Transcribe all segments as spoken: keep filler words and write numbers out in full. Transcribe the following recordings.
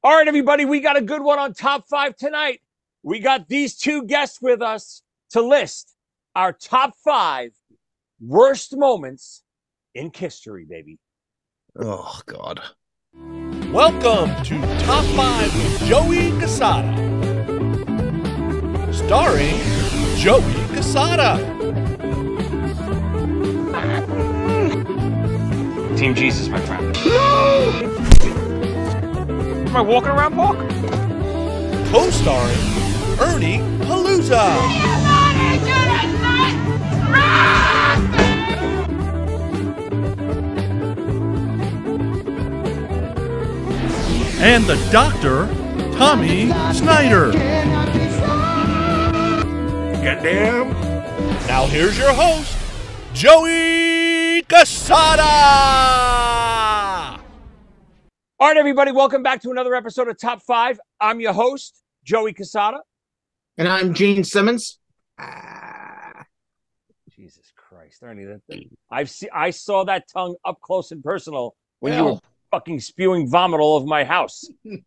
All right, everybody, we got a good one on top five tonight. We got these two guests with us to list our top five worst moments in history, baby. Oh, God. Welcome to Top five with JoeyCassata. Starring JoeyCassata. Team Jesus, my friend. No! Am I walking around park? Co-starring Ernie Palooza. And the Doctor, Tommy Snyder. Goddamn. Now here's your host, JoeyCassata. All right, everybody, welcome back to another episode of Top five. I'm your host, JoeyCassata. And I'm Gene Simmons. Ah, Jesus Christ, Ernie, that thing. I've see, I saw that tongue up close and personal when Hell. you were fucking spewing vomit all over my house.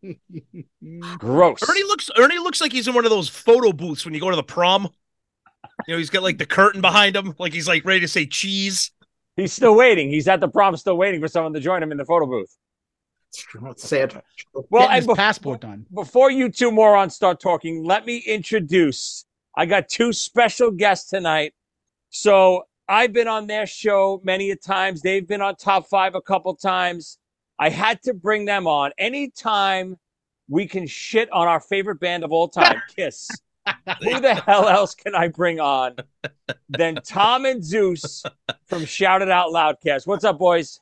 Gross. Ernie looks Ernie looks like he's in one of those photo booths when you go to the prom. You know, he's got like the curtain behind him, like he's like ready to say cheese. He's still waiting. He's at the prom still waiting for someone to join him in the photo booth. Let's say it. Well, Getting and his be- passport done. Before you two morons start talking, let me introduce. I got two special guests tonight. So I've been on their show many a times. They've been on Top five a couple times. I had to bring them on. Anytime we can shit on our favorite band of all time, Kiss, who the hell else can I bring on than Tom and Zeus from Shout It Out Loudcast? What's up, boys?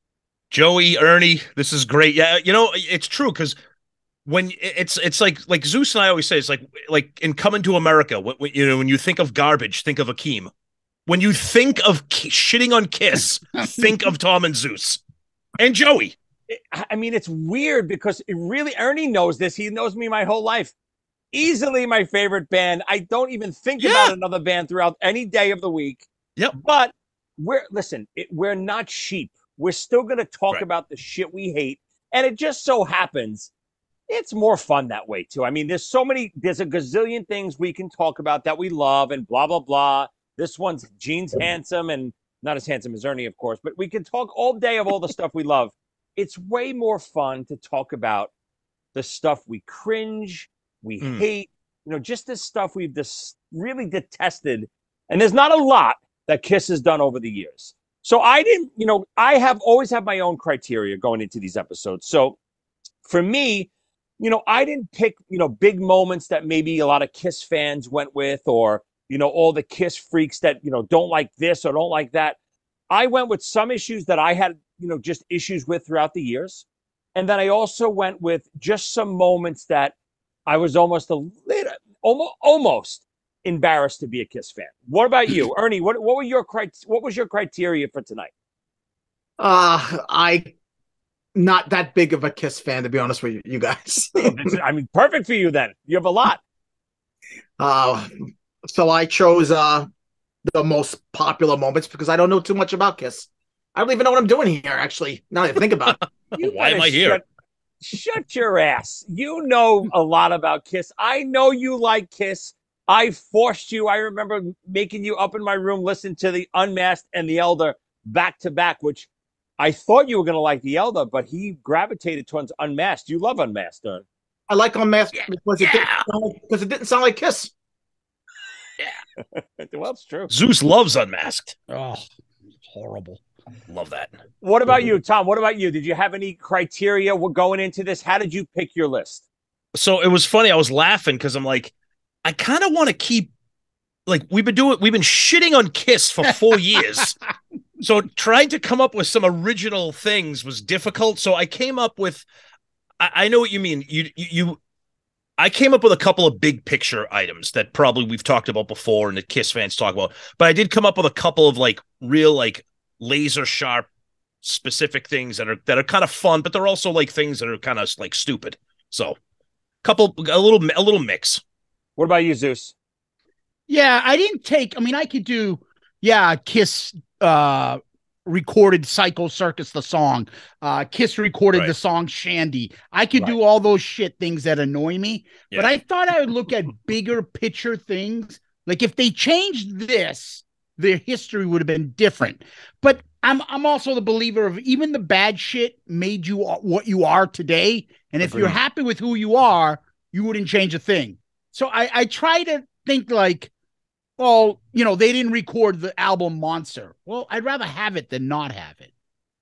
Joey, Ernie, this is great. Yeah, you know, it's true because when it's it's like like Zeus and I always say, it's like like in Coming to America, when, when, you know, when you think of garbage, think of Akeem. When you think of ki- shitting on Kiss, think of Tom and Zeus and Joey. I mean, it's weird because it really, Ernie knows this. He knows me my whole life. Easily my favorite band. I don't even think Yeah. about another band throughout any day of the week. Yep. But we're, listen, it, we're not sheep. We're still going to talk Right. about the shit we hate. And it just so happens it's more fun that way, too. I mean, there's so many, there's a gazillion things we can talk about that we love and blah, blah, blah. This one's Gene's handsome and not as handsome as Ernie, of course. But we can talk all day of all the stuff we love. It's way more fun to talk about the stuff we cringe, we Mm. hate, you know, just this stuff we've just really detested. And there's not a lot that Kiss has done over the years. So I didn't, you know, I have always had my own criteria going into these episodes. So for me, you know, I didn't pick, you know, big moments that maybe a lot of Kiss fans went with, or, you know, all the Kiss freaks that, you know, don't like this or don't like that. I went with some issues that I had, you know, just issues with throughout the years. And then I also went with just some moments that I was almost a little, almost, almost embarrassed to be a Kiss fan. What about you, Ernie? What what were your what was your criteria for tonight? Uh, I not that big of a Kiss fan, to be honest with you, you guys. I mean, perfect for you then. You have a lot. uh, so I chose uh the most popular moments because I don't know too much about Kiss. I don't even know what I'm doing here, actually, now that I think about it. You Why am better I here? Shut, shut your ass. You know a lot about Kiss. I know you like Kiss. I forced you. I remember making you up in my room listen to the Unmasked and the Elder back to back, which I thought you were going to like the Elder, but he gravitated towards Unmasked. You love Unmasked, Ern. I like Unmasked Yeah. because, it Yeah. didn't sound like, because it didn't sound like Kiss. Well, it's true. Zeus loves Unmasked. Oh, horrible. Love that. What about you, Tom? What about you? Did you have any criteria going into this? How did you pick your list? So it was funny. I was laughing because I'm like, I kind of want to keep, like, we've been doing, we've been shitting on Kiss for four years. So trying to come up with some original things was difficult. So I came up with, I, I know what you mean. You, you, you, I came up with a couple of big picture items that probably we've talked about before and that Kiss fans talk about, but I did come up with a couple of like real, like laser sharp specific things that are, that are kind of fun, but they're also like things that are kind of like stupid. So couple, a little, a little mix. What about you, Zeus? Yeah, I didn't take, I mean, I could do, yeah, Kiss uh, recorded Psycho Circus, the song. Uh, Kiss recorded Right. the song Shandy. I could Right. do all those shit things that annoy me, Yeah. but I thought I would look at bigger picture things. Like if they changed this, their history would have been different. But I'm I'm also the believer of even the bad shit made you what you are today. And if Agreed. you're happy with who you are, you wouldn't change a thing. So I, I try to think like, well, you know, they didn't record the album Monster. Well, I'd rather have it than not have it.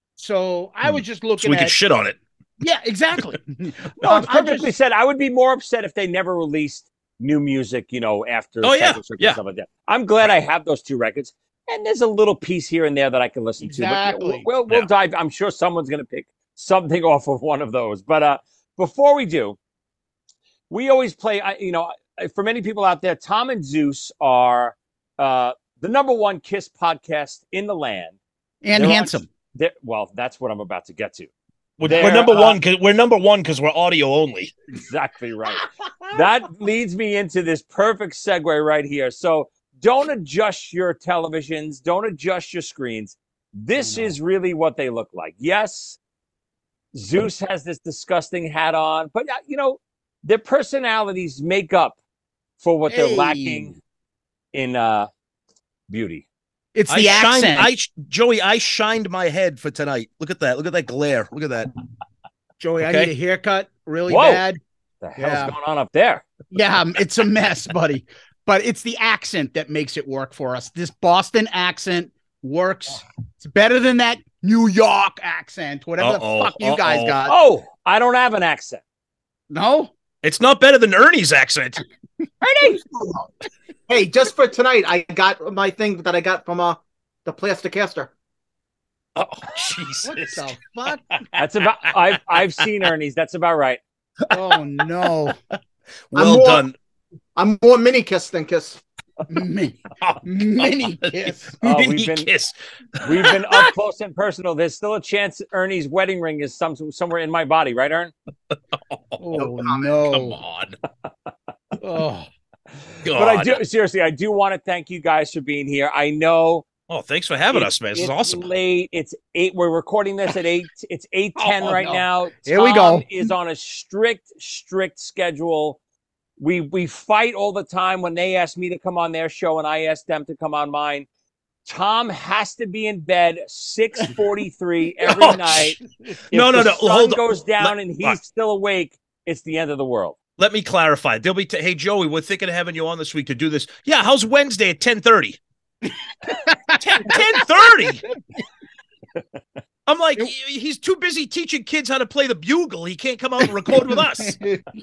So I was just looking So we at could shit on it. yeah, exactly. No, Um, it's I perfectly just- said. I would be more upset if they never released new music, you know, after Oh, yeah, Psycho Circus yeah. and stuff like that. I'm glad I have those two records. And there's a little piece here and there that I can listen Exactly. to. But we'll, we'll Yeah. dive. I'm sure someone's going to pick something off of one of those. But uh, before we do, we always play, I- you know, for many people out there, Tom and Zeus are uh, the number one Kiss podcast in the land. and They're on- handsome. they're- well, that's what I'm about to get to. We're, They're, we're number uh, one. Cause we're number one because we're audio only. Exactly right. That leads me into this perfect segue right here. So don't adjust your televisions, don't adjust your screens. This Oh, no. is really what they look like. Yes, Zeus has this disgusting hat on, but uh, you know, their personalities make up for what they're Hey. lacking in uh beauty. It's I the shined, accent. I Joey, I shined my head for tonight. Look at that. Look at that glare. Look at that. Joey, I Okay. need a haircut really Whoa. bad. The hell's Yeah. going on up there? Yeah, um, it's a mess, buddy. But it's the accent that makes it work for us. This Boston accent works. It's better than that New York accent, whatever Uh-oh, the fuck you guys uh-oh. got. Oh, I don't have an accent. No? It's not better than Ernie's accent. Ernie! Hey, just for tonight, I got my thing that I got from uh the plastic caster. Oh, What Jesus. the fuck? That's about I've I've seen Ernie's. That's about right. Oh, no. Well more- done. I'm more mini Kiss than Kiss. Mini, Oh, mini God. kiss. Oh, Mini we've been- kiss. We've been up close and personal. There's still a chance Ernie's wedding ring is some somewhere in my body, right, Ern? Oh, Come no. on. Oh, God. But I do seriously, I do want to thank you guys for being here. I know Oh, thanks for having it's- us, man. This it's is awesome. Late. It's eight. We're recording this at eight. It's eight ten Oh, right no. now. Here we Tom go. Is on a strict, strict schedule. We we fight all the time when they ask me to come on their show and I ask them to come on mine. Tom has to be in bed six forty-three every Oh, night. If No, no, the no, sun hold on. goes down Let- and he's look. still awake, it's the end of the world. Let me clarify. They'll be, t- hey, Joey, we're thinking of having you on this week to do this. Yeah, how's Wednesday at ten thirty? ten thirty? I'm like, he- he's too busy teaching kids how to play the bugle. He can't come out and record with us.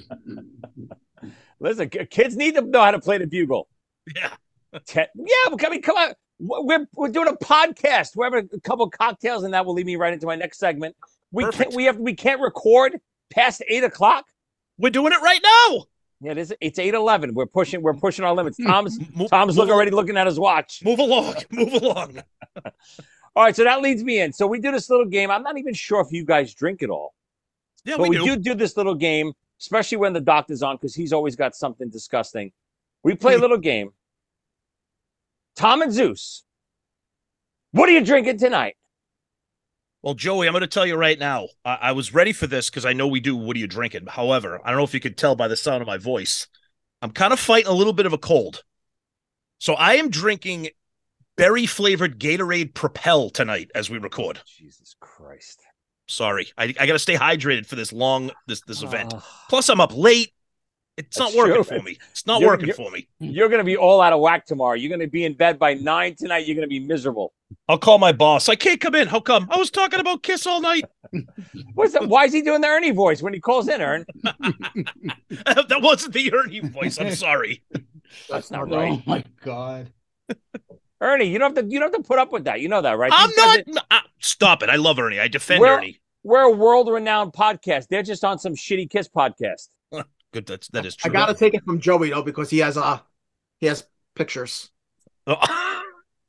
Listen, k- kids need to know how to play the bugle. Yeah. Ten, yeah, I mean, come on. We're we're doing a podcast. We're having a couple cocktails, and that will lead me right into my next segment. We Perfect. can't we have we can't record past eight o'clock. We're doing it right now. Yeah, it is. It's eight eleven. We're pushing. We're pushing our limits. Tom's Mo- Tom's move look already looking at his watch. Move along. Move along. All right, so that leads me in. So we do this little game. I'm not even sure if you guys drink it all, Yeah, but we, we, do. do do this little game, especially when the doctor's on, because he's always got something disgusting. We play a little game. Tom and Zeus, what are you drinking tonight? Well, Joey, I'm going to tell you right now. I, I was ready for this because I know we do. What are you drinking? However, I don't know if you could tell by the sound of my voice. I'm kind of fighting a little bit of a cold. So I am drinking berry-flavored Gatorade Propel tonight as we record. Jesus Christ. Sorry. I, I got to stay hydrated for this long, this this event. Ah. Plus, I'm up late. It's That's not working true. for me. It's not You're- working you're- for me. You're going to be all out of whack tomorrow. You're going to be in bed by nine tonight. You're going to be miserable. I'll call my boss. I can't come in. How come? I was talking about Kiss all night. What's that? Why is he doing the Ernie voice when he calls in, Ern? That wasn't the Ernie voice. I'm sorry. That's not right. Oh, my God. Ernie, you don't have to. You don't have to put up with that. You know that, right? I'm These guys not. are- uh, stop it. I love Ernie. I defend We're- Ernie. We're a world-renowned podcast. They're just on some shitty Kiss podcast. Good. That's that is I true. gotta take it from Joey though because he has uh he has pictures. Oh,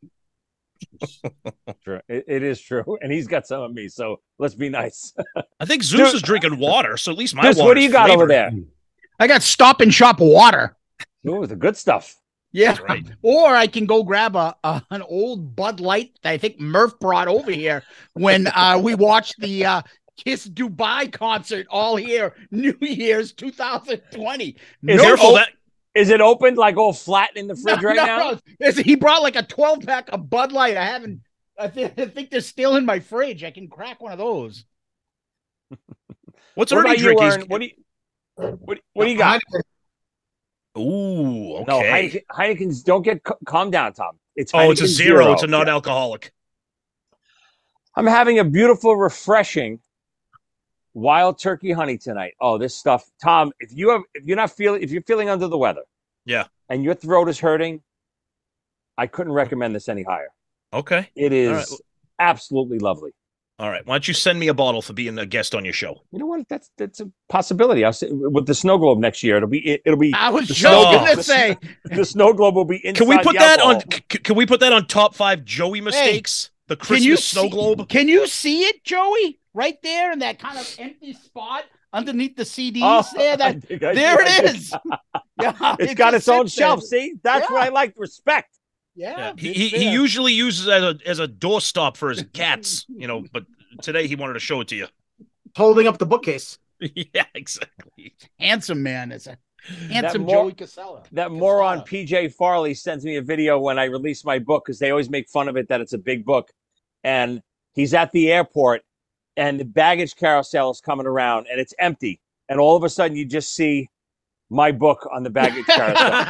True. It, it is true, and he's got some of me. So let's be nice. I think Zeus Dude. is drinking water, so at least my Zeus, water. what do you got over there? I got Stop and Shop water. Ooh, the good stuff. Yeah, That's right. Or I can go grab a, a an old Bud Light that I think Murph brought over here when uh, we watched the uh, Kiss Dubai concert all here, New Year's two thousand twenty. Is, No, it, Careful op- that is it open like all flat in the fridge no, right no, now? no. It's- He brought like a twelve pack of Bud Light. I haven't. I, th- I think they're still in my fridge. I can crack one of those. what's What Ernie about you, drinking? Ern? What do you what, what do you got? Ooh, okay. No, Heineken, Heineken's don't get calm down, Tom. It's oh, it's a Heineken zero. It's a Yeah. non-alcoholic. I'm having a beautiful, refreshing wild turkey honey tonight. Oh, this stuff, Tom. If you have, if you're not feeling, if you're feeling under the weather, Yeah. and your throat is hurting, I couldn't recommend this any higher. Okay. It is right. absolutely lovely. All right. Why don't you send me a bottle for being a guest on your show? You know what? That's that's a possibility. I'll say, with the snow globe next year. It'll be it'll be. I was the just snow, gonna the, say. the snow globe will be inside. Can we put the that alcohol. on? C- can we put that on top five Joey mistakes? The Can Christmas you snow see, globe. Can you see it, Joey? Right there in that kind of empty spot underneath the C Ds Oh, there. I That think I there did, I it did. is. Yeah, It's it got just its own sits there. shelf. See, that's Yeah. what I like. Respect. Yeah, Yeah. He, it's he he there. usually uses it as a as a doorstop for his cats, you know. But today he wanted to show it to you. Holding up the bookcase. Yeah, exactly. handsome man. It's a handsome mor- Joey Cassata. That moron Cassata. P J Farley sends me a video when I release my book because they always make fun of it that it's a big book. And he's at the airport and the baggage carousel is coming around and it's empty. And all of a sudden you just see my book on the baggage carousel.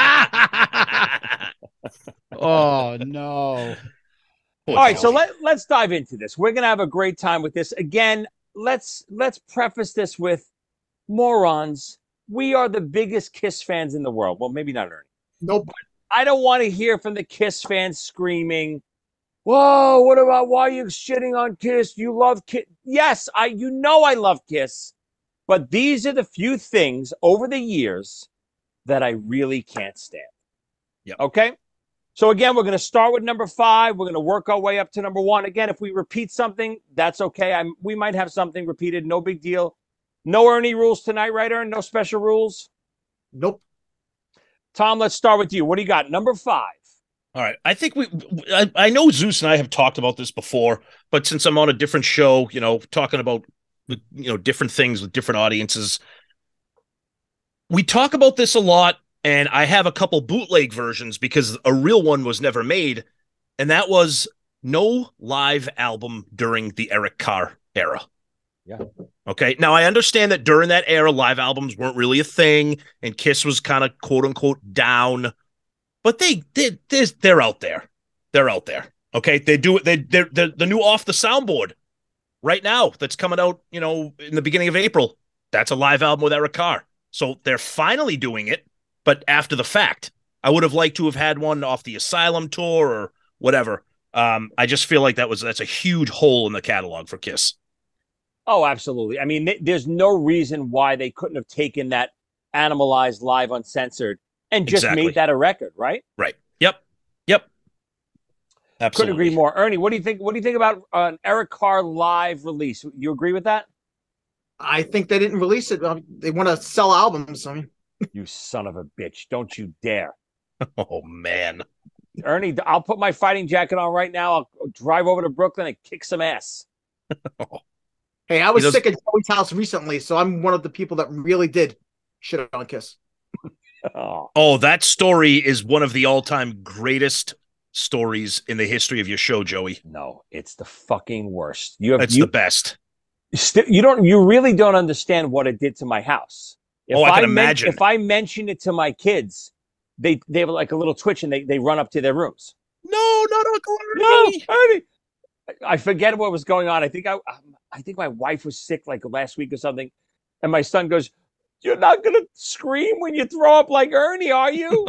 Oh no! All right, so let, let's dive into this. We're going to have a great time with this. Again, let's let's preface this with morons. We are the biggest Kiss fans in the world. Well, maybe not Ernie. Nope. I don't want to hear from the Kiss fans screaming, whoa, what about why are you shitting on Kiss? You love Kiss. Yes, I you know I love Kiss. But these are the few things over the years that I really can't stand. Yep. Okay? So again, we're going to start with number five. We're going to work our way up to number one. Again, if we repeat something, that's okay. I'm, we might have something repeated. No big deal. No Ernie rules tonight, right, Ernie? No special rules? Nope. Tom, let's start with you. What do you got? Number five. All right. I think we, I, I know Zeus and I have talked about this before, but since I'm on a different show, you know, talking about, you know, different things with different audiences, we talk about this a lot. And I have a couple bootleg versions because a real one was never made. And that was no live album during the Eric Carr era. Yeah. Okay. Now, I understand that during that era, live albums weren't really a thing and Kiss was kind of quote unquote down. But they, they, they're, they're out there. They're out there. Okay. They do it. They, they're, they're the new Off the Soundboard right now that's coming out, you know, in the beginning of April. That's a live album with Eric Carr. So they're finally doing it. But after the fact, I would have liked to have had one off the Asylum tour or whatever. Um, I just feel like that was that's a huge hole in the catalog for Kiss. Oh, absolutely. I mean, th- there's no reason why they couldn't have taken that Animalized live uncensored and just Exactly. made that a record, right? Right. Yep. Yep. Absolutely. Couldn't agree more. Ernie, what do you think? What do you think about an Eric Carr live release? You agree with that? I think they didn't release it. They want to sell albums. I mean, You son of a bitch. Don't you dare. Oh, man. Ernie, I'll put my fighting jacket on right now. I'll drive over to Brooklyn and kick some ass. hey, I was does- sick at Joey's house recently, so I'm one of the people that really did shit on Kiss. Oh, Oh, that story is one of the all-time greatest stories in the history of your show, Joey. no, it's the fucking worst. You have It's you, the best. st- you don't you really don't understand what it did to my house. If Oh, I can men- imagine. if I mention it to my kids, they they have like a little twitch and they, they run up to their rooms. No, not Uncle No, Ernie. Ernie. I forget what was going on. I think I I think my wife was sick like last week or something, and my son goes, "You're not gonna scream when you throw up like Ernie, are you?"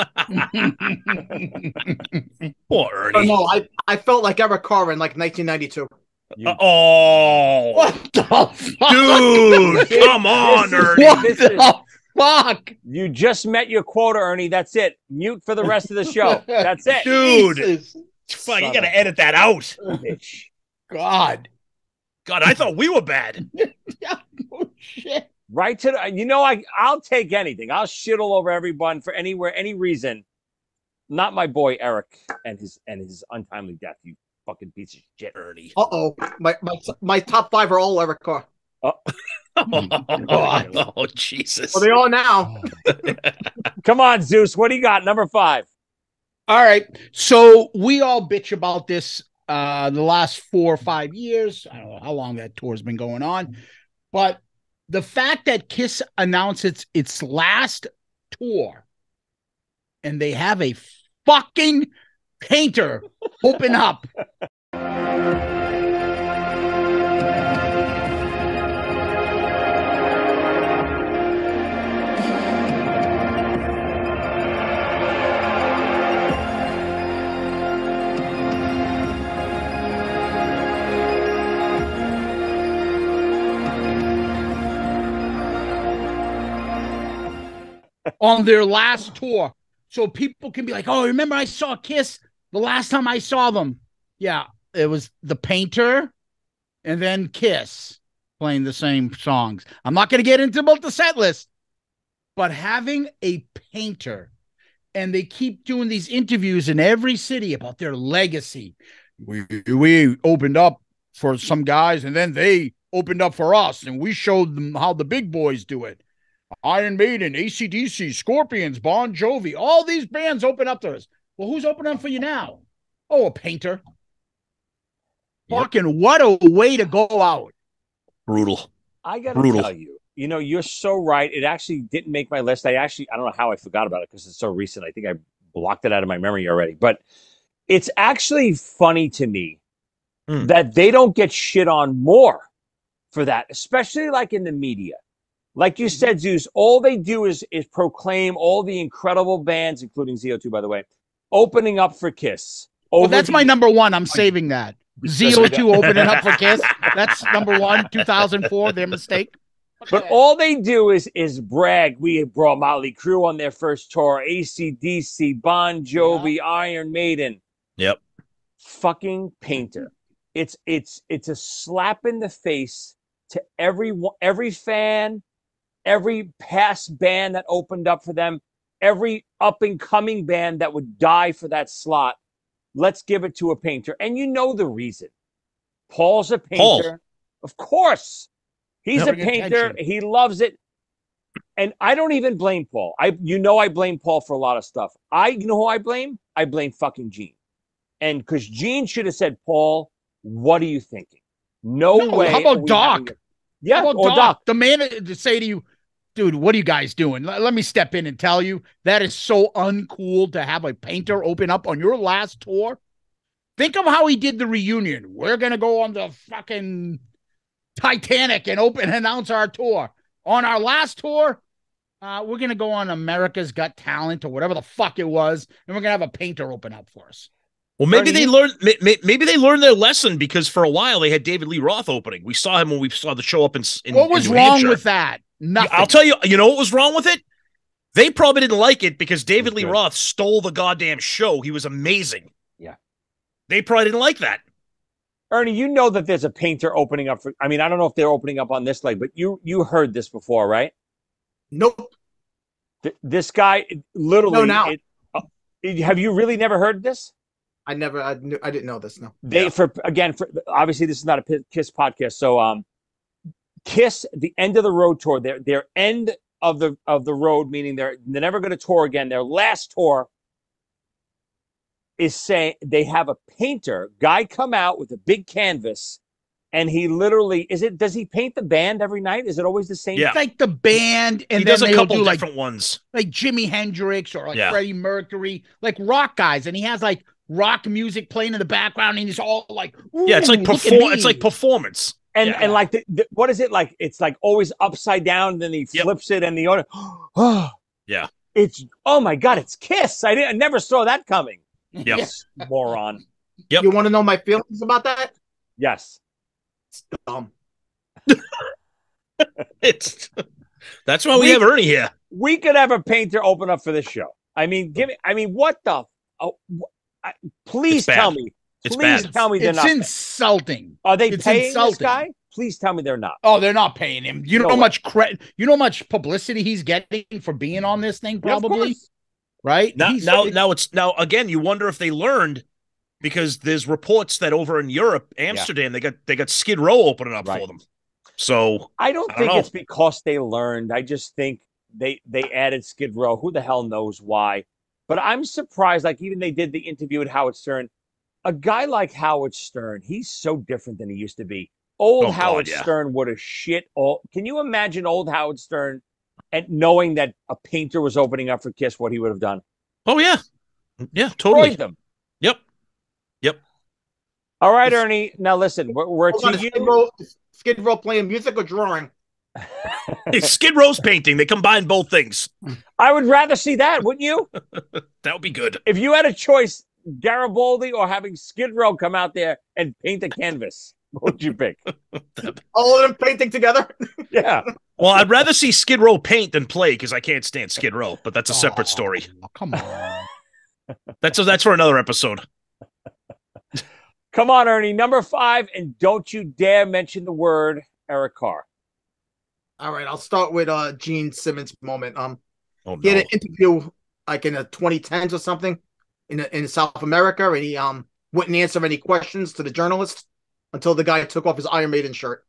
Poor Oh, Ernie. no, I, I felt like Eric Carr in like nineteen ninety-two. You- Uh, oh, What the fuck? dude, This- come on, this is- Ernie. What this the is- fuck? You just met your quota, Ernie. That's it. Mute for the rest of the show. That's it. Dude. Jesus. Fuck, you Son gotta of- edit that out. Bitch. God. God, I thought we were bad. Yeah, oh, shit. Right to the, you know, I I'll take anything. I'll shit all over everyone for anywhere, any reason. not my boy Eric and his and his untimely death. You fucking piece of shit, Ernie. Uh oh, my my my top five are all Eric Carr. Oh, Oh, oh, Jesus. Well, they are now. come on, Zeus. What do you got? Number five. All right. So we all bitch about this uh the last four or five years. I don't know how long that tour's been going on, but the fact that Kiss announced its its last tour and they have a fucking painter open up. On their last tour. So people can be like, oh, remember I saw Kiss the last time I saw them. Yeah, it was the painter and then Kiss playing the same songs. I'm not going to get into about the set list, but having a painter, and they keep doing these interviews in every city about their legacy. We, we opened up for some guys and then they opened up for us and we showed them how the big boys do it. Iron Maiden, A C D C, Scorpions, Bon Jovi, all these bands open up to us. Well, who's opening up for you now? Oh, a painter. Yep. Fucking what a way to go out. Brutal. I got to Brutal. tell you, you know, you're so right. It actually didn't make my list. I actually, I don't know how I forgot about it because it's so recent. I think I blocked it out of my memory already. But it's actually funny to me mm. that they don't get shit on more for that, especially like in the media. Like you said, Zeus, all they do is is proclaim all the incredible bands, including Z O two, by the way, opening up for Kiss. Well, that's the- my number one. I'm saving that. Z O two opening up for Kiss. That's number one, two thousand four, their mistake. But all they do is is brag. We brought Motley Crue on their first tour, A C D C, Bon Jovi, yeah. Iron Maiden. Yep. Fucking painter. It's it's it's a slap in the face to every every fan, every past band that opened up for them, every up-and-coming band that would die for that slot. Let's give it to a painter. And you know the reason. Paul's a painter. Paul. Of course. He's Never a painter. Attention. He loves it. And I don't even blame Paul. I, You know I blame Paul for a lot of stuff. I You know who I blame? I blame fucking Gene. And because Gene should have said, Paul, what are you thinking? No, no way. How about Doc? A... Yeah, how about or Doc? Doc. The man to say to you, dude, what are you guys doing? Let, let me step in and tell you that is so uncool to have a painter open up on your last tour. Think of how he did the reunion. We're going to go on the fucking Titanic and open announce our tour. On our last tour, uh, we're going to go on America's Got Talent or whatever the fuck it was, and we're going to have a painter open up for us. Well, maybe Ernie, they learned. Maybe they learned their lesson because for a while they had David Lee Roth opening. We saw him when we saw the show up in. in what was in wrong Hampshire. with that? Nothing. I'll tell you. You know what was wrong with it? They probably didn't like it because David Lee good. Roth stole the goddamn show. He was amazing. Yeah, they probably didn't like that. Ernie, you know that there's a painter opening up for. I mean, I don't know if they're opening up on this leg, but you you heard this before, right? Nope. Th- this guy literally. No, now. It, uh, have you really never heard this? I never, I, knew, I didn't know this. No. They, yeah. for again, for obviously this is not a Kiss podcast. So, um, Kiss, the end of the road tour, their their end of the of the road, meaning they're they're never going to tour again. Their last tour is saying they have a painter guy come out with a big canvas, and he literally is it. Does he paint the band every night? Is it always the same? Yeah, it's like the band, and he then does a couple do different like, ones, like Jimi Hendrix or like yeah. Freddie Mercury, like rock guys, and he has like rock music playing in the background, and he's all like, yeah, it's like perform, it's like performance, and yeah. and like the, the, what is it like? It's like always upside down, and then he flips yep. it, and the owner, oh, yeah, it's oh my god, it's Kiss. I didn't, I never saw that coming. Yep. Yes, moron. Yep. You want to know my feelings about that? Yes. It's dumb. it's that's why we, we have Ernie here. We could have a painter open up for this show. I mean, give me. I mean, what the. Oh, I, please tell me. It's please bad. tell me they're it's not. It's insulting. Are they it's paying insulting. this guy? Please tell me they're not. Oh, they're not paying him. You know no how much credit. You know how much publicity he's getting for being on this thing. Probably. Yeah, of right? Now, He's- now, now it's now again. You wonder if they learned because there's reports that over in Europe, Amsterdam, they got they got Skid Row opening up Right. for them. So I don't I don't think know. it's because they learned. I just think they they added Skid Row. Who the hell knows why? But I'm surprised. Like even they did the interview with Howard Stern. A guy like Howard Stern, he's so different than he used to be. Old Oh, God, Howard yeah. Stern would have shit all. Can you imagine old Howard Stern and knowing that a painter was opening up for Kiss, what he would have done? Oh yeah, yeah, totally. Destroyed them. Yep, yep. All right, Ernie. Now listen, we're, we're Hold to on, is you. Skid Row, is Skid Row playing music or drawing? Skid Row's painting. They combine both things. I would rather see that, wouldn't you? That would be good. If you had a choice, Garibaldi or having Skid Row come out there and paint a canvas, what would you pick? All of them painting together? Yeah. Well, I'd rather see Skid Row paint than play because I can't stand Skid Row. But that's a separate story. Oh, come on. That's that's for another episode. Come on, Ernie. Number five, and don't you dare mention the word Eric Carr. All right, I'll start with uh Gene Simmons moment. Um, Oh he had no. an interview like in the twenty tens or something in in South America, and he um wouldn't answer any questions to the journalist until the guy took off his Iron Maiden shirt.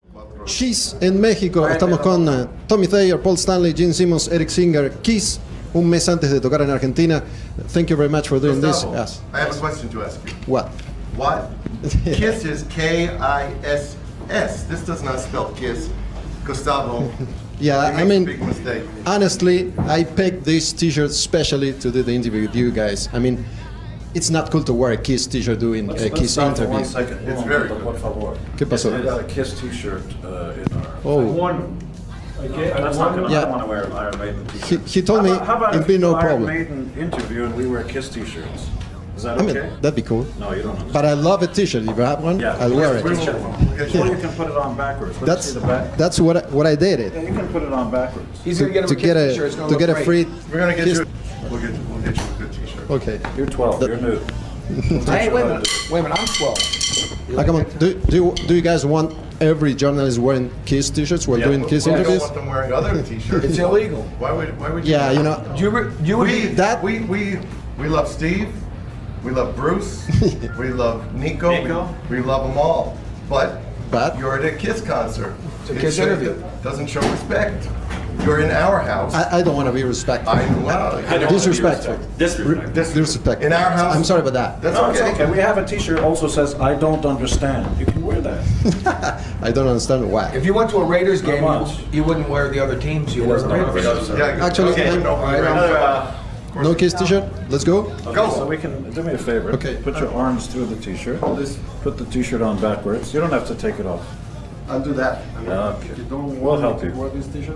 Kiss en México, estamos con uh, Tommy Thayer, Paul Stanley, Gene Simmons, Eric Singer, Kiss, un mes antes de tocar en Argentina. Thank you very much for doing this. Gustavo, Yes. I have a question to ask you. What? What? Kiss is K I S S. This does not spell kiss. Gustavo, Yeah, you I make mean, a big mistake. honestly, I picked this T-shirt specially to do the interview with you guys. I mean, it's not cool to wear a Kiss T-shirt doing a Kiss interview. It's very good. Por favor. ¿Qué pasó? I got a Kiss T-shirt uh, in our. Oh, One. Okay, I, Yeah. I want to wear an Iron Maiden he, T-shirt. he told me How about, how about it'd if be no Iron problem. Maiden interview and we wear Kiss T-shirts? Is that I mean, okay? that'd be cool. No, you don't understand. But I love a T-shirt. If you have one, Yeah, I'll wear we'll it. get one. We'll get one. Or you can put it on backwards. Let me That's see the back. that's what I, what I did it. Yeah, you can put it on backwards. He's To, gonna get to him a get Kiss a t-shirt. It's gonna to look get a great. free. We're gonna get Kiss- you. We'll get we'll get you a good T-shirt. Okay. You're twelve. The- You're new. Hey, wait a minute. Wait a minute. I'm twelve. Ah, come on. Do, do, you, do you guys want every journalist wearing Kiss T-shirts while Yeah, doing but Kiss we don't interviews? want them wearing other T-shirts. It's illegal. Why would why would you? Yeah, you know. You re- you would We be that- we we we love Steve. We love Bruce. We love Nico. Nico. We, we love them all. But But you're at a Kiss concert. It's a It Kiss should- interview. Doesn't show respect. You're in our house. I, I don't want to be respectful. I know. Disrespectful. Disrespect. Disrespectful. In our house. I'm sorry about that. That's No, it's okay. okay. We have a T-shirt also says "I don't understand." You can wear that. I don't understand why. If you went to a Raiders game, much. you, you wouldn't wear the other teams. You wear the Raiders. Yeah, Actually, okay, I'm- no, I- another, uh, No Kiss T-shirt. Let's go. Okay, so we can do me a favor. Okay. Put your arms through the T-shirt. Put the T-shirt on backwards. You don't have to take it off. I'll do that. Okay. We'll help you. this T-shirt?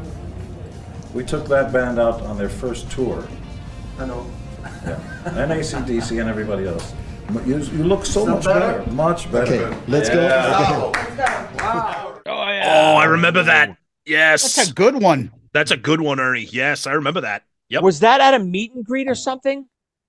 We took that band out on their first tour. I know. And A C D C and everybody else. But You, you look so Not much better? better. Much better. Okay, let's go. Oh, Oh, I remember that. Yes, That's a good one. That's a good one, Ernie. Yes, I remember that. Yep. Was that at a meet and greet or something?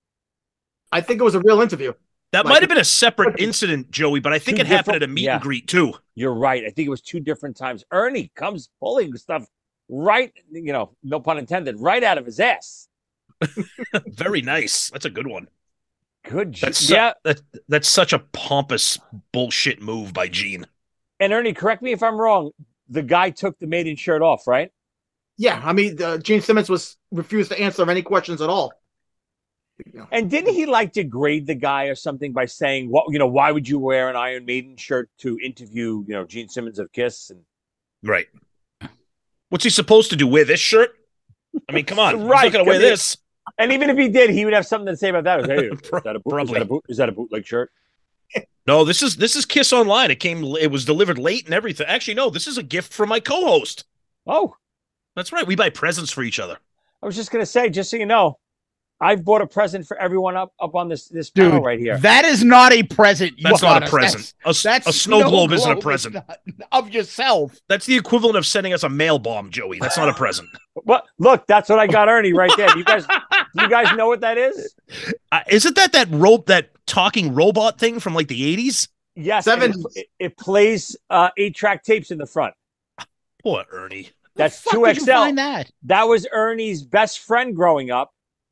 I think it was a real interview. That Like- might have been a separate incident, Joey, but I think Two it happened different- at a meet yeah. and greet too. You're right. I think it was two different times. Ernie comes pulling stuff right, you know, no pun intended, right out of his ass. Very nice. That's a good one. Good job. That's su- Yeah. that, that's such a pompous bullshit move by Gene. And Ernie, correct me if I'm wrong. The guy took the maiden shirt off, right? Yeah, I mean, uh, Gene Simmons was refused to answer any questions at all. You know, And didn't he like degrade the guy or something by saying, "What you know? Why would you wear an Iron Maiden shirt to interview, you know, Gene Simmons of Kiss?" And Right. What's he supposed to do? Wear this shirt? I mean, come on. Right, He's not going to wear come here. this. and even if he did, he would have something to say about that. Hey, is Pro- that a boot? Is probably. that a boot? Is that a bootleg shirt? No, this is this is Kiss Online. It came. It was delivered late and everything. Actually, no. This is a gift from my co-host. Oh, That's right. We buy presents for each other. I was just gonna say, just so you know, I've bought a present for everyone up up on this this panel Dude, right here. that is not a present. You That's not a honest. present. A, s- That's, a snow no globe isn't a globe is present. not- of yourself. That's the equivalent of sending us a mail bomb, Joey. That's not a present. What? Look, that's what I got, Ernie, right there. Do you guys, do you guys know what that is? Uh, isn't that that rope, that talking robot thing from like the eighties? Yes, Seven- and It, it plays uh, eight-track tapes in the front. Poor Ernie. That's Fuck two did you X L. find that? That was Ernie's best friend growing up.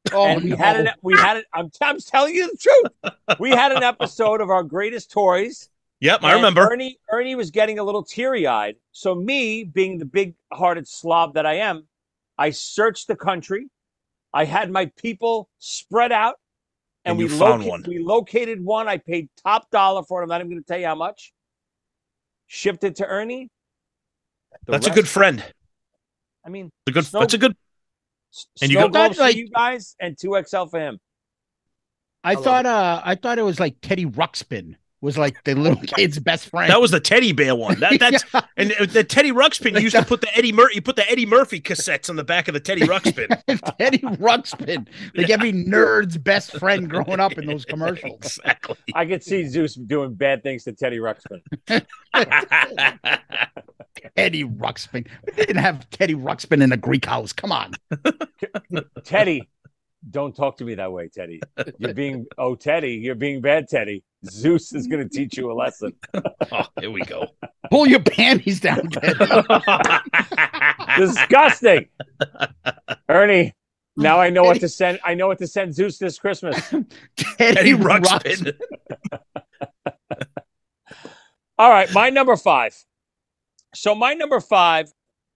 Oh, and we no. had an we had it. I'm, I'm telling you the truth. We had an episode of our greatest toys. Yep, I and remember. Ernie Ernie was getting a little teary eyed. So me, being the big hearted slob that I am, I searched the country. I had my people spread out, and, And we you found loca- one. we located one. I paid top dollar for it. I'm not even going to tell you how much. Shipped it to Ernie. The That's a rest- good friend. I mean, A good. snow- That's a good. And you snow got- globes for like- you guys and two X L for him. I, love thought uh I thought it was like Teddy Ruxpin was like the little kid's best friend. That was the teddy bear one. That that's Yeah. and the Teddy Ruxpin. You used to Like put the Eddie Murphy. You put the Eddie Murphy cassettes on the back of the Teddy Ruxpin. Teddy Ruxpin, like every nerd's best friend growing up in those commercials. Exactly. I could see Zeus doing bad things to Teddy Ruxpin. Teddy Ruxpin. We didn't have Teddy Ruxpin in a Greek house. Come on. Teddy, don't talk to me that way, Teddy. You're being, oh, Teddy, you're being bad, Teddy. Zeus is going to teach you a lesson. Oh, here we go. Pull your panties down, Teddy. Disgusting. Ernie, now I know what to send. I know what to send Zeus this Christmas. Teddy, Eddie Ruxpin. Ruxpin. All right, my number five. So my number five,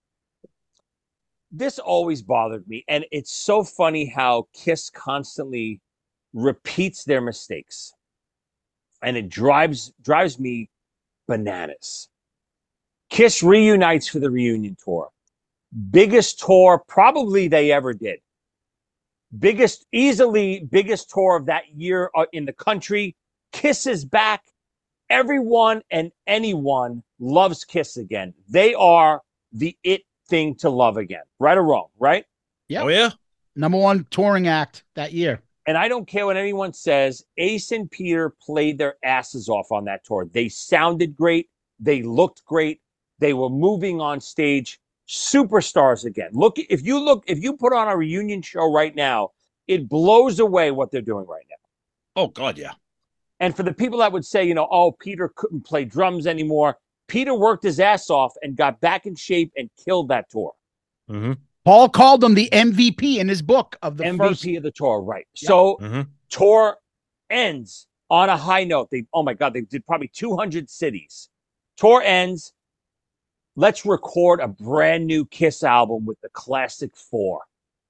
this always bothered me. And it's so funny how Kiss constantly repeats their mistakes. And it drives drives me bananas. Kiss reunites for the reunion tour. Biggest tour probably they ever did. Biggest, easily biggest tour of that year in the country. Kiss is back. Everyone and anyone loves Kiss again. They are the it thing to love again. Right or wrong, right? Yep. Oh yeah. Number one touring act that year. And I don't care what anyone says. Ace and Peter played their asses off on that tour. They sounded great. They looked great. They were moving on stage. Superstars again. Look, if you look, if you put on a reunion show right now, it blows away what they're doing right now. Oh God, yeah. And for the people that would say, you know, oh, Peter couldn't play drums anymore, Peter worked his ass off and got back in shape and killed that tour. Mm-hmm. Paul called him the M V P in his book of the M V P first. of the tour, right? Yeah. So mm-hmm. tour ends on a high note. They, oh my God, they did probably two hundred cities. Tour ends. Let's record a brand new Kiss album with the classic four.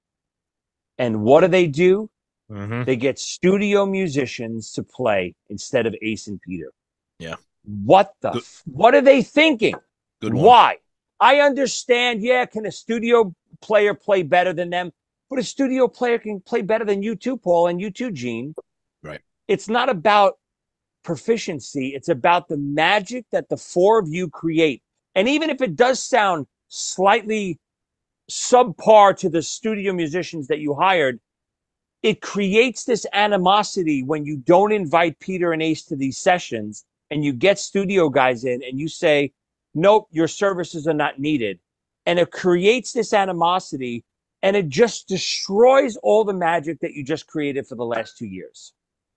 And what do they do? Mm-hmm. They get studio musicians to play instead of Ace and Peter. Yeah. What the? Good. F- what are they thinking? Good one. Why? I understand. Yeah, can a studio player play better than them? But a studio player can play better than you too, Paul, and you too, Gene. Right. It's not about proficiency. It's about the magic that the four of you create. And even if it does sound slightly subpar to the studio musicians that you hired, it creates this animosity when you don't invite Peter and Ace to these sessions and you get studio guys in and you say, nope, your services are not needed. And it creates this animosity and it just destroys all the magic that you just created for the last two years.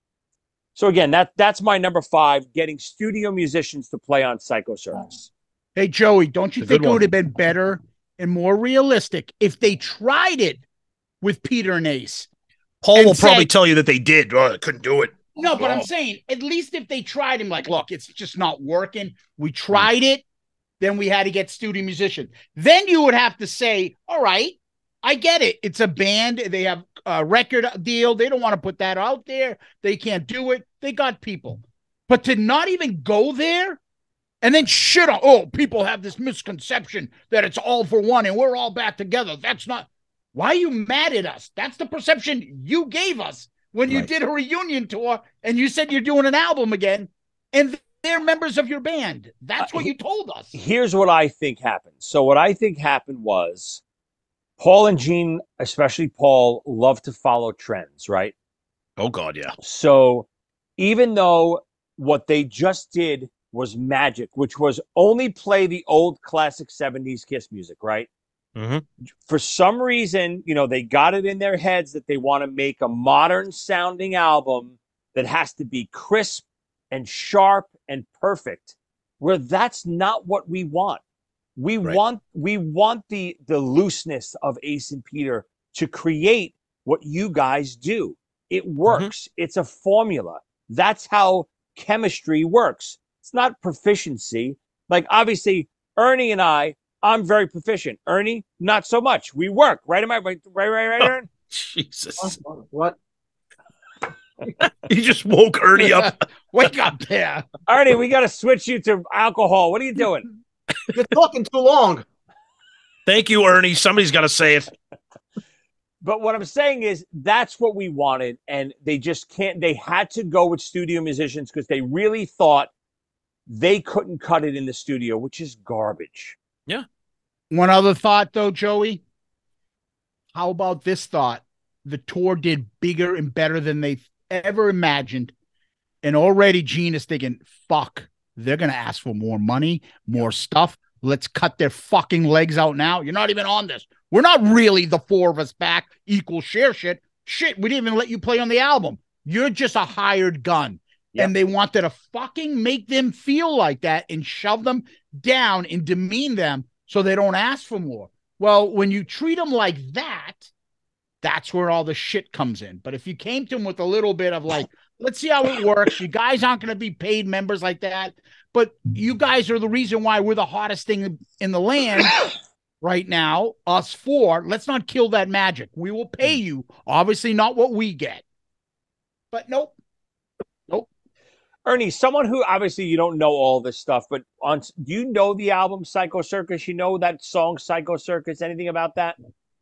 So again, that that's my number five, getting studio musicians to play on Psycho Circus. Hey, Joey, don't you It's a think good it one. would have been better and more realistic if they tried it with Peter and Ace? Paul And will probably said- tell you that they did. Oh, I couldn't do it. No, but Oh. I'm saying at least if they tried him, like, look, it's just not working. We tried it. Then we had to get studio musicians. Then you would have to say, all right, I get it. It's a band. They have a record deal. They don't want to put that out there. They can't do it. They got people. But to not even go there and then shit on, oh, people have this misconception that it's all for one and we're all back together. That's not. Why are you mad at us? That's the perception you gave us when you Right. did a reunion tour and you said you're doing an album again and they're members of your band. That's Uh, what you told us. Here's what I think happened. So what I think happened was Paul and Gene, especially Paul, love to follow trends, right? Oh God, yeah. So even though what they just did was magic, which was only play the old classic seventies Kiss music, right? Mm-hmm. For some reason, you know, they got it in their heads that they want to make a modern sounding album that has to be crisp and sharp and perfect, where that's not what we want. We Right. want we want the the looseness of Ace and Peter to create what you guys do. It works. Mm-hmm. It's a formula. That's how chemistry works. It's not proficiency. Like, obviously, Ernie and I, I'm very proficient. Ernie, not so much. We work. Right? Am I right? Right, right, right, Ernie? Oh, Jesus. What? You just woke Ernie up. Wake up there. Ernie, we got to switch you to alcohol. What are you doing? You're talking too long. Thank you, Ernie. Somebody's got to say it. But what I'm saying is that's what we wanted, and they just can't. They had to go with studio musicians because they really thought they couldn't cut it in the studio, which is garbage. Yeah. One other thought, though, Joey. How about this thought? The tour did bigger and better than they ever imagined. And already Gene is thinking, fuck, they're going to ask for more money, more stuff. Let's cut their fucking legs out now. You're not even on this. We're not really the four of us back, equal share shit. Shit, we didn't even let you play on the album. You're just a hired gun. Yep. And they wanted to fucking make them feel like that and shove them down and demean them so they don't ask for more. Well, when you treat them like that, that's where all the shit comes in. But if you came to them with a little bit of like, let's see how it works. You guys aren't going to be paid members like that. But you guys are the reason why we're the hottest thing in the land right now, us four. Let's not kill that magic. We will pay you. Obviously not what we get. But nope. Nope. Ernie, someone who obviously you don't know all this stuff, but on, do you know the album Psycho Circus? You know that song Psycho Circus? Anything about that?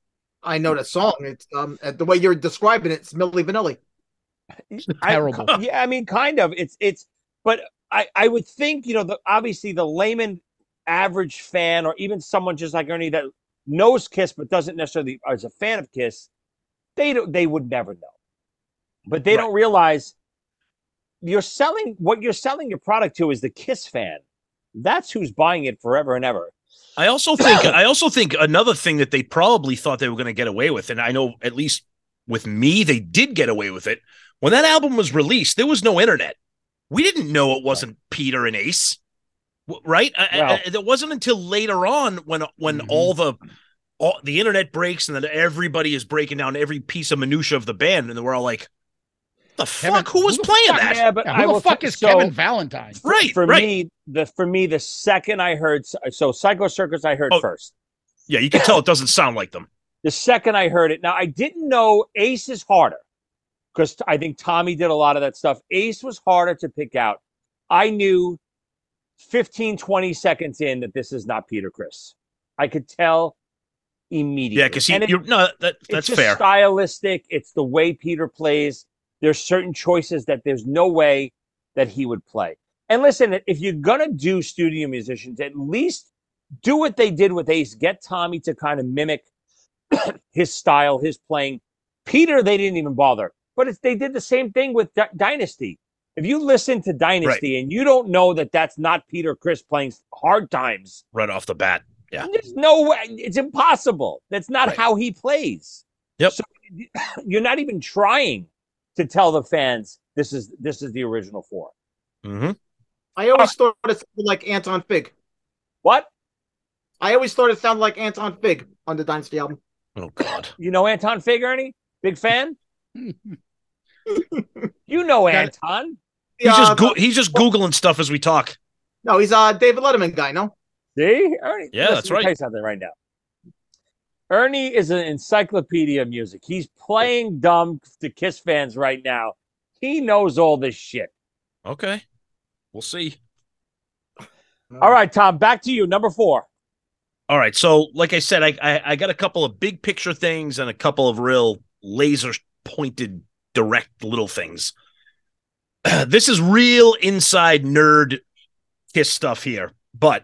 I know that song. It's um the way you're describing it, it's Milli Vanilli. Terrible. I, yeah, I mean, kind of. It's it's, but I I would think, you know, the obviously the layman average fan, or even someone just like Ernie that knows Kiss but doesn't necessarily is a fan of Kiss, they don't they would never know. But they right. don't realize you're selling what you're selling your product to is the Kiss fan. That's who's buying it forever and ever. I also think I also think another thing that they probably thought they were going to get away with, and I know at least with me, they did get away with it. When that album was released, there was no internet. We didn't know it wasn't Peter and Ace, right? Well, I, I, it wasn't until later on when when mm-hmm. all the all the internet breaks and then everybody is breaking down every piece of minutia of the band, and we're all like, "The fuck? Kevin, who was who playing fuck, that? Yeah, but yeah, who I the fuck is so, Kevin Valentine?" Right, for right. me, the for me the second I heard so Psycho Circus, I heard oh, first. Yeah, you can tell it doesn't sound like them. The second I heard it, now I didn't know Ace is harder because I think Tommy did a lot of that stuff. Ace was harder to pick out. I knew fifteen, twenty seconds in that this is not Peter Criss. I could tell immediately. Yeah, because you're no, that, that's it's fair. It's stylistic. It's the way Peter plays. There's certain choices that there's no way that he would play. And listen, if you're going to do studio musicians, at least do what they did with Ace. Get Tommy to kind of mimic his style, his playing. Peter, they didn't even bother. But it's, they did the same thing with D- Dynasty. If you listen to Dynasty right. and you don't know that that's not Peter Criss playing Hard Times. Right off the bat. Yeah. There's no way. It's impossible. That's not right. how he plays. Yep. So you're not even trying to tell the fans this is this is the original four. Mm-hmm. I always thought it sounded like Anton Fig. What? I always thought it sounded like Anton Fig on the Dynasty album. Oh God! You know Anton Fig, Ernie? Big fan. You know Anton. He's just go- he's just googling stuff as we talk. No, he's a David Letterman guy. No. See, Ernie. Yeah, that's right. Tell you something right now. Ernie is an encyclopedia of music. He's playing dumb to Kiss fans right now. He knows all this shit. Okay. We'll see. All right, Tom, back to you. Number four. All right. So, like I said, I, I, I got a couple of big picture things and a couple of real laser pointed, direct little things. This is real inside nerd Kiss stuff here. But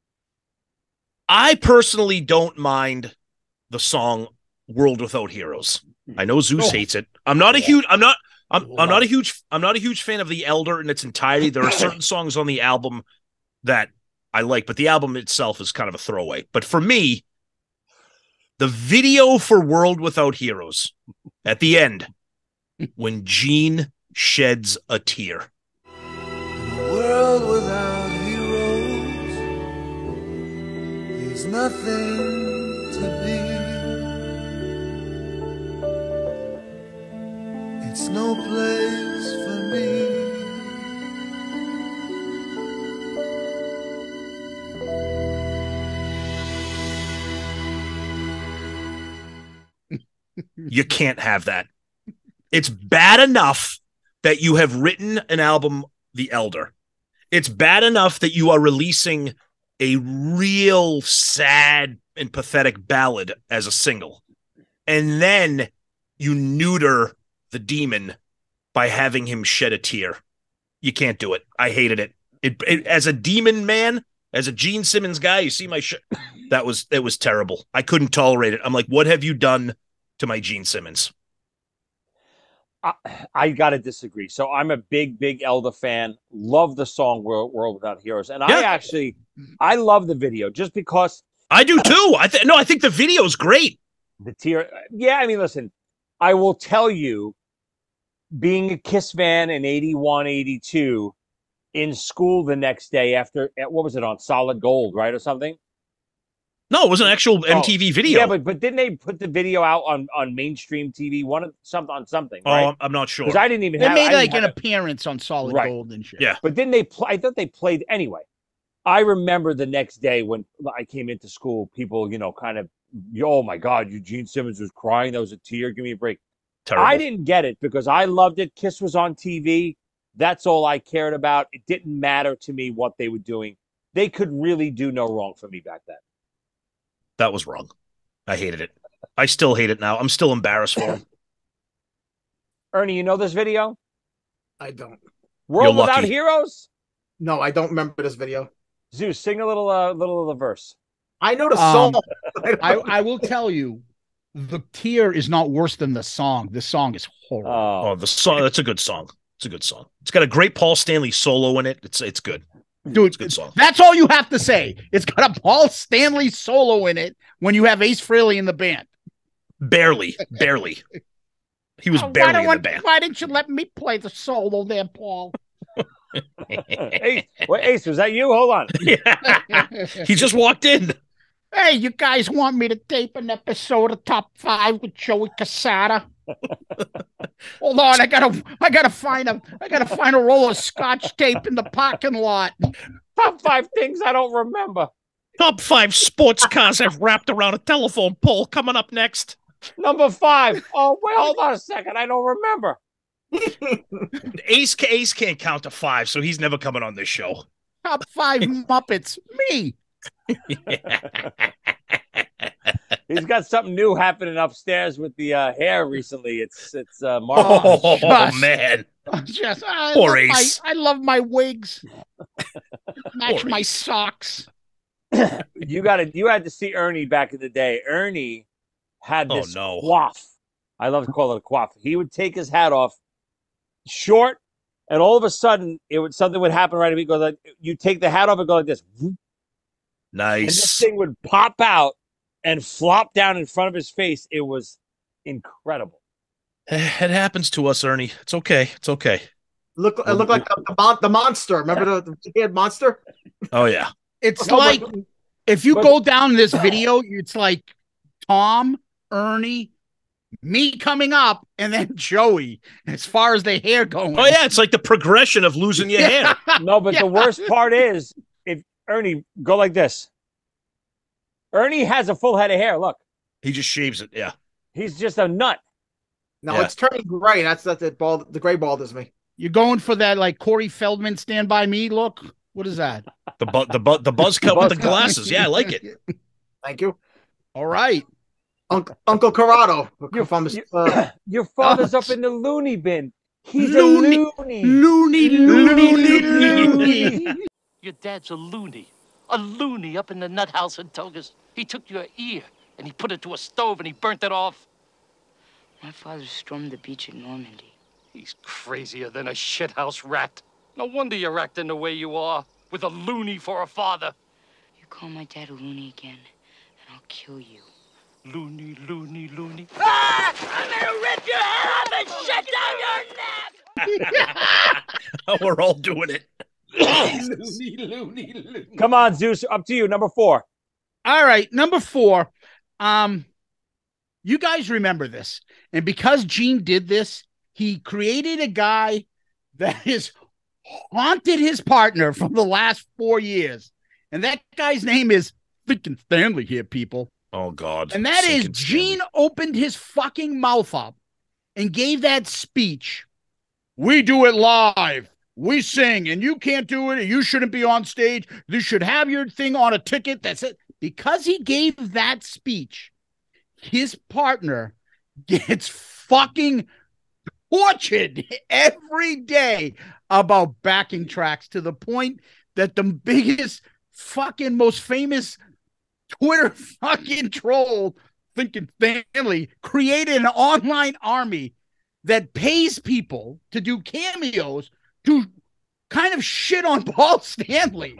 I personally don't mind the song World Without Heroes. I know Zeus oh. hates it. I'm not a huge I'm not I'm I'm not a huge I'm not a huge fan of The Elder in its entirety. There are certain songs on the album that I like, but the album itself is kind of a throwaway. But for me, the video for World Without Heroes at the end, when Gene sheds a tear. A world without heroes, there's nothing to be. no place for me. You can't have that. It's bad enough that you have written an album, The Elder. It's bad enough that you are releasing a real sad and pathetic ballad as a single. And then you neuter the demon by having him shed a tear. You can't do it. I hated it. It, it as a demon man, as a Gene Simmons guy, you see my shit. That was, it was terrible. I couldn't tolerate it. I'm like, what have you done to my Gene Simmons? I, I got to disagree. So I'm a big, big Elder fan. Love the song World, World Without Heroes. And yeah. I actually, I love the video just because. I do too. I th- No, I think the video is great. The tear. Yeah, I mean, listen, I will tell you, being a Kiss fan in eighty-one, eighty-two, in school the next day after, what was it on? Solid Gold, right? Or something? No, it was an actual M T V oh, video. Yeah, but but didn't they put the video out on, on mainstream T V? One of something on something. Oh, right? I'm not sure. Because I didn't even. They have, made I like an have appearance on Solid right. Gold and shit. Yeah, but didn't they? Play, I thought they played anyway. I remember the next day when I came into school, people, you know, kind of, oh my God, Eugene Simmons was crying. That was a tear. Give me a break. Terrible. I didn't get it because I loved it. Kiss was on T V. That's all I cared about. It didn't matter to me what they were doing. They could really do no wrong for me back then. That was wrong. I hated it. I still hate it now. I'm still embarrassed for him. Ernie, you know this video? I don't. World You're Without lucky. Heroes? No, I don't remember this video. Zeus, sing a little, uh, little of the verse. I know the Um, song. I, I will tell you, the tear is not worse than the song. The song is horrible. Oh, Oh, the song. That's a good song. It's a good song. It's got a great Paul Stanley solo in it. It's it's good. Dude, It's a good song. that's all you have to say. It's got a Paul Stanley solo in it when you have Ace Frehley in the band. Barely, barely. He was Oh, why barely don't in want- the band. Why didn't you let me play the solo there, Paul? Ace, what, Ace, was that you? Hold on. Yeah. He just walked in. Hey, you guys want me to tape an episode of Top Five with Joey Cassata? Hold on, I gotta, I gotta find a, I gotta find a roll of Scotch tape in the parking lot. Top five things I don't remember. Top five sports cars have wrapped around a telephone pole. Coming up next. Number five. Oh, wait, hold on a second. I don't remember. Ace Ace can't count to five, so he's never coming on this show. Top Five Muppets, me. He's got something new happening upstairs with the uh, hair recently. It's it's uh, marvelous. Oh, just- man. Just, I Poor love my, Ace. I love my wigs. Match Poor my Ace. socks. You got to you had to see Ernie back in the day. Ernie had Oh, this no. coif. I love to call it a coif. He would take his hat off, short, and all of a sudden, it would something would happen right away. Go like you take the hat off and go like this, and this Nice. thing would pop out and flop down in front of his face. It was incredible. It happens to us, Ernie. It's okay. It's okay. Look, it looked like the, the, mon- the monster. Remember the, the kid monster? Oh, yeah. It's No, like but- if you but- go down this video, it's like Tom, Ernie, me coming up, and then Joey. As far as the hair going. Oh, yeah. It's like the progression of losing your hair. No, but Yeah. the worst part is if Ernie go like this. Ernie has a full head of hair. Look, He just shaves it. Yeah. he's just a nut. No, Yeah. it's turning gray. That's that the bald. The gray bald is me. You're going for that like Corey Feldman Stand By Me look? What is that? The bu- the bu- the buzz cut with the Buzz cut. glasses. Yeah, I like it. Thank you, All right. Uncle Uncle Corrado. Your, From the, your- uh, your father's up in the loony bin. He's Loony- a loony. Loony, loony, loony. Your dad's a loony. A loony up in the nut house in Togus. He took your ear and he put it to a stove and he burnt it off. My father stormed the beach in Normandy. He's crazier than a shithouse rat. No wonder you're acting the way you are, with a loony for a father. You call my dad a loony again, and I'll kill you. Loony, loony, loony. Ah! I'm gonna rip your head off and shut down your neck! We're all doing it. Loony, loony, loony. Come on, Zeus. Up to you. Number four. All right, number four. Um, you guys remember this, and because Gene did this, he created a guy that has haunted his partner from the last four years. And that guy's name is freaking Stanley here, people. Oh, God. And that is Sinking Gene Stanley. opened his fucking mouth up and gave that speech. We do it live. We sing, and you can't do it, and you shouldn't be on stage. You should have your thing on a ticket. That's it. Because he gave that speech, his partner gets fucking tortured every day about backing tracks to the point that the biggest fucking most famous Twitter fucking troll, thinking Stanley, created an online army that pays people to do cameos to kind of shit on Paul Stanley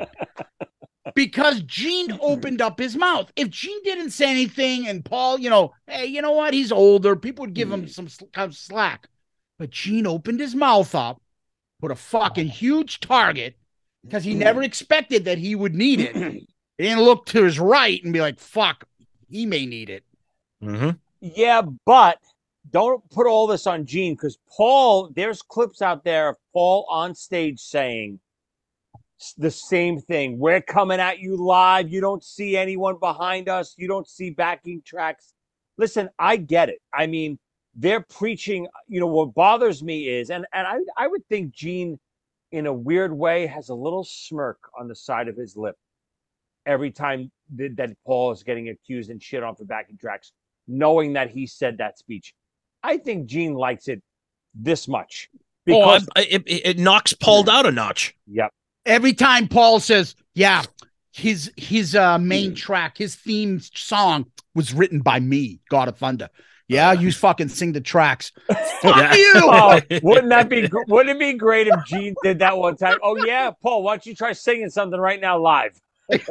because Gene opened up his mouth. If Gene didn't say anything and Paul, you know, hey, you know what? He's older. People would give him some kind of slack. But Gene opened his mouth up, put a fucking huge target because he never expected that he would need it. He didn't look to his right and be like, fuck, he may need it. Mm-hmm. Yeah, but don't put all this on Gene because Paul, there's clips out there of Paul on stage saying the same thing. We're coming at you live. You don't see anyone behind us. You don't see backing tracks. Listen, I get it. I mean, they're preaching, you know, what bothers me is, and, and I, I would think Gene, in a weird way, has a little smirk on the side of his lip every time that, that Paul is getting accused and shit on for backing tracks, knowing that he said that speech. I think Gene likes it this much. Because oh, I, it, it knocks Paul down a notch. Yep. Every time Paul says, yeah, his his uh, main track, his theme song was written by me, God of Thunder. Yeah, you fucking sing the tracks. Fuck Yeah. you. Oh, wouldn't that be wouldn't it be great if Gene did that one time? Oh yeah, Paul, why don't you try singing something right now live? That'd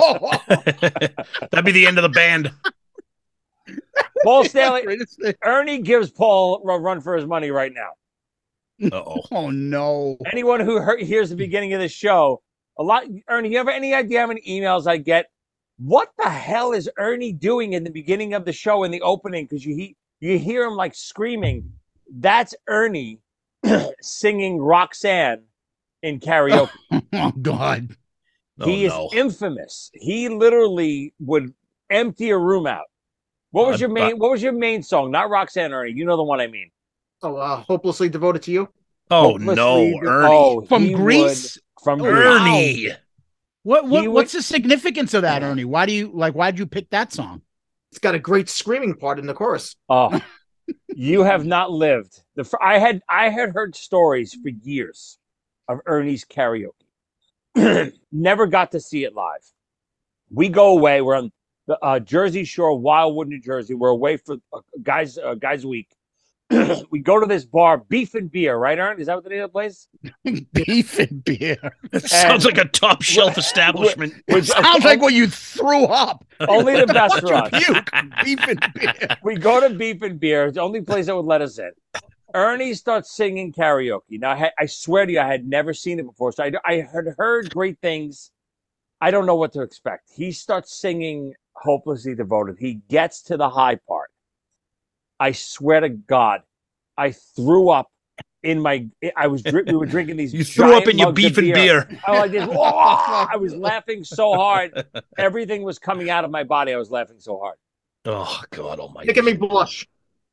be the end of the band. Paul Stanley, Ernie gives Paul a run for his money right now. Uh-oh. Oh no! Anyone who heard, hears the beginning of the show, a lot. Ernie, you have any idea how many emails I get? What the hell is Ernie doing in the beginning of the show in the opening? Because you he, you hear him like screaming. That's Ernie singing Roxanne in karaoke. Oh God! He Oh, is no. infamous. He literally would empty a room out. What was Uh, your main? What was your main song? Not Roxanne, Ernie. You know the one I mean. Oh, uh, hopelessly devoted to you. Oh Hopelessly no, de- Ernie. Oh, From he Greece? would- from Oh, Greece. Ernie. What what He what's would- the significance of that, Ernie? Why do you like? Why did you pick that song? It's got a great screaming part in the chorus. Oh, you have not lived. The fr- I had I had heard stories for years of Ernie's karaoke. Never got to see it live. We go away. We're on the uh, Jersey Shore, Wildwood, New Jersey. We're away for uh, guys uh, guys week. We go to this bar, Beef and Beer, right, Ern? Is that what the name of the place? Beef and beer. That sounds like a top shelf establishment. Which Sounds like what you threw up. only the best for You us. puke. Beef and beer. We go to Beef and Beer. It's the only place that would let us in. Ernie starts singing karaoke. Now, I, had, I swear to you, I had never seen it before. So I, I had heard great things. I don't know what to expect. He starts singing Hopelessly Devoted. He gets to the high part. I swear to God, I threw up in my. I was. We were drinking these. You threw up giant in your mugs of beef and beer. Oh, I did. Oh, I was laughing so hard. Everything was coming out of my body. I was laughing so hard. Oh God Almighty! Making me blush.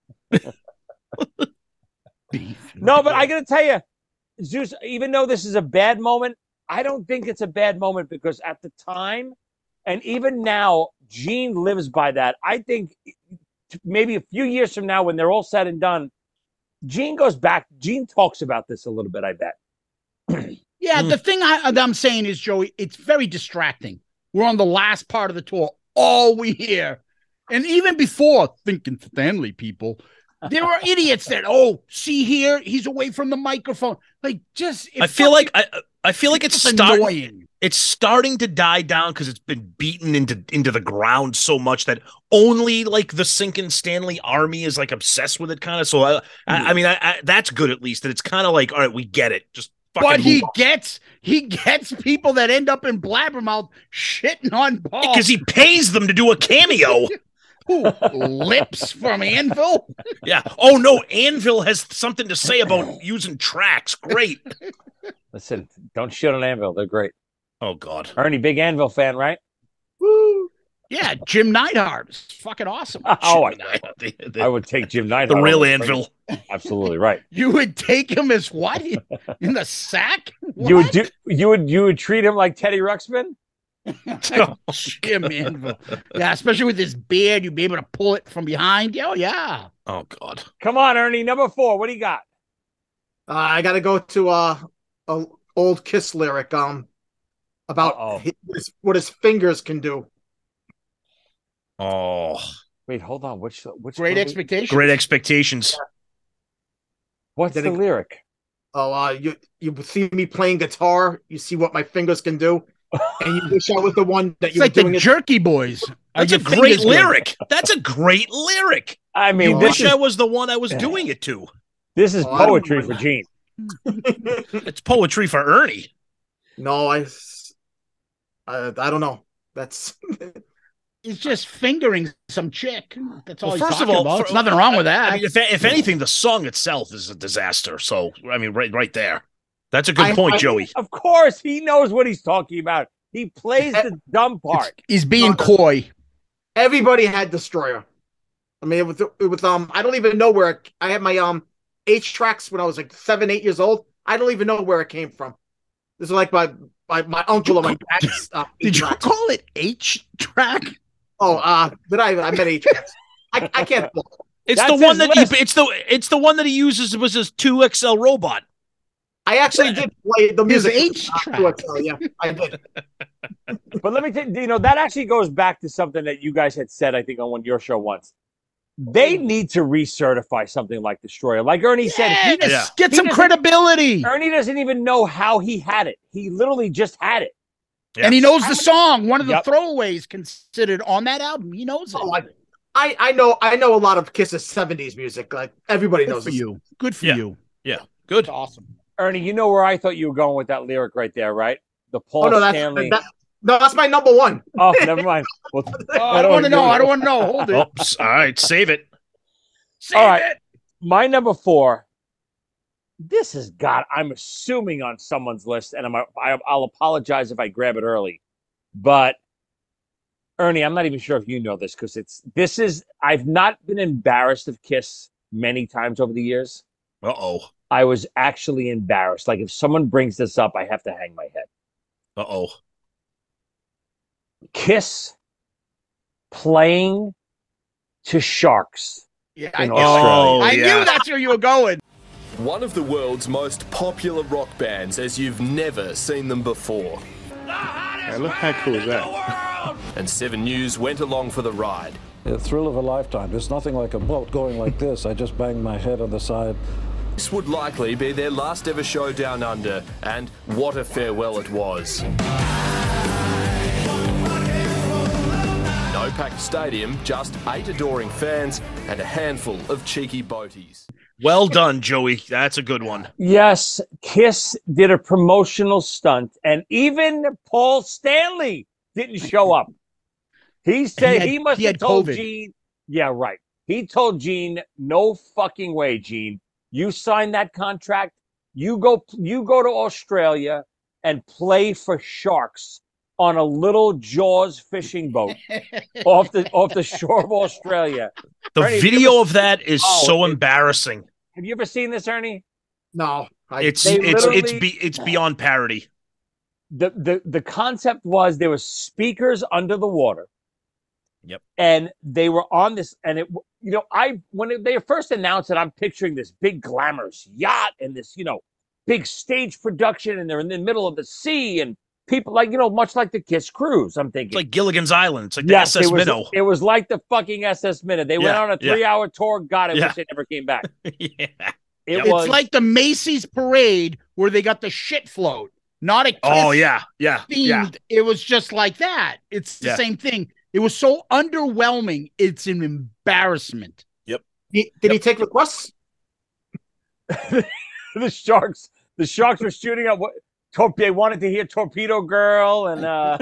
No, but I got to tell you, Zeus. Even though this is a bad moment, I don't think it's a bad moment because at the time, and even now, Gene lives by that. I think maybe a few years from now, when they're all said and done, Gene goes back. Gene talks about this a little bit, I bet. Yeah, the thing I, that I'm saying is, Joey, it's very distracting. We're on the last part of the tour. All we hear, and even before thinking Stanley people, there were idiots that, oh, see here, he's away from the microphone. Like, just I feel like I I feel like it's just starting. annoying. It's starting to die down because it's been beaten into into the ground so much that only like the sinking Stanley army is like obsessed with it, kind of. So I, I, I mean, I, I, that's good at least that it's kind of like, all right, we get it. Just fucking But he move on. gets he gets people that end up in Blabbermouth shitting on Paul because he pays them to do a cameo. Ooh, lips from Anvil. Yeah. Oh no, Anvil has something to say about using tracks. Great. Listen, don't shit on Anvil. They're great. Oh God. Ernie, big Anvil fan, right? Woo. Yeah, Jim Neidhart is fucking awesome. Oh, I, the, the, I would take Jim Neidhart. the real over Anvil. Absolutely right. You would take him as what? In the sack? What? You would do. You would. You would treat him like Teddy Ruxpin. Oh, Jim Anvil. Yeah, especially with his beard, you'd be able to pull it from behind. Oh, yeah. Oh, God. Come on, Ernie. Number four. What do you got? Uh, I got to go to uh, a old Kiss lyric um about his, what his fingers can do. Oh. Wait, hold on. Which which Great movie? Expectations? Great Expectations. What's Did the it- lyric? Oh, uh, you you see me playing guitar, you see what my fingers can do, and you wish I was the one that It's you were like the doing it. Jerky Boys. Are That's a your great fingers good? lyric. That's a great lyric. I mean, you this wish is, I was the one I was doing it to. this is Oh, I don't poetry know. for Gene. It's poetry for Ernie. No, I, I, I don't know. That's He's just fingering some chick. That's all Well, he's first of talking all, about. for- There's nothing wrong with that. I mean, if, if anything, the song itself is a disaster. So, I mean, right, right there. That's a good I- point, I- Joey. Of course, he knows what he's talking about. He plays the dumb part. He's being No, no. coy. everybody had Destroyer. I mean, it was, it was um. I don't even know where it, I had my um H tracks when I was like seven, eight years old. I don't even know where it came from. This is like my my, my uncle or my dad's. Uh, Did you eight-tracks. call it H track? Oh, uh, but I I meant H tracks. I I can't. It's That's the one his that list. he, it's the it's the one that he uses was his two X L robot. I actually did play the His music. H uh, track. to it, so, yeah, I did. But let me tell you, you know, that actually goes back to something that you guys had said, I think, on one of your show once. They need to recertify something like Destroyer. Like Ernie said, he, Yes, Yeah. get he some doesn't- credibility. Ernie doesn't even know how he had it. He literally just had it. Yeah. And he knows the song. One of the Yep. throwaways considered on that album. He knows it. Oh, I, I I know I know a lot of Kiss's seventies music. Like everybody Good knows for this. you. Good for Yeah. you. Yeah, good. That's awesome. Ernie, you know where I thought you were going with that lyric right there, right? The Paul Oh no, that's Stanley. that, no, that's my number one. Oh, never mind. Well, Oh, I don't want to know. I don't want to know. Hold it. Oops. All right, save it. Save All right. it. My number four. This is God. I'm assuming on someone's list, and I'm, I, I'll apologize if I grab it early. But Ernie, I'm not even sure if you know this because it's this is. I've not been embarrassed of Kiss many times over the years. Uh oh. I was actually embarrassed. Like if someone brings this up, I have to hang my head. Uh oh. Kiss playing to Sharks Yeah, I in knew, Australia. Oh, I yeah. knew that's where you were going. One of the world's most popular rock bands as you've never seen them before. Hey, look how cool is that? And Seven News went along for the ride. The thrill of a lifetime. There's nothing like a boat going like this. I just banged my head on the side. This would likely be their last ever show down under, and what a farewell it was. No packed stadium, just eight adoring fans and a handful of cheeky boaties. Well done, Joey. That's a good one. Yes, Kiss did a promotional stunt, and even Paul Stanley didn't show up. He said had- he, must he have had told COVID. Gene. Yeah, right. He told Gene, "No fucking way, Gene. You signed that contract. You go. You go to Australia and play for Sharks on a little Jaws fishing boat off the off the shore of Australia." The Ernie, have you video ever- of that is Oh, so it- embarrassing. Have you ever seen this, Ernie? No, I, It's They it's it's literally- be, it's beyond parody. the the the concept was there were speakers under the water. Yep. And they were on this, and it, you know, I when it, they first announced it, I'm picturing this big glamorous yacht and this, you know, big stage production, and they're in the middle of the sea, and people like, you know, much like the Kiss cruise. I'm thinking, It's like Gilligan's Island. It's like yes, the S S it was, Minnow. it was like the fucking S S Minnow. They went Yeah, on a yeah. three hour tour. God, I Yeah. wish they never came back. Yeah. It Yep. was It's like the Macy's parade where they got the shit float, not a Kiss Oh yeah, yeah, themed. yeah. It was just like that. It's the Yeah. same thing. It was so underwhelming. It's an embarrassment. he, did he take requests? the Sharks. The Sharks were shooting up. What? tor- they wanted to hear Torpedo Girl, and uh,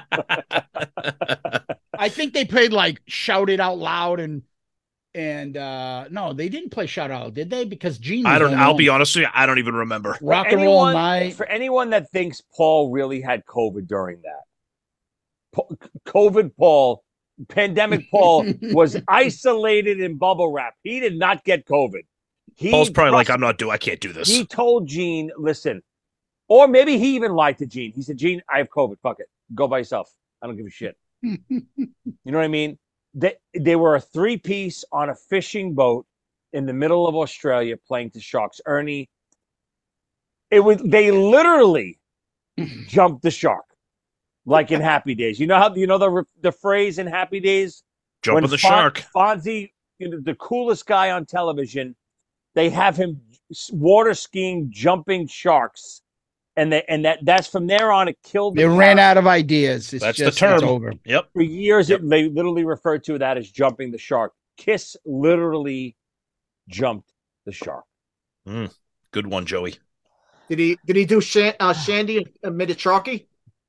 I think they played like "Shout It Out Loud" and and uh no, they didn't play "Shout Out," did they? Because Gene. I Was don't. only I'll on be honest with you. I don't even remember. Rock and anyone, Roll Night. For anyone that thinks Paul really had COVID during that, Po- COVID Paul, pandemic Paul was isolated in bubble wrap. He did not get COVID. He Paul's probably like, trust- I'm not do. I can't do this. He told Gene, listen, or maybe he even lied to Gene. He said, Gene, I have COVID. Fuck it. Go by yourself. I don't give a shit. You know what I mean? They, they were a three-piece on a fishing boat in the middle of Australia playing to sharks. Ernie, it was, they literally jumped the shark. Like in Happy Days. You know how, you know the the phrase in Happy Days? Jump When with the Fon- shark. Fonzie, you know, the coolest guy on television, they have him water skiing, jumping sharks. And they, and that that's from there on, it killed the They ran character. out of ideas. It's That's just, the term. It's over. Yep. For years, Yep. it, they literally referred to that as jumping the shark. Kiss literally jumped the shark. Mm, good one, Joey. Did he did he do Shan- uh, Shandy and made it chalky?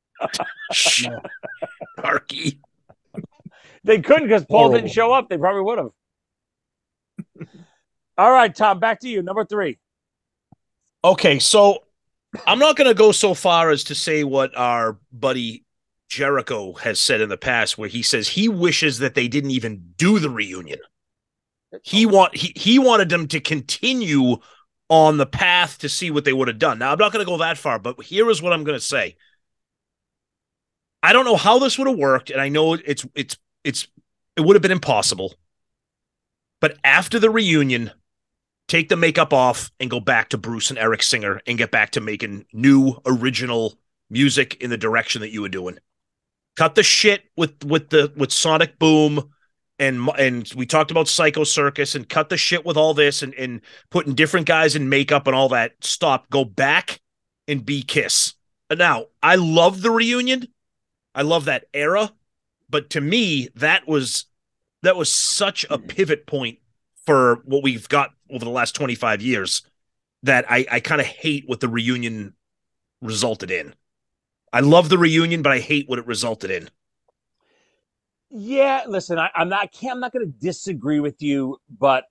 Sharky. They couldn't because Paul Horrible. didn't show up. They probably would have. All right, Tom, back to you. Number three. Okay, so I'm not going to go so far as to say what our buddy Jericho has said in the past, where he says he wishes that they didn't even do the reunion. He want he he wanted them to continue on the path to see what they would have done. Now, I'm not going to go that far, but here is what I'm going to say. I don't know how this would have worked, and I know it's it's it's it would have been impossible. But after the reunion, take the makeup off and go back to Bruce and Eric Singer and get back to making new original music in the direction that you were doing. Cut the shit with with the with Sonic Boom and and we talked about Psycho Circus, and cut the shit with all this and and putting different guys in makeup and all that. Stop. Go back and be Kiss. Now, I love the reunion. I love that era, but to me, that was that was such a pivot point for what we've got over the last twenty-five years that I, I kind of hate what the reunion resulted in. I love the reunion, but I hate what it resulted in. Yeah, listen, I, I'm not. I can't, I'm not going to disagree with you, but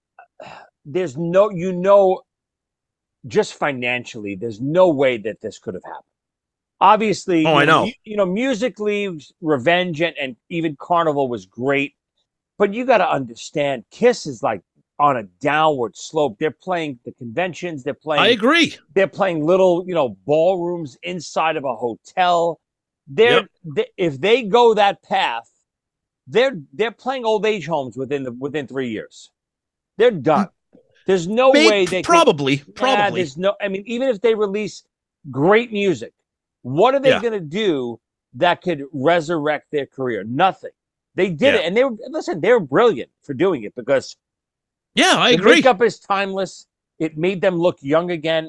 there's no, you know, just financially, there's no way that this could have happened. Obviously, Oh, you I know. You, you know, musically, Revenge and, and even Carnival was great, but you got to understand, Kiss is like on a downward slope. They're playing the conventions. They're playing. I agree. They're playing little, you know, ballrooms inside of a hotel. They're Yep. they, if they go that path, they're they're playing old age homes within the within three years. They're done. There's no Maybe- way they probably can, probably. Yeah, there's no. I mean, even if they release great music, what are they Yeah. going to do that could resurrect their career? Nothing. They did Yeah. it, and they were listen. They were brilliant for doing it because Yeah, I the agree. makeup is timeless. It made them look young again,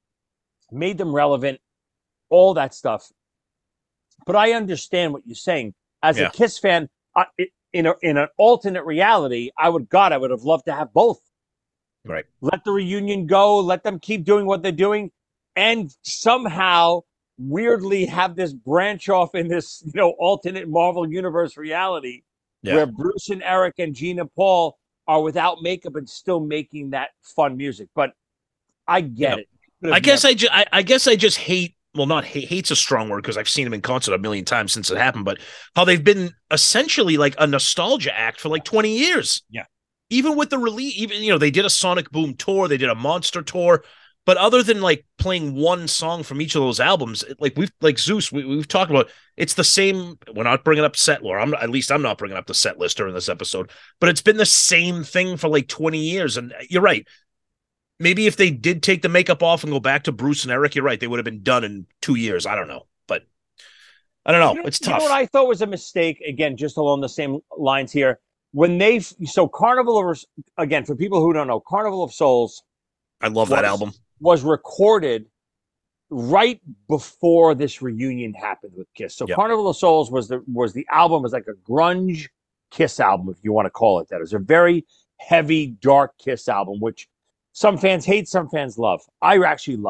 made them relevant, all that stuff. But I understand what you're saying. As Yeah. a Kiss fan, I, in a, in an alternate reality, I would God, I would have loved to have both. Right. Let the reunion go. Let them keep doing what they're doing, and somehow weirdly have this branch off in this, you know, alternate Marvel universe reality Yeah. where Bruce and Eric and Gina Paul are without makeup and still making that fun music. But I get Yeah. it. Could have I guess never- I, ju- I I guess I just hate. Well, not hate. Hate's a strong word because I've seen them in concert a million times since it happened. But how they've been essentially like a nostalgia act for like twenty years. Yeah. Even with the release, even you know they did a Sonic Boom tour, they did a Monster tour, but other than like playing one song from each of those albums, like we've like Zeus, we, we've talked about, it's the same. We're not bringing up set lore. I'm at least I'm not bringing up the set list during this episode, but it's been the same thing for like twenty years. And you're right. Maybe if they did take the makeup off and go back to Bruce and Eric, you're right. They would have been done in two years. I don't know, but I don't know. You know, It's you tough. know what I thought was a mistake? Again, just along the same lines here. When they so Carnival of again for people who don't know, Carnival of Souls. I love that was- album. Was recorded right before this reunion happened with Kiss. So Yep. Carnival of Souls was the was the album was like a grunge Kiss album, if you want to call it that. It was a very heavy, dark Kiss album, which some fans hate, some fans love. I actually love it.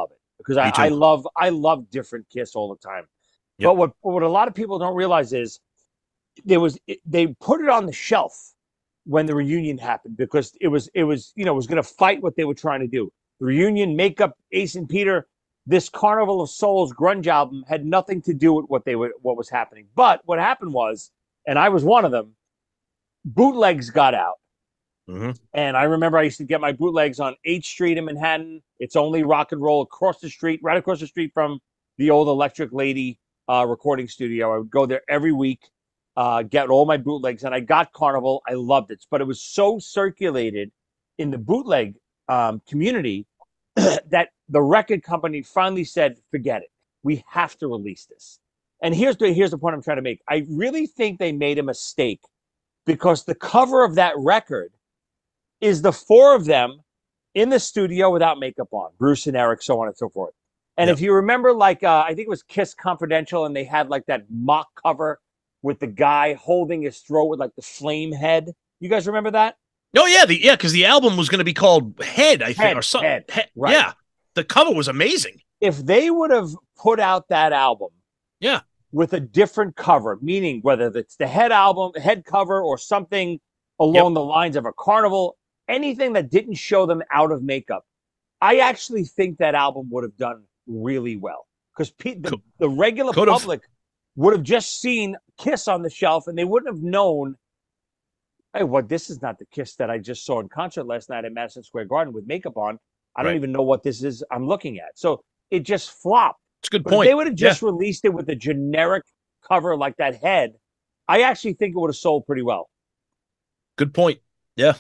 because I, I love I love different Kiss all the time. Yep. But what what a lot of people don't realize is there was they put it on the shelf when the reunion happened because it was it was you know it was going to fight what they were trying to do. The reunion, Makeup, Ace and Peter, this Carnival of Souls grunge album had nothing to do with what they were what was happening. But what happened was, and I was one of them, bootlegs got out. Mm-hmm. And I remember I used to get my bootlegs on eighth Street in Manhattan. It's only rock and roll across the street, right across the street from the old Electric Lady uh, recording studio. I would go there every week, uh, get all my bootlegs, and I got Carnival. I loved it, but it was so circulated in the bootleg um, community that the record company finally said, "Forget it. We have to release this." And here's the here's the point I'm trying to make. I really think they made a mistake because the cover of that record is the four of them in the studio without makeup on, Bruce and Eric, so on and so forth. And yep. if you remember, like, uh, I think it was Kiss Confidential, and they had, like, that mock cover with the guy holding his throat with, like, the flame head. You guys remember that? Oh, yeah, the yeah, because the album was going to be called Head, I think, Head, or something. Head, Head. Right. Yeah, the cover was amazing. If they would have put out that album yeah, with a different cover, meaning whether it's the Head album, Head cover, or something along yep. the lines of a Carnival, anything that didn't show them out of makeup, I actually think that album would have done really well because pe- the, the regular Could've. public would have just seen Kiss on the shelf and they wouldn't have known, hey, well, this is not the Kiss that I just saw in concert last night at Madison Square Garden with makeup on. I don't right. even know what this is I'm looking at. So it just flopped. It's a good but point. If they would have just yeah. released it with a generic cover like that Head, I actually think it would have sold pretty well. Good point. Yeah.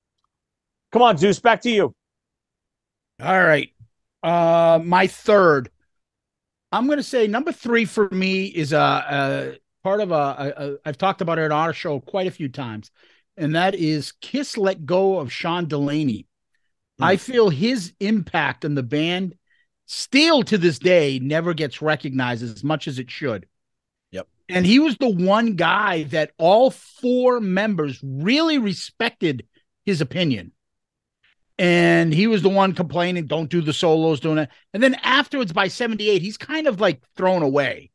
Come on, Zeus, back to you. All right. Uh, my third. I'm going to say number three for me is a, a part of a, a, a. I've talked about it on our show quite a few times, and that is Kiss let go of Sean Delaney. Hmm. I feel his impact on the band still to this day never gets recognized as much as it should. Yep. And he was the one guy that all four members really respected his opinion. And he was the one complaining, don't do the solos, doing it. And then afterwards, by seventy-eight, he's kind of like thrown away.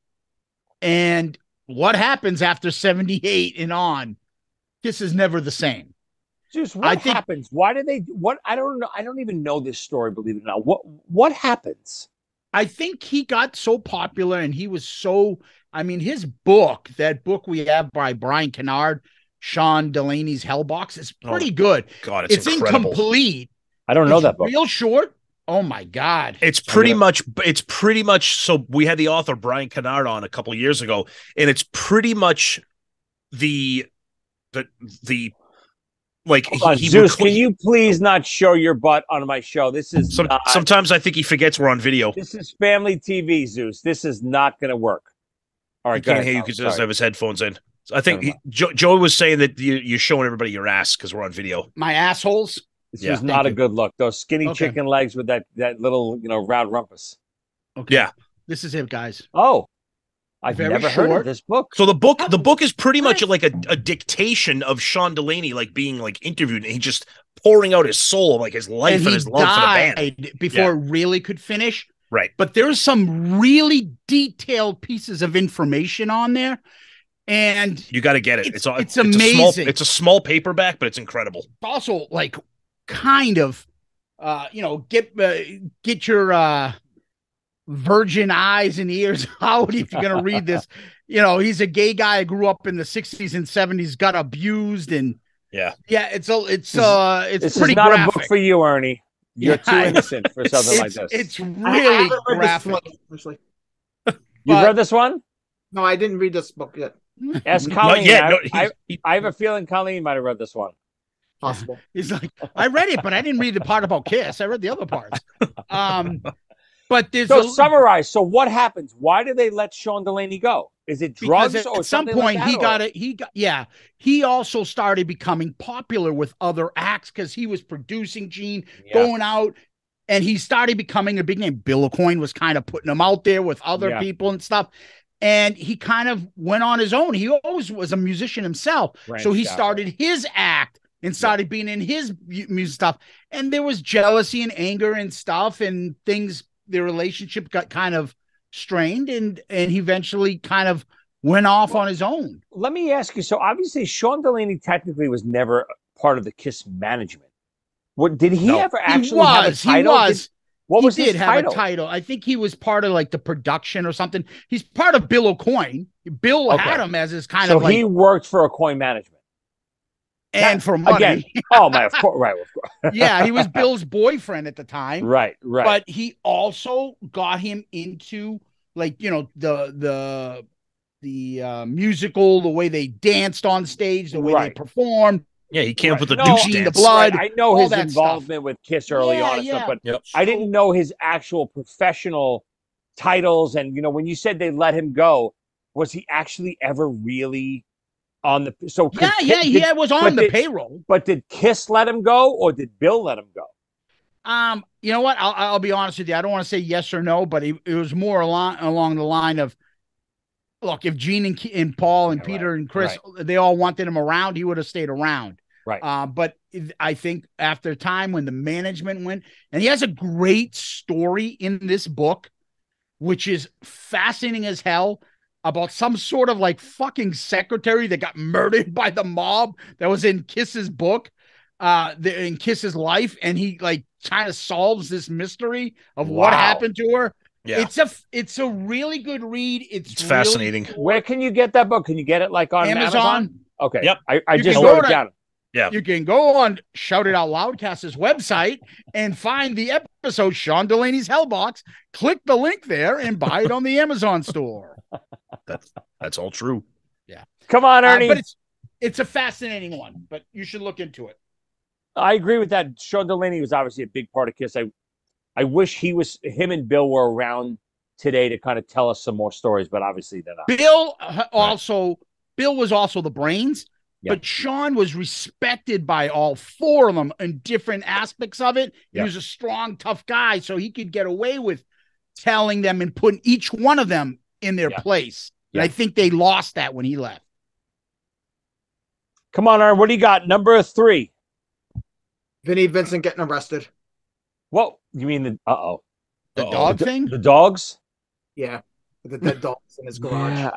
And what happens after seventy-eight and on? Kiss is never the same. Zeus, what I think, happens? Why do they, what, I don't know. I don't even know this story, believe it or not. What, what happens? I think he got so popular and he was so, I mean, his book, that book we have by Brian Kennard, Sean Delaney's Hellbox, is pretty oh, good. God, it's, it's incredible. incomplete. I don't know it's that book. Real short. Oh my God. It's pretty much, it's pretty much, so we had the author Brian Kennard on a couple of years ago, and it's pretty much the, the, the, like, on, he, Zeus, he, can you please not show your butt on my show? This is some, not, sometimes I think he forgets we're on video. This is family T V, Zeus. This is not going to work. All right, I can't hear you because he doesn't have his headphones in. I think he, jo- Joey was saying that you, you're showing everybody your ass because we're on video. My assholes. This yeah. is not Thank a you. good look. Those skinny okay. chicken legs with that that little, you know, round rumpus. Okay. Yeah. This is it, guys. Oh, I've Very never short. heard of this book. So the book, the book is pretty much like a, a dictation of Sean Delaney, like being like interviewed, and he just pouring out his soul, like his life and, and his love for the band before yeah. it really could finish. Right. But there's some really detailed pieces of information on there. And you got to get it. It's, it's, all, it's, it's amazing. A small, it's a small paperback, but it's incredible. Also, like, kind of, uh, you know, get uh, get your uh, virgin eyes and ears out if you're gonna read this. You know, he's a gay guy who grew up in the sixties and seventies, got abused, and yeah, yeah, it's a, it's uh, it's this pretty is not graphic. a book for you, Ernie. You're yeah, too innocent for something like this. It's really graphic. One, you read this one? No, I didn't read this book yet. Ask Colleen. Yet, I, no, I, I have a feeling Colleen might have read this one. Possible. He's like, I read it, but I didn't read the part about Kiss. I read the other parts. Um, but there's so a, summarize. So what happens? Why do they let Sean Delaney go? Is it drugs at, or at some point like he or? got it? He got yeah. He also started becoming popular with other acts because he was producing Gene, yeah. going out, and he started becoming a big name. Bill Aucoin was kind of putting him out there with other yeah. people and stuff. And he kind of went on his own. He always was a musician himself. Branched so he out. started his act and started yeah. being in his music stuff. And there was jealousy and anger and stuff and things, their relationship got kind of strained, and and he eventually kind of went off on his own. Let me ask you. So obviously, Sean Delaney technically was never part of the Kiss management. What did he No. ever He actually was, have a title? He was. Did, what he was did his have title? a title. I think he was part of like the production or something. He's part of Bill O'Coin. Bill Okay. had him as his kind so of like, he worked for O'Coin management and That- for money. Again, oh my, of course, right, of course. Yeah, he was Bill's boyfriend at the time. Right, right. But he also got him into like, you know, the the the uh, musical, the way they danced on stage, the way Right. they performed. Yeah, he came up with a No, douche Eugene dance. the Blood. Right, I know all his that involvement stuff. with Kiss early Yeah, on and yeah. stuff, but Yep. I didn't know his actual professional titles. And you know, when you said they let him go, was he actually ever really on the? So could Yeah, Ki- yeah, he did- was on but the did- payroll. But did Kiss let him go, or did Bill let him go? Um, you know what? I'll I'll be honest with you. I don't want to say yes or no, but it, it was more along along the line of, look, if Gene and, and Paul and Yeah, Peter right, and Chris, they all wanted him around, he would have stayed around. Right. Uh, but I think after time when the management went, and he has a great story in this book, which is fascinating as hell, about some sort of like fucking secretary that got murdered by the mob that was in Kiss's book, uh, the, in Kiss's life. And he like kind of solves this mystery of what Wow. happened to her. Yeah. It's a, it's a really good read. It's, It's really fascinating. short. Where can you get that book? Can you get it like on Amazon? Amazon. Okay. Yep. I, I You just can go wrote it to- down. Yeah. You can go on Shout It Out Loudcast's website and find the episode Sean Delaney's Hellbox. Click the link there and buy it on the Amazon store. That's that's all true. Come on, Uh, Ernie. but it's it's a fascinating one, but you should look into it. I agree with that. Sean Delaney was obviously a big part of Kiss. I, I wish he was, him and Bill were around today to kind of tell us some more stories, but obviously they're not. Bill uh, also Bill was also the brains, Yeah. but Sean was respected by all four of them in different aspects of it. He Yeah. was a strong, tough guy, so he could get away with telling them and putting each one of them in their Yeah. place. And Yeah. I think they lost that when he left. Come on, Aaron. What do you got? Number three. Vinnie Vincent getting arrested. What? You mean the, uh-oh. The Uh-oh. dog The, thing? the dogs? Yeah, with the dead dogs in his garage. Yeah.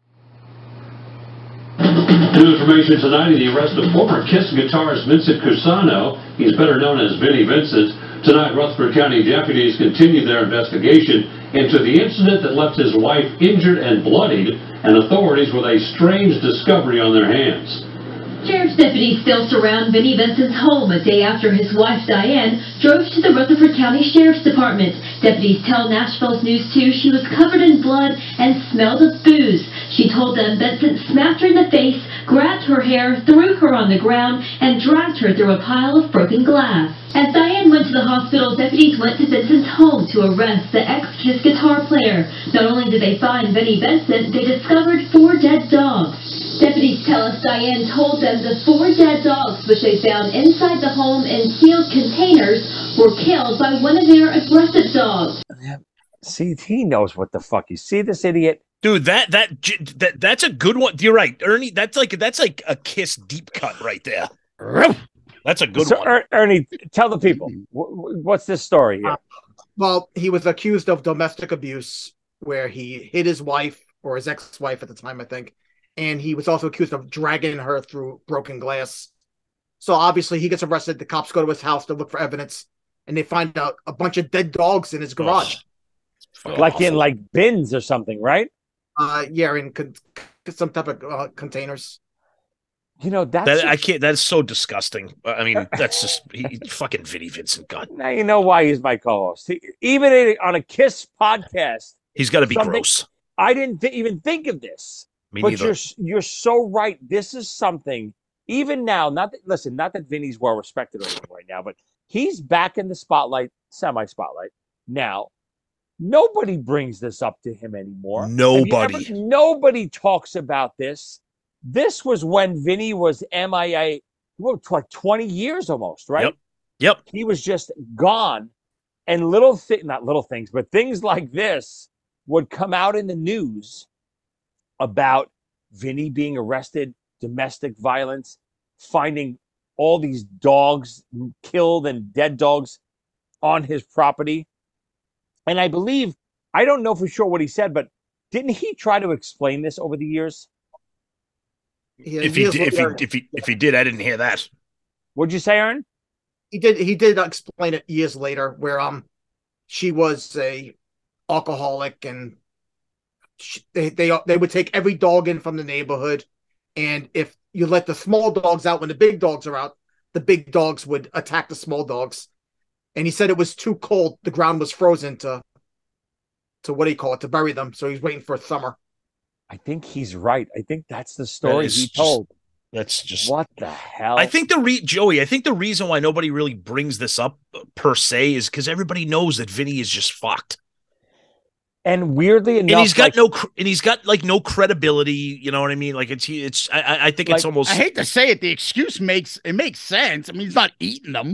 New information tonight in the arrest of former Kiss guitarist Vincent Cassata. He's better known as Vinnie Vincent. Tonight, Rutherford County deputies continue their investigation into the incident that left his wife injured and bloodied, and authorities with a strange discovery on their hands. Sheriff's deputies still surround Vinnie Vincent's home a day after his wife, Diane, drove to the Rutherford County Sheriff's Department. Deputies tell Nashville's News two she was covered in blood and smelled of booze. She told them Vincent smacked her in the face, grabbed her hair, threw her on the ground, and dragged her through a pile of broken glass. As Diane went to the hospital, deputies went to Vincent's home to arrest the ex-Kiss guitar player. Not only did they find Vinnie Vincent, they discovered four dead dogs. Deputies tell us Diane told them the four dead dogs, which they found inside the home in sealed containers, were killed by one of their aggressive dogs. See, he knows what the fuck. You see this idiot? Dude, that that that that's a good one. You're right, Ernie. That's like that's like a Kiss deep cut right there. That's a good so, one. Er, Ernie, tell the people, wh- what's this story here? Uh, well, he was accused of domestic abuse, where he hit his wife, or his ex-wife at the time, I think. And he was also accused of dragging her through broken glass. So obviously he gets arrested. The cops go to his house to look for evidence, and they find out a bunch of dead dogs in his garage. Oh, like in like bins or something, right? Uh, yeah, in con- some type of uh, containers. You know, that's That, just- I can't. That's so disgusting. I mean, that's just he, fucking Vinnie Vincent. God, now you know why he's my co-host. He, even in, on a Kiss podcast, he's got to be something- gross. I didn't th- even think of this. Me but neither. you're you're so right. This is something. Even now, not that listen, not that Vinny's well respected or anything right now, but he's back in the spotlight, semi spotlight now. Nobody brings this up to him anymore. Have you Nobody. ever- nobody talks about this. This was when Vinny was M I A, what, like twenty years almost, right? Yep. Yep. He was just gone. And little thing, not little things, but things like this would come out in the news about Vinny being arrested, domestic violence, finding all these dogs killed and dead dogs on his property. And I believe, I don't know for sure what he said, but didn't he try to explain this over the years? If he, did, if, he, if, he, if he did, I didn't hear that. What'd you say, Ern? He did. He did explain it years later, where um, she was a alcoholic, and she, they they they would take every dog in from the neighborhood, and if you let the small dogs out when the big dogs are out, the big dogs would attack the small dogs. And he said it was too cold; the ground was frozen to to what do you call it to bury them. So he's waiting for summer. I think he's right. I think that's the story That he just, told. That's just what the hell. I think the re Joey. I think the reason why nobody really brings this up per se is because everybody knows that Vinny is just fucked. And weirdly enough, and he's got like, no, and he's got like no credibility. You know what I mean? Like it's, it's. I, I think like, it's almost. I hate to say it, the excuse makes it makes sense. I mean, he's not eating them.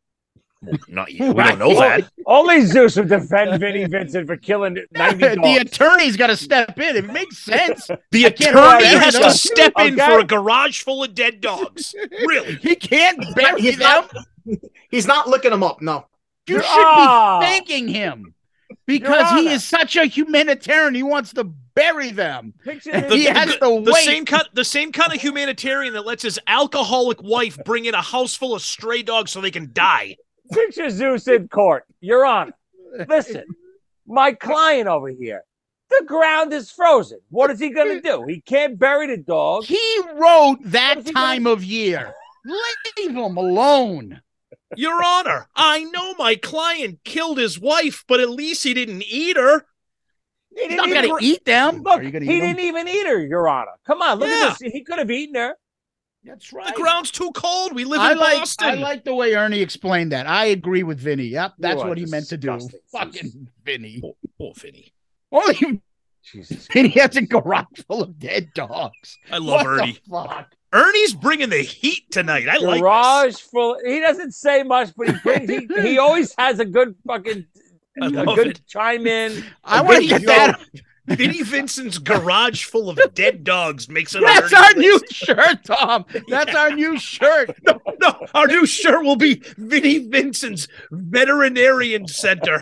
Not yet. We don't know that. Only Zeus would defend Vinny Vincent for killing ninety dogs. The attorney's got to step in. It makes sense. The attorney has to step in okay. for a garage full of dead dogs. Really? He can't bury he's them. Not, he's not looking them up. No. You should oh. be thanking him because he is such a humanitarian. He wants to bury them. The, he has the, to the wait. Same kind, the same kind of humanitarian that lets his alcoholic wife bring in a house full of stray dogs so they can die. Picture Zeus in court. Your Honor, listen, my client over here, the ground is frozen. What is he going to do? He can't bury the dog. He wrote that time of year. Leave him alone. Your Honor, I know my client killed his wife, but at least he didn't eat her. He He's not going to eat them. Look, he didn't them? even eat her, Your Honor. Come on, look yeah. at this. He could have eaten her. That's right. The ground's too cold. We live I in like, Boston. I like the way Ernie explained that. I agree with Vinny. Yep, that's what he meant to do. Zeus. Fucking Vinny. Poor, poor Vinny. Only Jesus Vinny has a garage full of dead dogs. I love what Ernie. The fuck? Ernie's bringing the heat tonight. I like garage full. He doesn't say much, but he brings. he, he always has a good fucking I a love good it. chime in. I want to get joke. that. Vinny Vincent's garage full of dead dogs makes it. That's our new shirt, Tom. That's yeah. our new shirt. No, no, our new shirt will be Vinny Vincent's Veterinarian Center.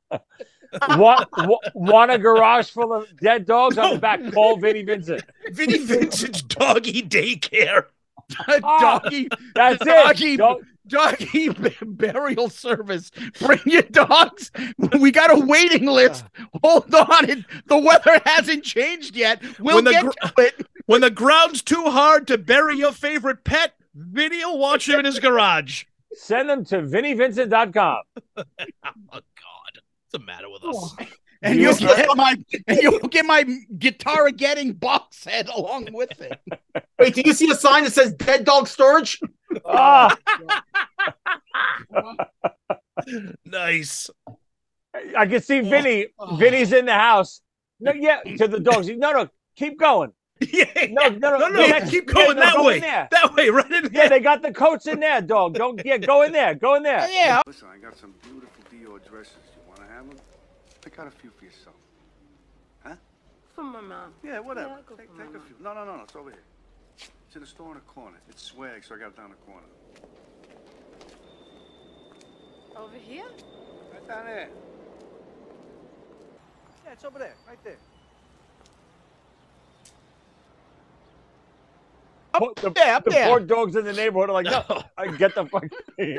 want, want a garage full of dead dogs no. on the back? Call Vinny Vincent. Vinny Vincent's doggy daycare. doggy. That's doggy, it. Dog Doggy burial service. Bring your dogs. We got a waiting list. Hold on. It, the weather hasn't changed yet. We'll when the, get to it. When the ground's too hard to bury your favorite pet, Vinny will watch him in his garage. Send them to vinny vincent dot com. Oh, God. What's the matter with us? Oh. And you'll get my and you'll get my guitar getting box set along with it. Wait, do you see a sign that says dead dog storage? Oh. Nice. I can see Vinny. Oh. Vinny's in the house. No, yeah, to the dogs. No, no, keep going. Yeah, no, no, no, no, no yeah, keep going yeah, that go way. That way, right in there. Yeah, they got the coats in there, dog. Don't yeah, go in there. Go in there. Yeah. Listen, I got some beautiful Dior dresses. You want to have them? Pick out a few for yourself. Huh? For my mom. Yeah, whatever. Yeah, take take a few. No, no, no, no. It's over here. It's in the store in the corner. It's swag, so I got it down the corner. Over here? Right down there. Yeah, it's over there. Right there. Up the, there, up the there. poor dogs in the neighborhood are like, no, I get the fuck.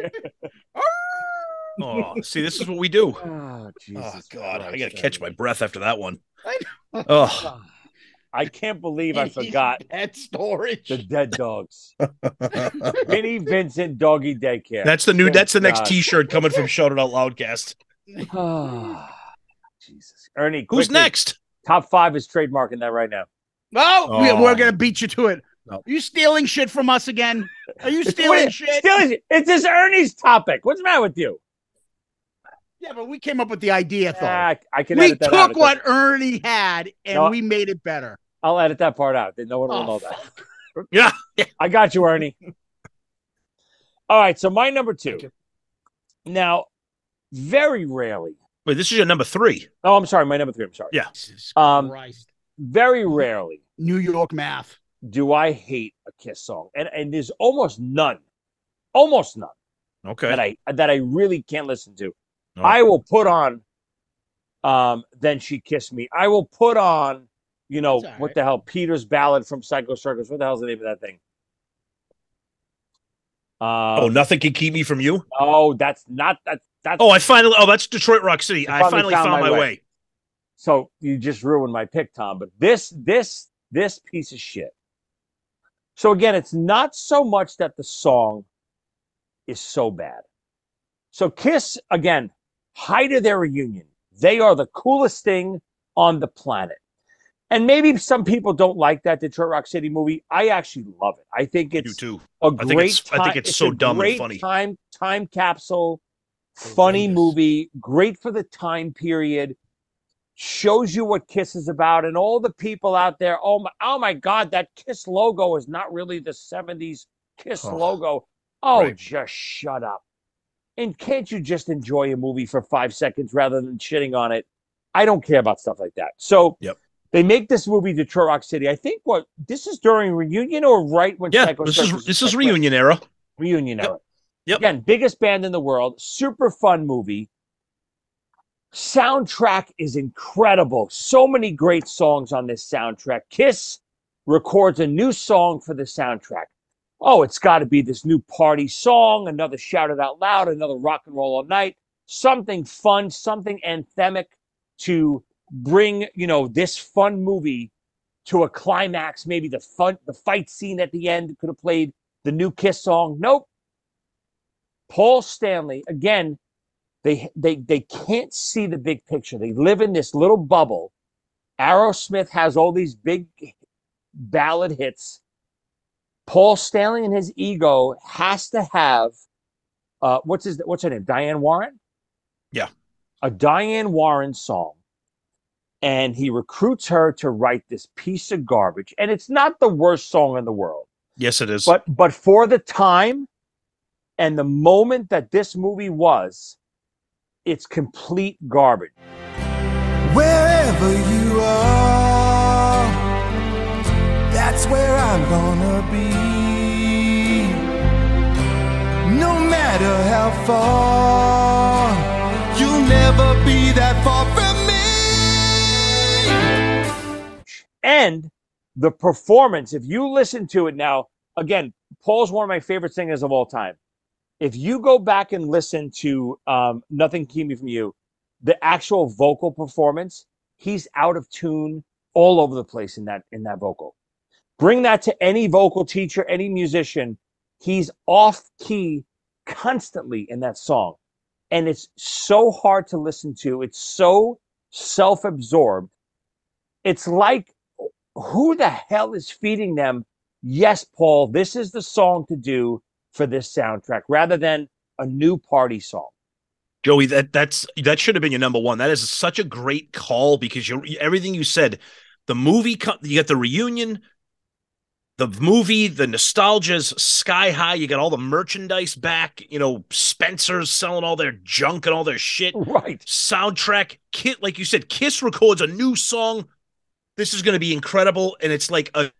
Oh, see, this is what we do. Oh, Jesus oh God, Christ, I gotta catch my breath after that one. I Oh, I can't believe I forgot dead storage. The dead dogs. Vinny Vincent Doggy Daycare. That's the new. Thank that's the next God. T-shirt coming from Shout It Out Loudcast. Oh, Jesus, Ernie, who's quickly, next? Top five is trademarking that right now. Oh, Oh. we- we're gonna beat you to it. No. Are you stealing shit from us again? Are you stealing shit? Stealing, it's this Ernie's topic. What's the matter with you? Yeah, but we came up with the idea, though. Ah, I can we edit that out. took what Ernie had and No. we made it better. I'll edit that part out. No one will Oh, know that. Yeah. I got you, Ernie. All right, so my number two. Now, very rarely. Wait, this is your number three. Oh, I'm sorry. My number three. I'm sorry. Yeah. Jesus Um, Christ. Very rarely New York math. do I hate a Kiss song, and and there's almost none, almost none Okay. that I that I really can't listen to. Oh. I will put on um, Then She Kissed Me. I will put on, you know, That's all what right. the hell, Peter's Ballad from Psycho Circus. What the hell's the name of that thing? Uh, oh, Nothing Can Keep Me From You? Oh, that's not that. That's Oh, I finally. Oh, that's Detroit Rock City. I I finally finally found found, my my way. way. So you just ruined my pick, Tom. But this, this, this piece of shit. So again, it's not so much that the song is so bad. So Kiss, again, height of their reunion. They are the coolest thing on the planet. And maybe some people don't like that Detroit Rock City movie. I actually love it. I think it's too. a I think great it's- time. I think it's so a dumb and great funny. Time time capsule, funny movie, great for the time period. Shows you what Kiss is about, and all the people out there. Oh my, oh my God, that Kiss logo is not really the seventies Kiss Oh, logo. Oh, right. just shut up. And can't you just enjoy a movie for five seconds rather than shitting on it? I don't care about stuff like that. So Yep. they make this movie Detroit Rock City. I think what this is during reunion or right when Yeah, Psycho this Circus is this is reunion era. Reunion era. Yep. Again, biggest band in the world. Super fun movie. Soundtrack is incredible. So many great songs on this soundtrack. Kiss records a new song for the soundtrack. Oh, it's got to be this new party song, another Shout It Out Loud, another Rock and Roll All Night, something fun, something anthemic to bring, you know, this fun movie to a climax. Maybe the fun, the fight scene at the end could have played the new Kiss song. Nope. Paul Stanley, again, they they they can't see the big picture. They live in this little bubble. Aerosmith has all these big ballad hits. Paul Stanley and his ego has to have uh, what's his what's her name? Diane Warren? Yeah. A Diane Warren song. And he recruits her to write this piece of garbage. And it's not the worst song in the world. Yes, it is. But but for the time and the moment that this movie was, it's complete garbage. Wherever you are, that's where I'm gonna be. No matter how far, you'll never be that far from me. And the performance, if you listen to it now, again, Paul's one of my favorite singers of all time. If you go back and listen to um, Nothing Can Keep Me From You, the actual vocal performance, he's out of tune all over the place in that in that vocal. Bring that to any vocal teacher, any musician, he's off key constantly in that song. And it's so hard to listen to. It's so self-absorbed. It's like, who the hell is feeding them? Yes, Paul, this is the song to do for this soundtrack, rather than a new party song. Joey, that that's that should have been your number one. That is such a great call because you everything you said, the movie, you got the reunion, the movie, the nostalgia's sky high. You got all the merchandise back. You know, Spencer's selling all their junk and all their shit. Right. Soundtrack, Kit, like you said, Kiss records a new song. This is going to be incredible, and it's like a.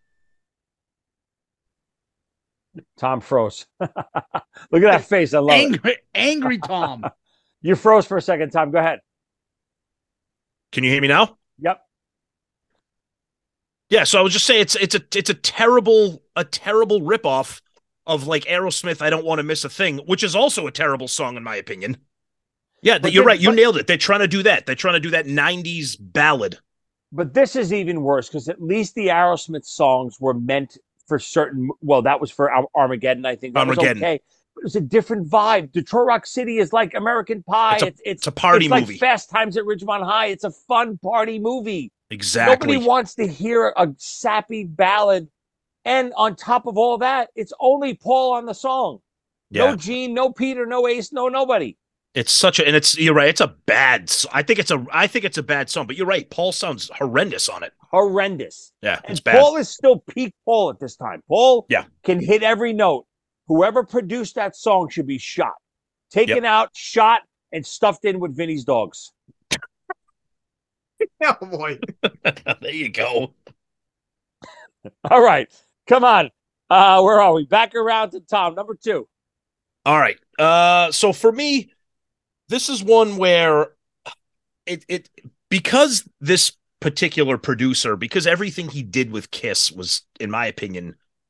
Tom froze. Look at that face. I love angry, it. Angry Tom. You froze for a second, Tom. Go ahead. Can you hear me now? Yep. Yeah, so I was just saying it's it's a it's a terrible a terrible ripoff of like Aerosmith. I Don't Want to Miss a Thing, which is also a terrible song in my opinion. Yeah, But you're then- right. You but- nailed it. They're trying to do that. They're trying to do that nineties ballad. But this is even worse because at least the Aerosmith songs were meant for certain. Well, that was for Ar- Armageddon, I think. That Armageddon. was okay. But it was a different vibe. Detroit Rock City is like American Pie. It's a- it's, it's, it's a party it's like movie. Fast Times at Ridgemont High. It's a fun party movie. Exactly. Nobody wants to hear a sappy ballad. And on top of all that, it's only Paul on the song. Yeah. No Gene, no Peter, no Ace, no nobody. It's such a and it's you're right. It's a bad. s- I think it's a I think it's a bad song. But you're right. Paul sounds horrendous on it. Horrendous. Yeah, And it's bad. Paul is still peak Paul at this time. Paul Yeah. can hit every note. Whoever produced that song should be shot. Taken Yep. out, shot, and stuffed in with Vinny's dogs. Oh boy. There you go. All right. Come on. Uh, where are we? Back around to Tom. Number two. All right. Uh, so for me, this is one where it it because this particular producer, because everything he did with Kiss was, in my opinion,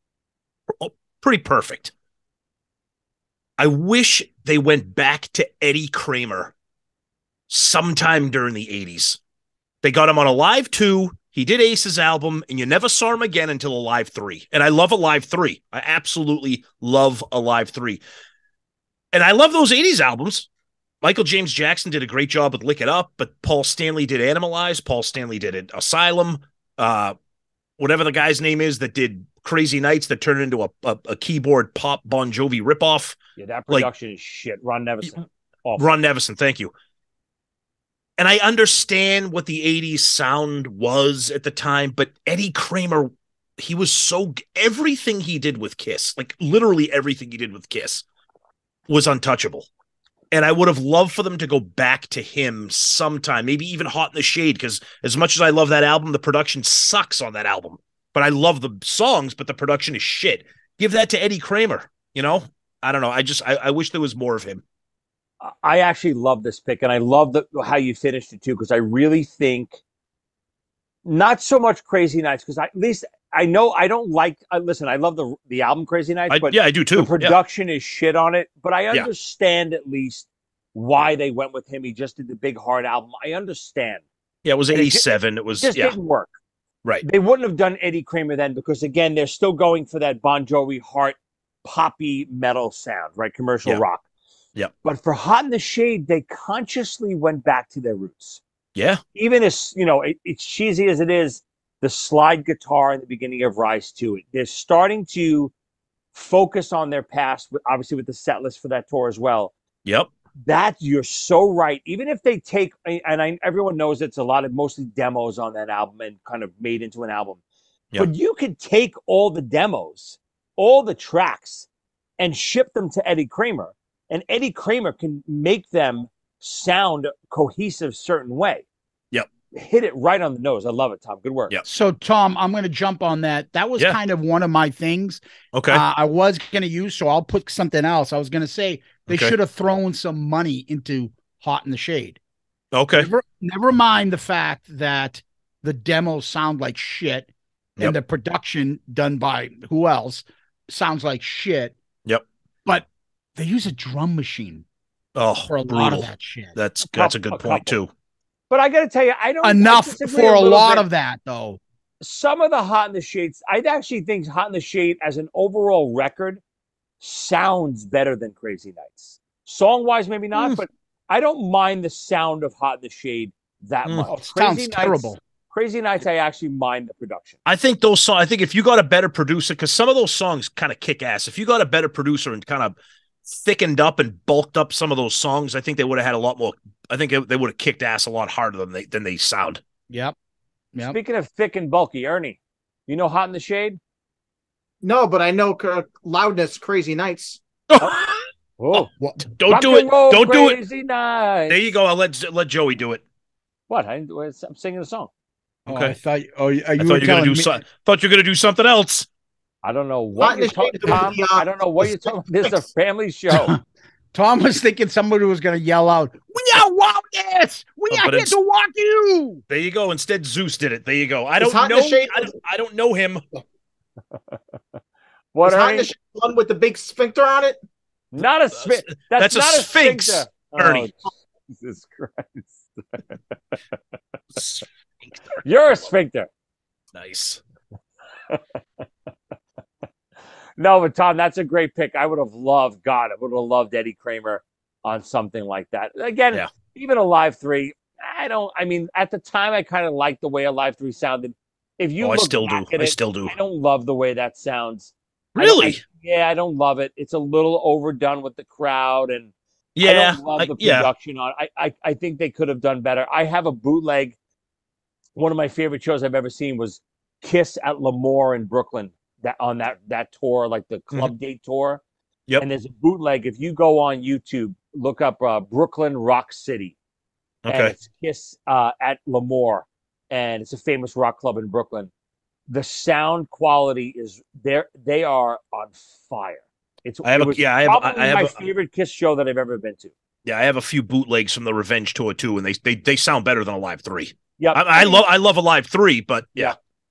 pretty perfect. I wish they went back to Eddie Kramer sometime during the eighties. They got him on Alive two. He did Ace's album, and you never saw him again until Alive three. And I love Alive three. I absolutely love Alive three. And I love those eighties albums. Michael James Jackson did a great job with Lick It Up, but Paul Stanley did Animalize. Paul Stanley did it, Asylum. Uh, whatever the guy's name is that did Crazy Nights that turned into a, a, a keyboard pop Bon Jovi ripoff. Yeah, that production like, is shit. Ron Nevison. Awful. Ron Nevison, thank you. And I understand what the eighties sound was at the time, but Eddie Kramer, he was so... Everything he did with Kiss, like literally everything he did with Kiss, was untouchable. And I would have loved for them to go back to him sometime, maybe even Hot in the Shade, because as much as I love that album, the production sucks on that album. But I love the songs, but the production is shit. Give that to Eddie Kramer, you know? I don't know. I just, I, I wish there was more of him. I actually love this pick, and I love the, how you finished it, too, because I really think not so much Crazy Nights, because at least I know I don't like, uh, listen, I love the the album Crazy Nights, I, but yeah, I do too. The production yeah. is shit on it, but I Yeah. understand at least why they went with him. He just did the Big Heart album. I understand. Yeah, it was And eighty-seven. It, It was, just, it just yeah. didn't work. Right. They wouldn't have done Eddie Kramer then because, again, they're still going for that Bon Jovi Heart poppy metal sound, right? Commercial Yeah. rock. Yeah. But for Hot in the Shade, they consciously went back to their roots. Yeah. Even as, you know, it, it's cheesy as it is, the slide guitar in the beginning of Rise to It. They're starting to focus on their past, obviously with the set list for that tour as well. Yep. That, you're so right. Even if they take, and I, everyone knows it's a lot of mostly demos on that album and kind of made into an album. Yep. But you could take all the demos, all the tracks, and ship them to Eddie Kramer. And Eddie Kramer can make them sound cohesive certain way. Yep. Hit it right on the nose. I love it, Tom. Good work. Yep. So, Tom, I'm going to jump on that. That was Yeah. kind of one of my things. Okay. Uh, I was going to use, so I'll put something else. I was going to say they Okay. should have thrown some money into Hot in the Shade. Okay. Never, never mind the fact that the demos sound like shit Yep. and the production done by who else sounds like shit. Yep. But they use a drum machine Oh, for a brutal. lot of that shit. That's that's a good A point couple. too. But I got to tell you, I don't Enough I disagree for a little lot bit. of that, though. Some of the Hot in the Shades, I actually think Hot in the Shade as an overall record sounds better than Crazy Nights. Song-wise, maybe not, Mm. but I don't mind the sound of Hot in the Shade that Mm. much. Oh, it sounds Crazy terrible. Nights, Crazy Nights, I actually mind the production. I think those songs, I think if you got a better producer, because some of those songs kind of kick ass. If you got a better producer and kind of thickened up and bulked up some of those songs, I think they would have had a lot more. I think they would have kicked ass a lot harder than they than they sound. Yep. Yep. Speaking of thick and bulky, Ernie, you know Hot in the Shade? No, but I know uh, Loudness, Crazy Nights. Oh, Don't Rock do it. and roll Don't do it. Crazy Nights. There you go. I'll let let Joey do it. What? I, I'm singing a song. Oh, Okay. I thought. Oh, you, I you thought were you were gonna telling do me. so, thought you were gonna do something else. I don't know Hot what in you're the talking Shade about. was the, uh, I don't know what you're talking about. This is a family show. Tom was thinking somebody was going to yell out, "We are Loudness! We Oh, are but here it's- to walk you!" There you go. Instead, Zeus did it. There you go. I Is don't Hot in know. the Shade- I, don't, I don't know him. What, Was Hot in Ernie? the Shade the one with the big sphincter on it? Not a sphinx. That's, That's a not a sphinx, sphincter. Ernie. Oh, Jesus Christ. You're a sphincter. Nice. No, but Tom, that's a great pick. I would have loved, God, I would have loved Eddie Kramer on something like that. Again, Yeah. even Alive three, I don't, I mean, at the time, I kind of liked the way Alive three sounded. If you Oh, I look still back do. at I it, still do. I don't love the way that sounds. I don't- Really? I- yeah, I don't love it. It's a little overdone with the crowd, and I Yeah. don't love I- the yeah. production on it. I, I, I think they could have done better. I have a bootleg. One of my favorite shows I've ever seen was Kiss at Lemoore in Brooklyn. That on that that tour, like the club date tour. Yep. And there's a bootleg. If you go on YouTube, look up uh, Brooklyn Rock City. And Okay. it's Kiss uh, at Lemoore, and it's a famous rock club in Brooklyn. The sound quality is there. They are on fire. It's I have it a- was yeah, I have- I- probably I have my a- favorite Kiss show that I've ever been to. Yeah, I have a few bootlegs from the Revenge Tour too, and they they they sound better than Alive three. Yeah, I, I love I love Alive three, but yeah.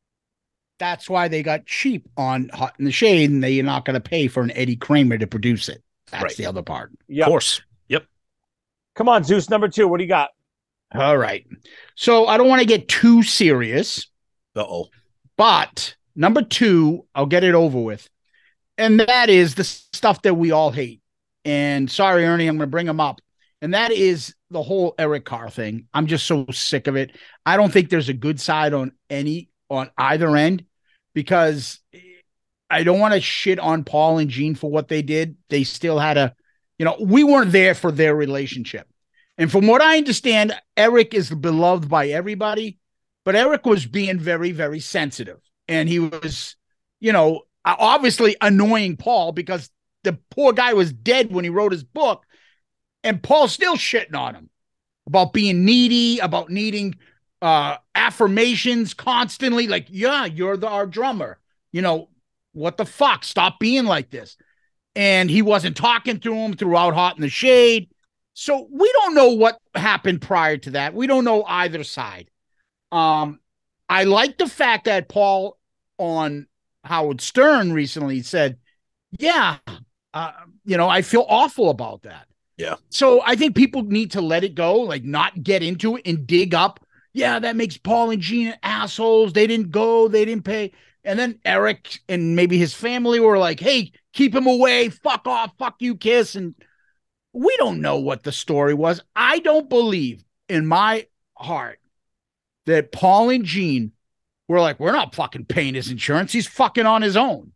That's why they got cheap on Hot in the Shade, and they're not going to pay for an Eddie Kramer to produce it. That's Right. the other part. Yep. Of course. Yep. Come on, Zeus, number two. What do you got? All right. So I don't want to get too serious. Uh-oh. But number two, I'll get it over with. And that is the stuff that we all hate. And sorry, Ernie, I'm going to bring them up. And that is the whole Eric Carr thing. I'm just so sick of it. I don't think there's a good side on any, on either end, because I don't want to shit on Paul and Gene for what they did. They still had a, you know, we weren't there for their relationship. And from what I understand, Eric is beloved by everybody, but Eric was being very, very sensitive. And he was, you know, obviously annoying Paul because the poor guy was dead when he wrote his book. And Paul's still shitting on him about being needy, about needing uh, affirmations constantly. Like, yeah, you're the, our drummer. You know, what the fuck? Stop being like this. And he wasn't talking to him throughout Hot in the Shade. So we don't know what happened prior to that. We don't know either side. Um, I like the fact that Paul on Howard Stern recently said, yeah, uh, you know, I feel awful about that. Yeah. So I think people need to let it go, like not get into it and dig up. Yeah, that makes Paul and Gene assholes. They didn't go. They didn't pay. And then Eric and maybe his family were like, hey, keep him away. Fuck off. Fuck you, Kiss. And we don't know what the story was. I don't believe in my heart that Paul and Gene were like, we're not fucking paying his insurance. He's fucking on his own.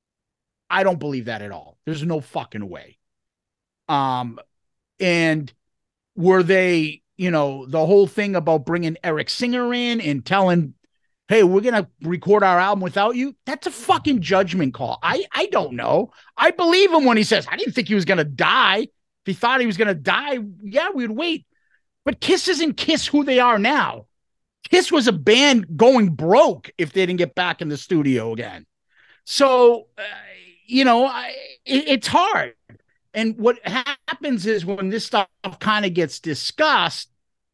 I don't believe that at all. There's no fucking way. Um, and were they, you know, the whole thing about bringing Eric Singer in and telling, hey, we're going to record our album without you? That's a fucking judgment call. I, I don't know. I believe him when he says, I didn't think he was going to die. If he thought he was going to die, yeah, we'd wait. But Kiss isn't Kiss who they are now. Kiss was a band going broke if they didn't get back in the studio again. So, uh, you know, I, it, it's hard. And what happens is when this stuff kind of gets discussed,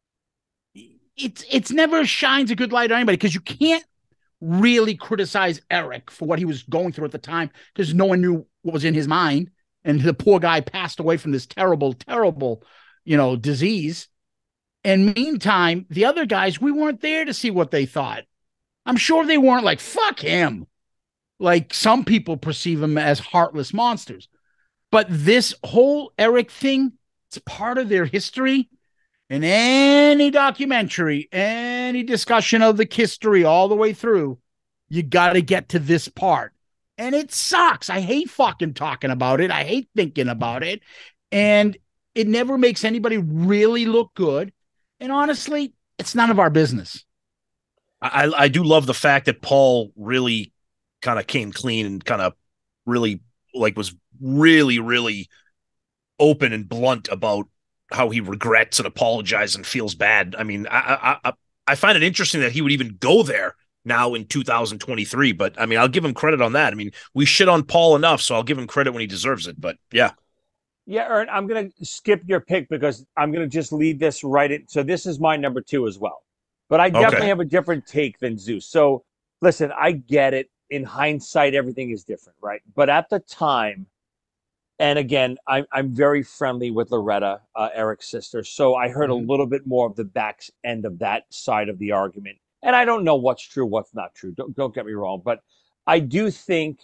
it's it's never shines a good light on anybody because you can't really criticize Eric for what he was going through at the time because no one knew what was in his mind. And the poor guy passed away from this terrible, terrible, you know, disease. And meantime, the other guys, we weren't there to see what they thought. I'm sure they weren't like, fuck him. Like some people perceive him as heartless monsters. But this whole Eric thing, it's part of their history. And any documentary, any discussion of the history all the way through, you got to get to this part. And it sucks. I hate fucking talking about it. I hate thinking about it. And it never makes anybody really look good. And honestly, it's none of our business. I, I do love the fact that Paul really kind of came clean and kind of really like was really, really open and blunt about how he regrets and apologizes and feels bad. I mean, I, I, I find it interesting that he would even go there now in two thousand twenty-three, but I mean, I'll give him credit on that. I mean, we shit on Paul enough, so I'll give him credit when he deserves it, but yeah. Yeah, Ern, I'm going to skip your pick because I'm going to just leave this right in. So this is my number two as well. But I definitely Okay. have a different take than Zeus. So listen, I get it. In hindsight, everything is different, right? But at the time, and again, I'm, I'm very friendly with Loretta, uh, Eric's sister. So I heard Mhm. a little bit more of the back end of that side of the argument. And I don't know what's true, what's not true. Don't, don't get me wrong. But I do think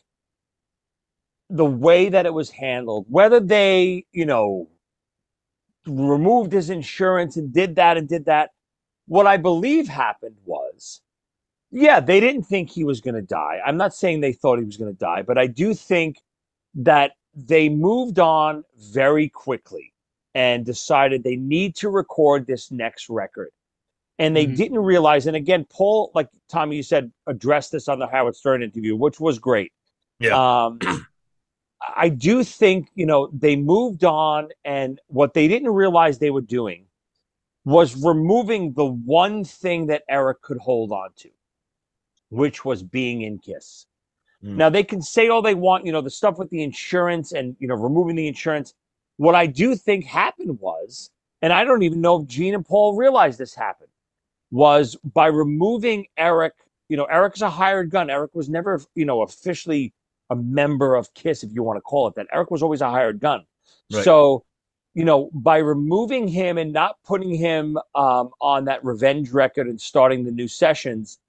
the way that it was handled, whether they, you know, removed his insurance and did that and did that, what I believe happened was, yeah, they didn't think he was going to die. I'm not saying they thought he was going to die, but I do think that they moved on very quickly and decided they need to record this next record. And they Mhm. didn't realize, and again, Paul, like Tommy, you said, addressed this on the Howard Stern interview, which was great. Yeah. Um, I do think, you know, they moved on, and what they didn't realize they were doing was removing the one thing that Eric could hold on to, which was being in Kiss. Mm. Now, they can say all they want, you know, the stuff with the insurance and, you know, removing the insurance. What I do think happened was, and I don't even know if Gene and Paul realized this happened, was by removing Eric. You know, Eric's a hired gun. Eric was never, you know, officially a member of KISS, if you want to call it that. Eric was always a hired gun. Right. So, you know, by removing him and not putting him um, on that revenge record and starting the new sessions,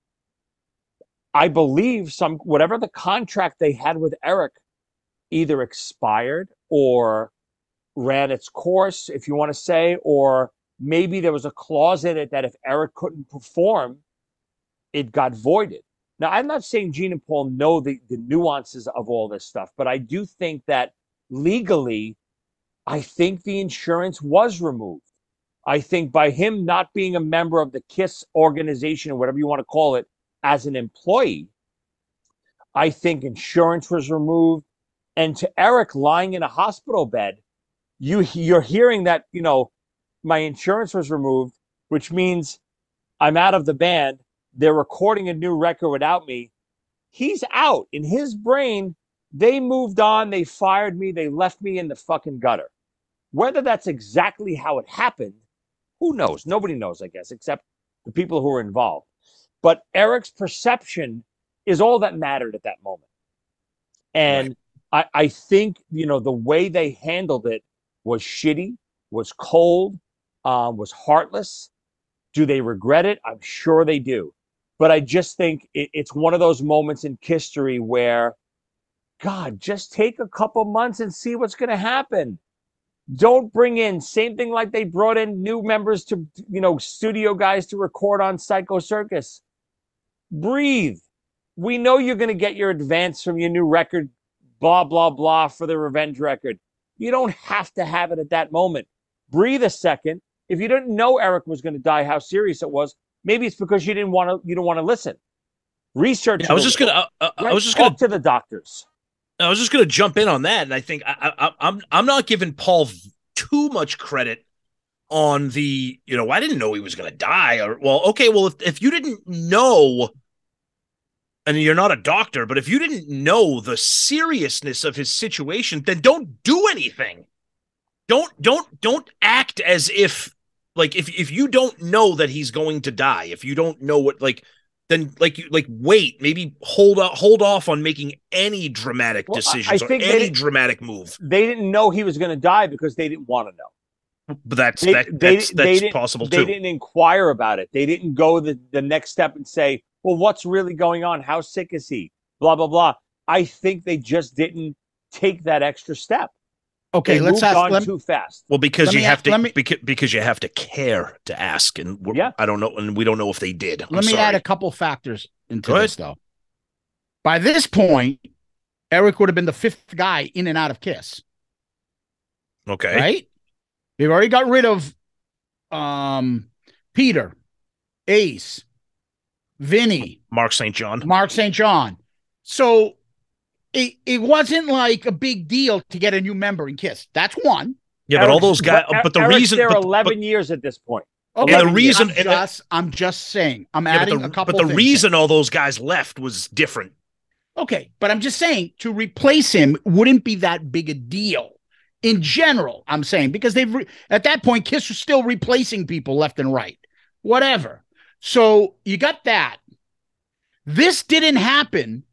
I believe some whatever the contract they had with Eric either expired or ran its course, if you want to say, or maybe there was a clause in it that if Eric couldn't perform, it got voided. Now, I'm not saying Gene and Paul know the, the nuances of all this stuff, but I do think that legally, I think the insurance was removed. I think by him not being a member of the KISS organization, or whatever you want to call it, as an employee, I think insurance was removed. And to Eric lying in a hospital bed, you, you're hearing that, you know, my insurance was removed, which means I'm out of the band. They're recording a new record without me. He's out. In his brain, they moved on. They fired me. They left me in the fucking gutter. Whether that's exactly how it happened, who knows? Nobody knows, I guess, except the people who are involved. But Eric's perception is all that mattered at that moment. And right. I, I think, you know, the way they handled it was shitty, was cold, um, was heartless. Do they regret it? I'm sure they do. But I just think it, it's one of those moments in history where, God, just take a couple months and see what's going to happen. Don't bring in, same thing like they brought in new members to, you know, studio guys to record on Psycho Circus. Breathe. We know you're going to get your advance from your new record, blah, blah, blah, for the revenge record. You don't have to have it at that moment. Breathe a second. If you didn't know Eric was going to die, how serious it was, maybe it's because you didn't want to, you don't want to listen. Research. Yeah, I was just going to, uh, I was just going to the doctors. I was just going to jump in on that, and I think I, I, I'm I'm not giving Paul too much credit on the, you know, I didn't know he was going to die, or well, okay, well, if if you didn't know, and you're not a doctor, but if you didn't know the seriousness of his situation, then don't do anything. Don't don't don't act as if like if if you don't know that he's going to die, if you don't know what like. Then, like, you like, wait, maybe hold up, hold off on making any dramatic well, decisions I or think any they dramatic move. They didn't know he was going to die because they didn't want to know. But that's they, that, they, that's they that's possible they too. They didn't inquire about it. They didn't go the, the next step and say, "Well, what's really going on? How sick is he?" Blah blah blah. I think they just didn't take that extra step. Okay, they let's moved ask. on Let, too fast. Well, because let you me, have to, me, because, because you have to care to ask, and we're, yeah. I don't know, and we don't know if they did. I'm let me sorry. add a couple factors into Go this, though. By this point, Eric would have been the fifth guy in and out of KISS. Okay, right? They've already got rid of um, Peter, Ace, Vinny, Mark Saint John, Mark Saint John. So. It, it wasn't like a big deal to get a new member in KISS. That's one. Yeah, but Eric's, all those guys. But, but the Eric's reason there but, eleven but, years at this point. Okay, and the reason, I'm just, I'm just saying. I'm yeah, adding but the, a couple. But the things reason in. all those guys left was different. Okay, but I'm just saying to replace him wouldn't be that big a deal in general. I'm saying because they've re- at that point KISS was still replacing people left and right, whatever. So you got that. This didn't happen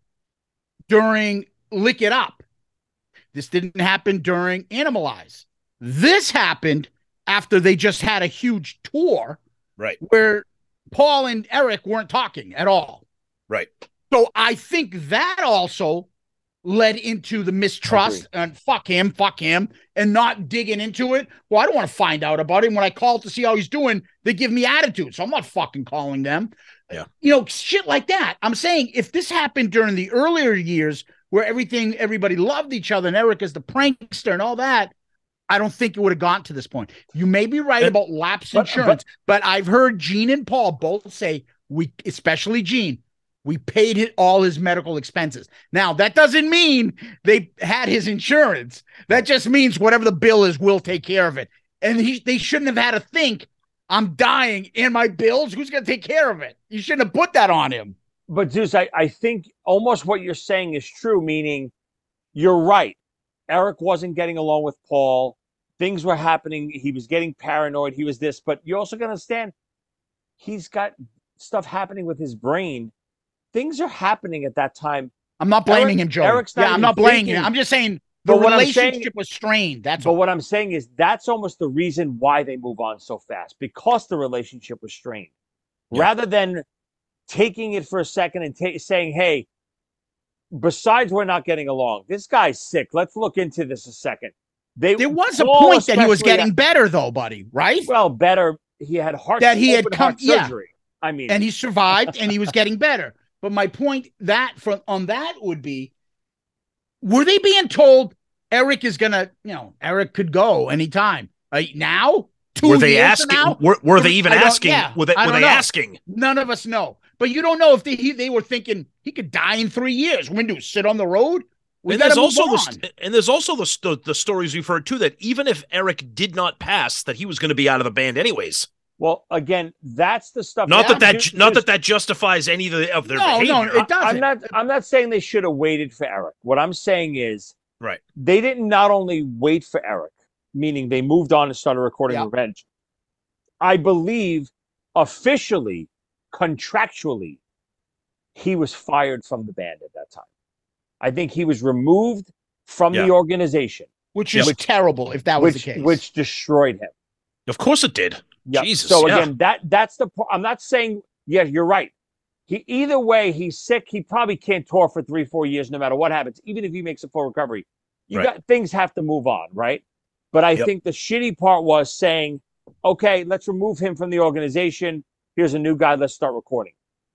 during Lick It Up. This didn't happen during Animalize. This happened after they just had a huge tour, right? Where Paul and Eric weren't talking at all, right? So I think that also led into the mistrust and fuck him, fuck him, and not digging into it. Well, I don't want to find out about him. When I call to see how he's doing, they give me attitude, so I'm not fucking calling them. Yeah, you know, shit like that. I'm saying if this happened during the earlier years where everything, everybody loved each other and Eric is the prankster and all that, I don't think it would have gotten to this point. You may be right and, about lapse but, insurance, but, but I've heard Gene and Paul both say, we, especially Gene, we paid it all his medical expenses. Now, that doesn't mean they had his insurance. That just means whatever the bill is, we'll take care of it. And he, they shouldn't have had to think, I'm dying and my bills, who's going to take care of it? You shouldn't have put that on him. But Zeus, I, I think almost what you're saying is true, meaning you're right. Eric wasn't getting along with Paul. things were happening. He was getting paranoid. He was this, but you also got to understand, he's got stuff happening with his brain. Things are happening at that time. I'm not blaming Eric, him, Joey. Eric's not yeah, I'm even not blaming thinking, him. I'm just saying the but what I'm relationship saying- was strained. That's But all. what I'm saying is that's almost the reason why they move on so fast, because the relationship was strained. Yeah. Rather than taking it for a second and ta- saying, hey, besides we're not getting along, this guy's sick. Let's look into this a second. They, There was a Paul point that he was especially- getting better, though, buddy. Right? Well, better. He had heart that he had open come heart yeah. surgery. I mean, and he survived, and he was getting better. But my point that from on that would be, were they being told Eric is gonna, you know, Eric could go anytime? Uh, now, two Were they years asking? From now, were, were they even I don't- asking? yeah, were they, I were don't they know. asking? None of us know. But you don't know if they he, they were thinking he could die in three years. We're gonna do sit on the road. We And gotta there's move also the on. st- and there's also the st- the stories we've heard too that even if Eric did not pass, that he was going to be out of the band anyways. well, again, that's the stuff. Not that Yeah, that ju- not just- that that justifies any of, the, of their No, no, behavior. it doesn't. I'm not. I'm not saying they should have waited for Eric. What I'm saying is, Right. they didn't not only wait for Eric, meaning they moved on and started recording Yeah. Revenge. I believe officially, contractually, he was fired from the band at that time. I think he was removed from Yeah. the organization, Which is terrible if that was which the case. which destroyed him. Of course it did. Yeah. Jesus. So yeah. again, that that's the. po- I'm not saying. Yeah, you're right. He either way, he's sick. He probably can't tour for three, four years, no matter what happens. Even if he makes a full recovery, you Right. got things have to move on, right? But I Yep. think the shitty part was saying, okay, let's remove him from the organization. Here's a new guy. Let's start recording.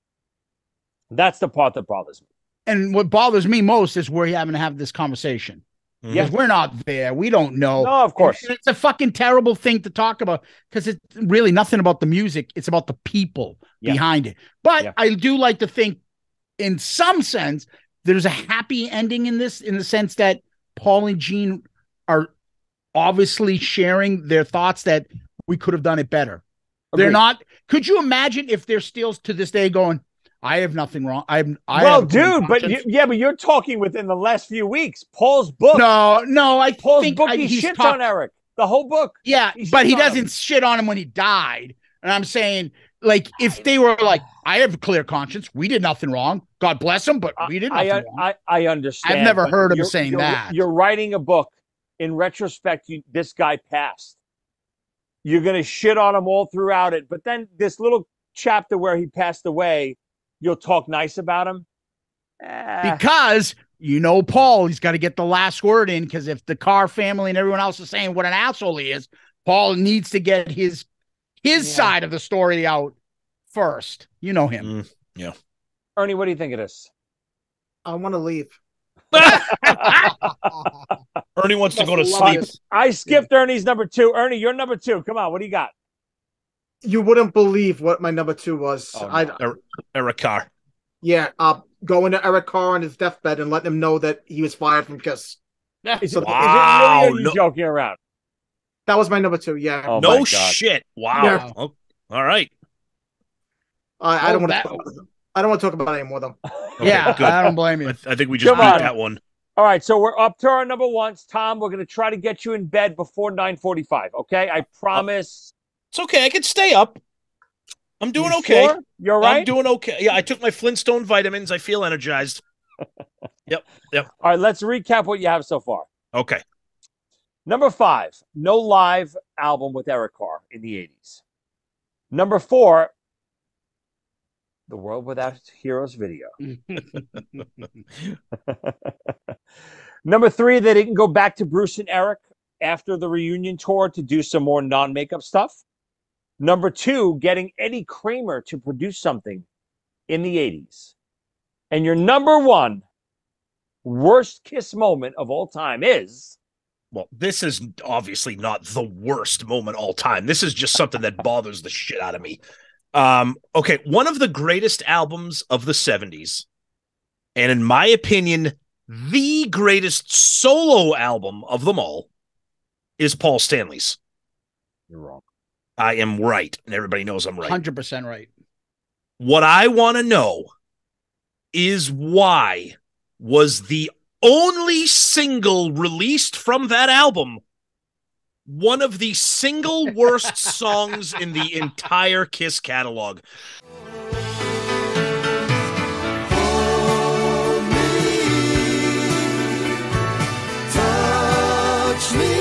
That's the part that bothers me. and what bothers me most is we're having to have this conversation. Yeah. Because we're not there. We don't know. No, of course. And it's a fucking terrible thing to talk about because it's really nothing about the music. It's about the people Yeah. behind it. But Yeah. I do like to think, in some sense, there's a happy ending in this, in the sense that Paul and Gene are obviously sharing their thoughts that we could have done it better. They're Agreed. not. Could you imagine if they're still to this day going, I have nothing wrong. I'm. I well, have a clean dude, but conscience." you, yeah, but you're talking within the last few weeks. Paul's book. No, no, I Paul's think book. I, He he's shits talk- on Eric. The whole book. Yeah, He but shits he on him. doesn't shit on him when he died. And I'm saying, like, if they were like, I have a clear conscience, we did nothing wrong. God bless him, but we did nothing I, wrong. I, I understand. I've never but heard him you're- saying you're- that. You're writing a book. In retrospect, you, this guy passed. You're going to shit on him all throughout it. But then this little chapter where he passed away, you'll talk nice about him. Eh, Because you know, Paul, he's got to get the last word in. Because if the Carr family and everyone else is saying what an asshole he is, Paul needs to get his his Yeah. side of the story out first. You know him. Mm, yeah. Ernie, what do you think of this? I want to leave. Ernie wants to go to Must sleep. love it. I skipped Ernie's number two. Ernie, you're number two. Come on, what do you got? You wouldn't believe what my number two was. Oh, no. I Er- Eric Carr. yeah, uh, going to Eric Carr on his deathbed and letting him know that he was fired from Kiss. Is, So it, Wow, is it really, or are you no- joking around? that was my number two. Yeah, Oh, my No God. shit. Wow. Yeah. Oh, all right. I, I don't Oh, want that- to. I don't want to talk about it anymore though. Okay, yeah, good. I don't blame I, you. I think we just Come beat on. that one. All right, so we're up to our number ones. Tom, we're going to try to get you in bed before nine forty-five, okay? I promise. It's okay. I can stay up. I'm doing You okay. sure? You're right? I'm doing okay. Yeah, I took my Flintstone vitamins. I feel energized. Yep. Yep. All right, let's recap what you have so far. Okay. Number five, no live album with Eric Carr in the eighties. Number four, The World Without Heroes video. Number three, they didn't go back to Bruce and Eric after the reunion tour to do some more non-makeup stuff. Number two, getting Eddie Kramer to produce something in the eighties. And your number one worst Kiss moment of all time is... Well, this is obviously not the worst moment all time. This is just something that bothers the shit out of me. Um, okay, one of the greatest albums of the seventies, and in my opinion, the greatest solo album of them all, is Paul Stanley's. You're wrong. I am right, and everybody knows I'm right. one hundred percent right. What I want to know is why was the only single released from that album one of the single worst songs in the entire Kiss catalog. Touch me.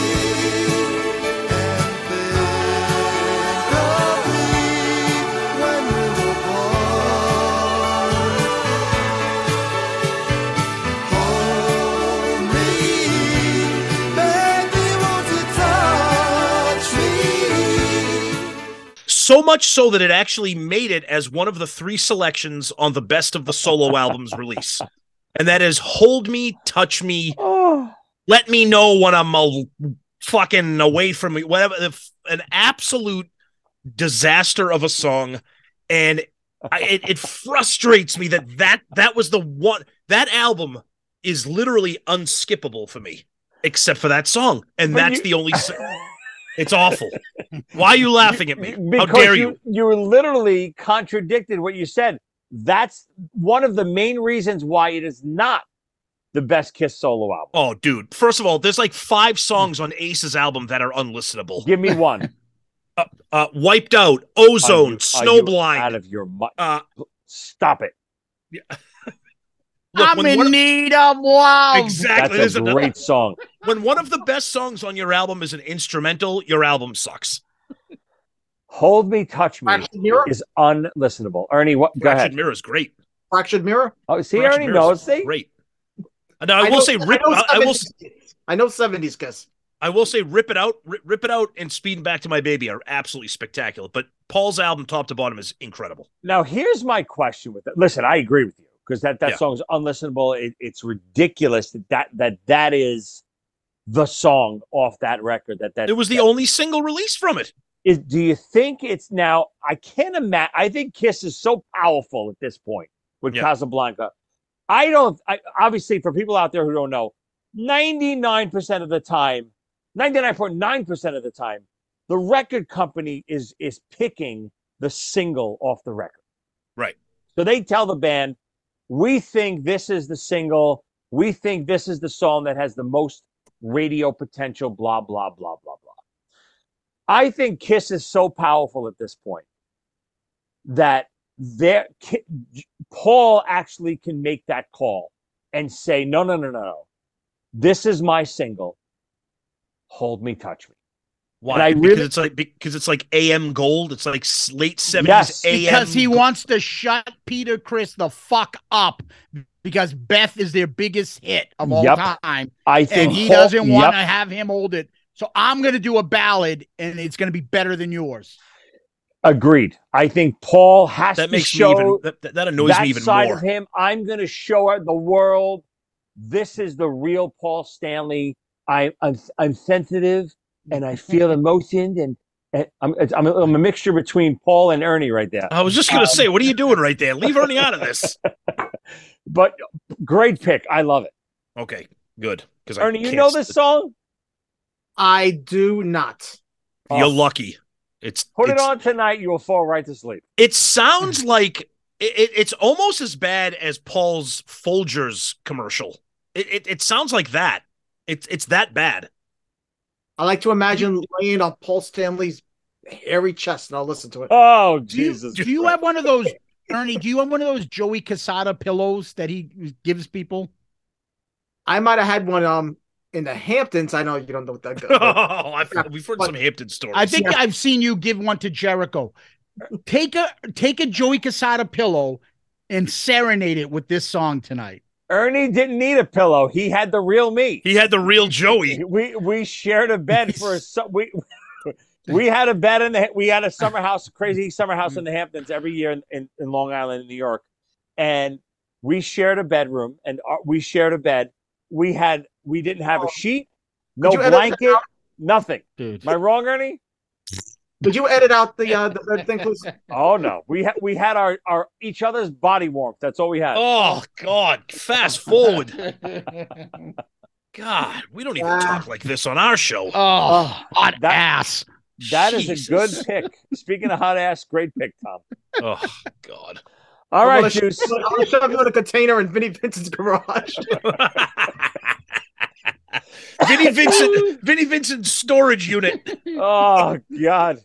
So much so that it actually made it as one of the three selections on the best of the solo albums release. And that is Hold Me, Touch Me, oh. Let Me Know When I'm a fucking away from me, whatever. An absolute disaster of a song. And I, it, it frustrates me that, that that was the one, that album is literally unskippable for me, except for that song. And But that's you- the only... It's awful. Why are you laughing at me? How Because dare you, you? you literally contradicted what you said. That's one of the main reasons why it is not the best Kiss solo album. Oh, dude. First of all, there's like five songs on Ace's album that are unlistenable. Give me one. uh, uh, Wiped Out, Ozone, Are you- Snowblind. are you out of your mind. Uh, Stop it. Look, I'm when in one- need of love. Exactly. That's There's a another- great song. When one of the best songs on your album is an instrumental, your album sucks. Hold Me, Touch Me Fractured Mirror? is unlistenable. Ernie, what? Go Fractured ahead. Mirror is great. Fractured Mirror? Oh, see, Fractured Ernie Mirror knows. is See, great. And I will know- say, rip. I know I, I will. seventies Kiss. I know seventies Kiss. I will say, rip it out, rip, rip it out, and Speeding Back to My Baby are absolutely spectacular. But Paul's album, top to bottom, is incredible. now here's my question with it. Listen, I agree with you because that that Yeah. song is unlistenable. It, it's ridiculous that, that that that is the song off that record. That that It was the that, only single release from it. Is, do you think it's now? I can't imagine. I think Kiss is so powerful at this point with Yeah. Casablanca. I don't. I, obviously, for people out there who don't know, ninety-nine percent of the time, ninety-nine point nine percent of the time, the record company is is picking the single off the record. Right. So they tell the band, "We think this is the single. We think this is the song that has the most radio potential." Blah blah blah blah blah. I think Kiss is so powerful at this point that there, Paul actually can make that call and say, no, no, no, no, no. This is my single. Hold Me, Touch Me. Why? And I because really- it's like because it's like A M gold. It's like s- late seventies Yes, A M. Because he gold. wants to shut Peter Chris the fuck up because Beth is their biggest hit of all Yep. time. I think and he Paul- doesn't want to yep. have him hold it. So I'm going to do a ballad and it's going to be better than yours. Agreed. I think Paul has That to makes me show even that, that- that annoys that me even side more. of him. I'm going to show the world this is the real Paul Stanley. I, I'm I'm sensitive and I feel emotions and, and I'm, it's- I'm, a, I'm a mixture between Paul and Ernie right there. I was just gonna say, what are you doing right there? Leave Ernie out of this. But great pick. I love it. Okay, good. Because Ernie, you know this song? I do not. You're lucky. It's Put it's, it on tonight. You will fall right to sleep. It sounds like it, it, it's almost as bad as Paul's Folgers commercial. It, it it sounds like that. It's it's that bad. I like to imagine laying on Paul Stanley's hairy chest, and I'll listen to it. Oh, Do you, Jesus. do you have one of those, Ernie? Do you have one of those Joey Cassata pillows that he gives people? I might have had one um in the Hamptons. I know you don't know what that. Oh, I've, we've heard But- some Hampton stories. I think Yeah. I've seen you give one to Jericho. Take a take a Joey Cassata pillow and serenade it with this song tonight. Ernie didn't need a pillow. He had the real me. he had the real Joey. We we shared a bed for a su- we we had a bed in the we had a summer house, crazy summer house in the Hamptons every year in, in, in Long Island, New York, and we shared a bedroom and uh, we shared a bed. We had we didn't have a sheet, no Could you edit that blanket, out? nothing. Dude. Am I wrong, Ernie? Did you edit out the uh, the red thing, please? Oh no, we had we had our our each other's body warmth. That's all we had. Oh God! Fast forward. God, we don't even Ah. talk like this on our show. Oh, hot that- ass. That is a good Jesus. pick. Speaking of hot ass, great pick, Tom. Oh God. All I'm right, gonna Juice. shove- I'm gonna shove you in a container in Vinnie Vincent's garage. Vinnie Vincent, Vinnie Vincent storage unit. Oh God.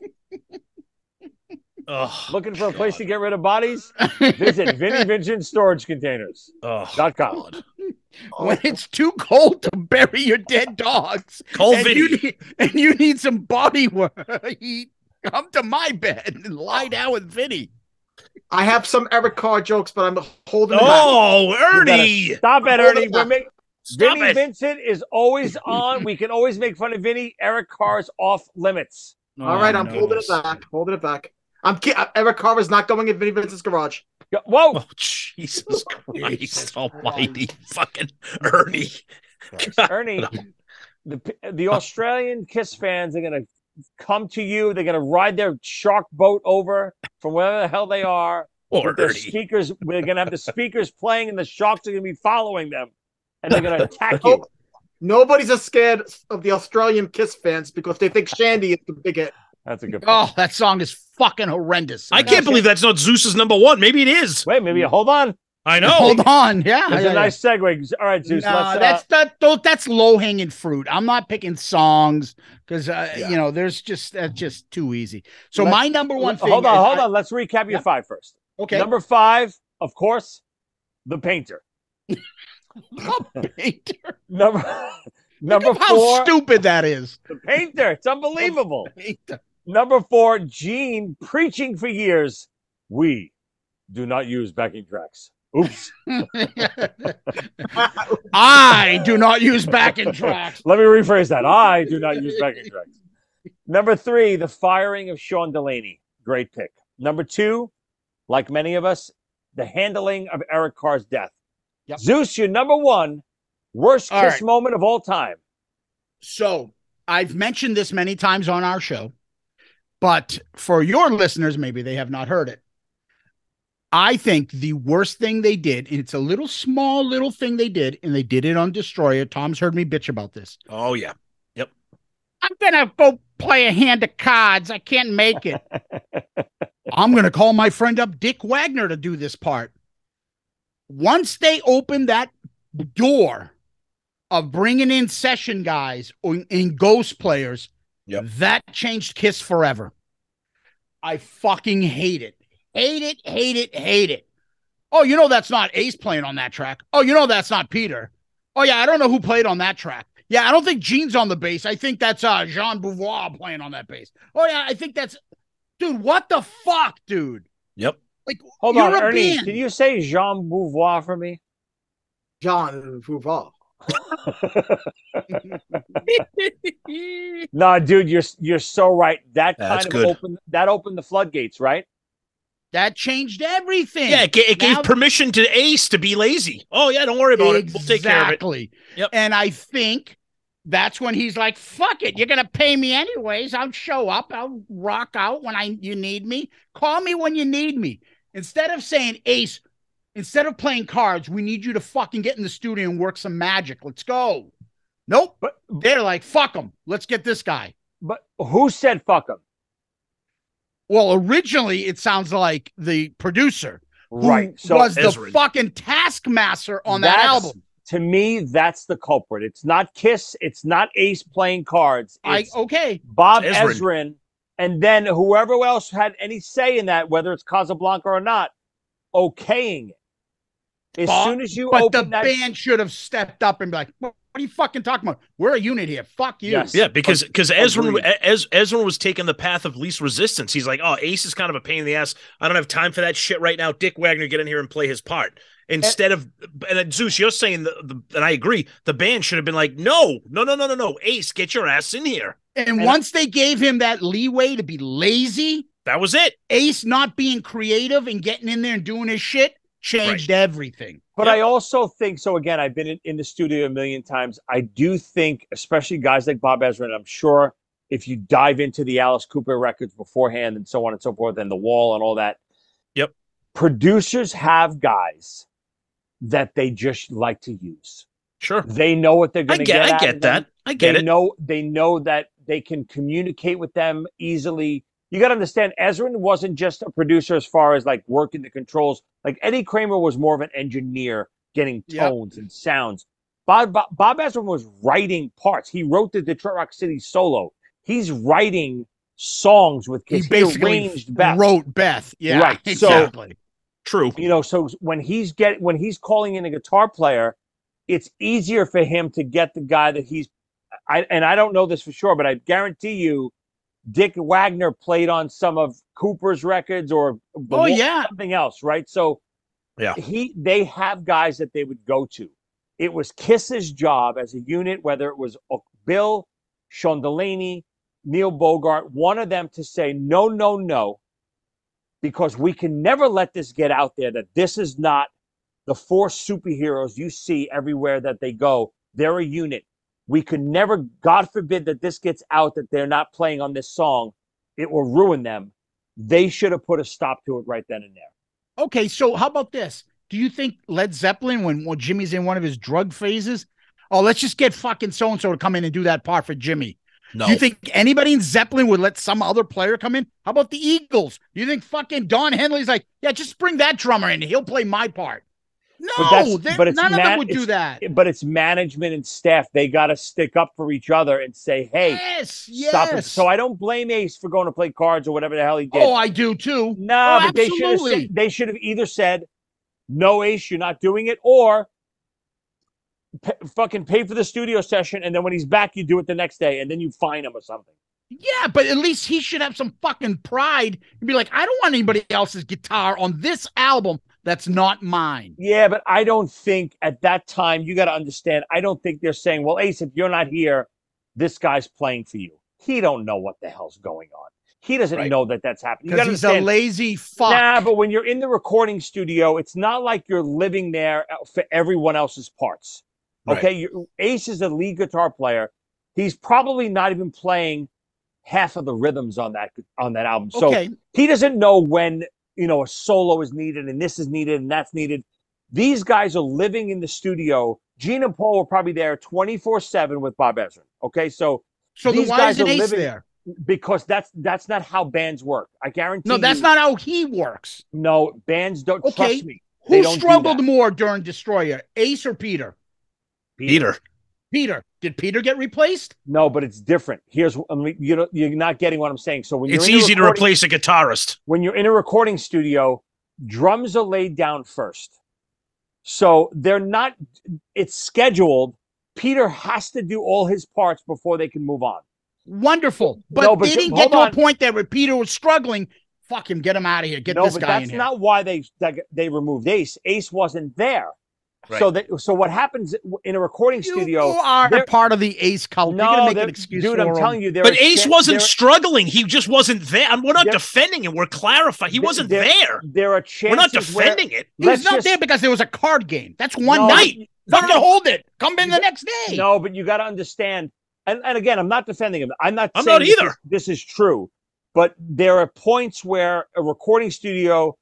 Oh, Looking for a place to get rid of bodies? Visit Vinnie Vincent Storage Containers. Oh, dot com. God. When it's too cold to bury your dead dogs, Call and Vinny. you need, and you need some body work, come to my bed and lie down with Vinny. I have some Eric Carr jokes, but I'm holding them Oh, back. Ernie! Stop it, Hold Ernie. it We're back. make, Stop Vinnie it. Vincent is always on. We can always make fun of Vinny. Eric Carr's off limits. All right, I'm no. holding it back. Holding it back. I'm ki- Eric Carr is not going in Vinnie Vincent's garage. Whoa! Oh, Jesus Christ Almighty! Fucking Ernie. Ernie, the the Australian Kiss fans are gonna come to you. They're gonna ride their shark boat over from wherever the hell they are. Or with their Ernie. speakers. We're gonna have the speakers playing, and the sharks are gonna be following them, and they're gonna attack you. Nobody's as scared of the Australian Kiss fans because they think Shandy is the big hit. That's a good point. Oh, that song is fucking horrendous. I can't believe that's not Zeus's number one. Maybe it is. Wait, maybe hold on. I know. Hold on. Yeah. That's yeah, a nice segue. All right, Zeus. No, let's, uh, that's that. Those, that's low hanging fruit. I'm not picking songs because uh, Yeah. you know there's just that's just too easy. So let's- my number one thing. Hold on, is hold I- on. Let's recap your five first. Okay. Number five, of course, the painter. The painter. Number number Look at how four, stupid that is. the painter. It's unbelievable. Painter. Number four, Gene preaching for years. We do not use backing tracks. Oops. I do not use backing tracks. Let me rephrase that. I do not use backing tracks. Number three, the firing of Sean Delaney. Great pick. Number two, like many of us, the handling of Eric Carr's death. Yep. Zeus, your number one worst All kiss right. moment of all time. So I've mentioned this many times on our show, but for your listeners, maybe they have not heard it. I think the worst thing they did, and it's a little small little thing they did, and they did it on Destroyer. Tom's heard me bitch about this. Oh, yeah. Yep. I'm gonna go play a hand of cards. I can't make it. I'm gonna call my friend up, Dick Wagner, to do this part. Once they opened that door of bringing in session guys or in ghost players, Yep. that changed Kiss forever. I fucking hate it. Hate it, hate it, hate it. Oh, you know that's not Ace playing on that track. Oh, you know that's not Peter. Oh, yeah, I don't know who played on that track. Yeah, I don't think Gene's on the bass. I think that's uh, Jean Beauvoir playing on that bass. Oh, yeah, I think that's... Dude, what the fuck, dude? Yep. Like, Hold you're on, a Ernie. band. Can you say Jean Beauvoir for me? John Beauvoir. No, dude, you're you're so right. That That's kind of good. opened that opened the floodgates, right? That changed everything. Yeah, it, ga- it Now- gave permission to Ace to be lazy. Oh, yeah, don't worry about it. We'll take care of it. Exactly. Yep. And I think that's when he's like, fuck it. You're going to pay me anyways. I'll show up. I'll rock out when I you need me. Call me when you need me. Instead of saying, Ace, instead of playing cards, we need you to fucking get in the studio and work some magic. Let's go. Nope. But They're like, fuck him. Let's get this guy. but who said fuck him? Well, originally it sounds like the producer who Right. So was the Ezrin. fucking taskmaster on that that's- album. To me, that's the culprit. It's not Kiss. It's not Ace playing cards. I It's okay. Bob It's Ezrin. Ezrin, and then whoever else had any say in that, whether it's Casablanca or not, okaying it. As But- soon as you but open the that, band should have stepped up and be like, "What are you fucking talking about? We're a unit here. Fuck you." Yes. Yeah, because because Ezra Agreed. Ez, Ezra was taking the path of least resistance. He's like, oh, Ace is kind of a pain in the ass. I don't have time for that shit right now. Dick Wagner, get in here and play his part. Instead of and then Zeus, you're saying the, the and I agree, the band should have been like, no, no, no, no, no, no, Ace, get your ass in here. And, And once they gave him that leeway to be lazy, That was it. Ace not being creative and getting in there and doing his shit changed everything. But Yep. I also think so. Again, I've been in, in the studio a million times. I do think, especially guys like Bob Ezrin, I'm sure if you dive into the Alice Cooper records beforehand and so on and so forth, and The Wall and all that, Yep. producers have guys that they just like to use. Sure. They know what they're I going to get get. I out get of them. that. I get they it. know they know that they can communicate with them easily. You got to understand, Ezrin wasn't just a producer as far as like working the controls. Like Eddie Kramer was more of an engineer, getting Yep. tones and sounds. Bob, Bob, Bob Ezrin was writing parts. He wrote the Detroit Rock City solo. He's writing songs with Kiss. He basically he arranged Beth. wrote Beth. Yeah, right. exactly. So, true. You know, so when he's get when he's calling in a guitar player, it's easier for him to get the guy that he's. I and I don't know this for sure, but I guarantee you, Dick Wagner played on some of Cooper's records or oh yeah something else, right? So yeah, he they have guys that they would go to. It was Kiss's job as a unit, whether it was Bill, Sean Delaney, Neil Bogart, one of them to say no, no, no, because we can never let this get out there that this is not the four superheroes you see everywhere that they go. They're a unit. We could never, God forbid that this gets out that they're not playing on this song. It will ruin them. They should have put a stop to it right then and there. Okay, so how about this? Do you think Led Zeppelin, when, when Jimmy's in one of his drug phases, oh, let's just get fucking so-and-so to come in and do that part for Jimmy? No. Do you think anybody in Zeppelin would let some other player come in? How about the Eagles? Do you think fucking Don Henley's like, yeah, just bring that drummer in. He'll play my part. No, but, but it's none man- of them would do that. But it's management and staff. They got to stick up for each other and say, hey, yes, stop yes. it. So I don't blame Ace for going to play cards or whatever the hell he did. Oh, I do too. No, oh, but they should have said, they should have either said, no, Ace, you're not doing it, or p- fucking pay for the studio session, and then when he's back, you do it the next day, and then you fine him or something. Yeah, but at least he should have some fucking pride and be like, I don't want anybody else's guitar on this album that's not mine. Yeah, but I don't think at that time, you got to understand, I don't think they're saying, well, Ace, if you're not here, this guy's playing for you. He don't know what the hell's going on. He doesn't right. know that that's happening. Because he's understand. a lazy fuck. Nah, but when you're in the recording studio, it's not like you're living there for everyone else's parts. Okay, right. Ace is a lead guitar player. He's probably not even playing half of the rhythms on that on that album. So okay. he doesn't know when, you know, a solo is needed and this is needed and that's needed. These guys are living in the studio. Gene and Paul were probably there twenty-four seven with Bob Ezrin. Okay, so so these the why guys is are Ace living there? Because that's that's not how bands work. I guarantee. No, that's you, not how he works. No, bands don't. Okay, trust me. Who struggled more during Destroyer, Ace or Peter? Peter. Peter. Peter. Did Peter get replaced? No, but it's different. Here's I mean, you know, you're not getting what I'm saying. So when you're it's in easy to replace a guitarist. When you're in a recording studio, drums are laid down first. So they're not. It's scheduled. Peter has to do all his parts before they can move on. Wonderful, but, no, but they didn't get to on. a point there where Peter was struggling. Fuck him, get him out of here. Get no, this but guy in that's here. not why they they removed Ace. Ace wasn't there. Right. So that so what happens in a recording you studio? You are a part of the Ace cult. No, You're gonna make an excuse dude, for I'm him. telling you, there. But Ace ch- wasn't there, struggling. He just wasn't there. We're not there, defending him. We're clarifying. He wasn't there. There. There are chances. We're not defending where, it. He was not just, there because there was a card game. That's one no, night. No, Fucking no, hold it. Come in the next day. No, but you got to understand. And, and again, I'm not defending him. I'm not. I'm saying not either. This is, this is true, but there are points where a recording studio.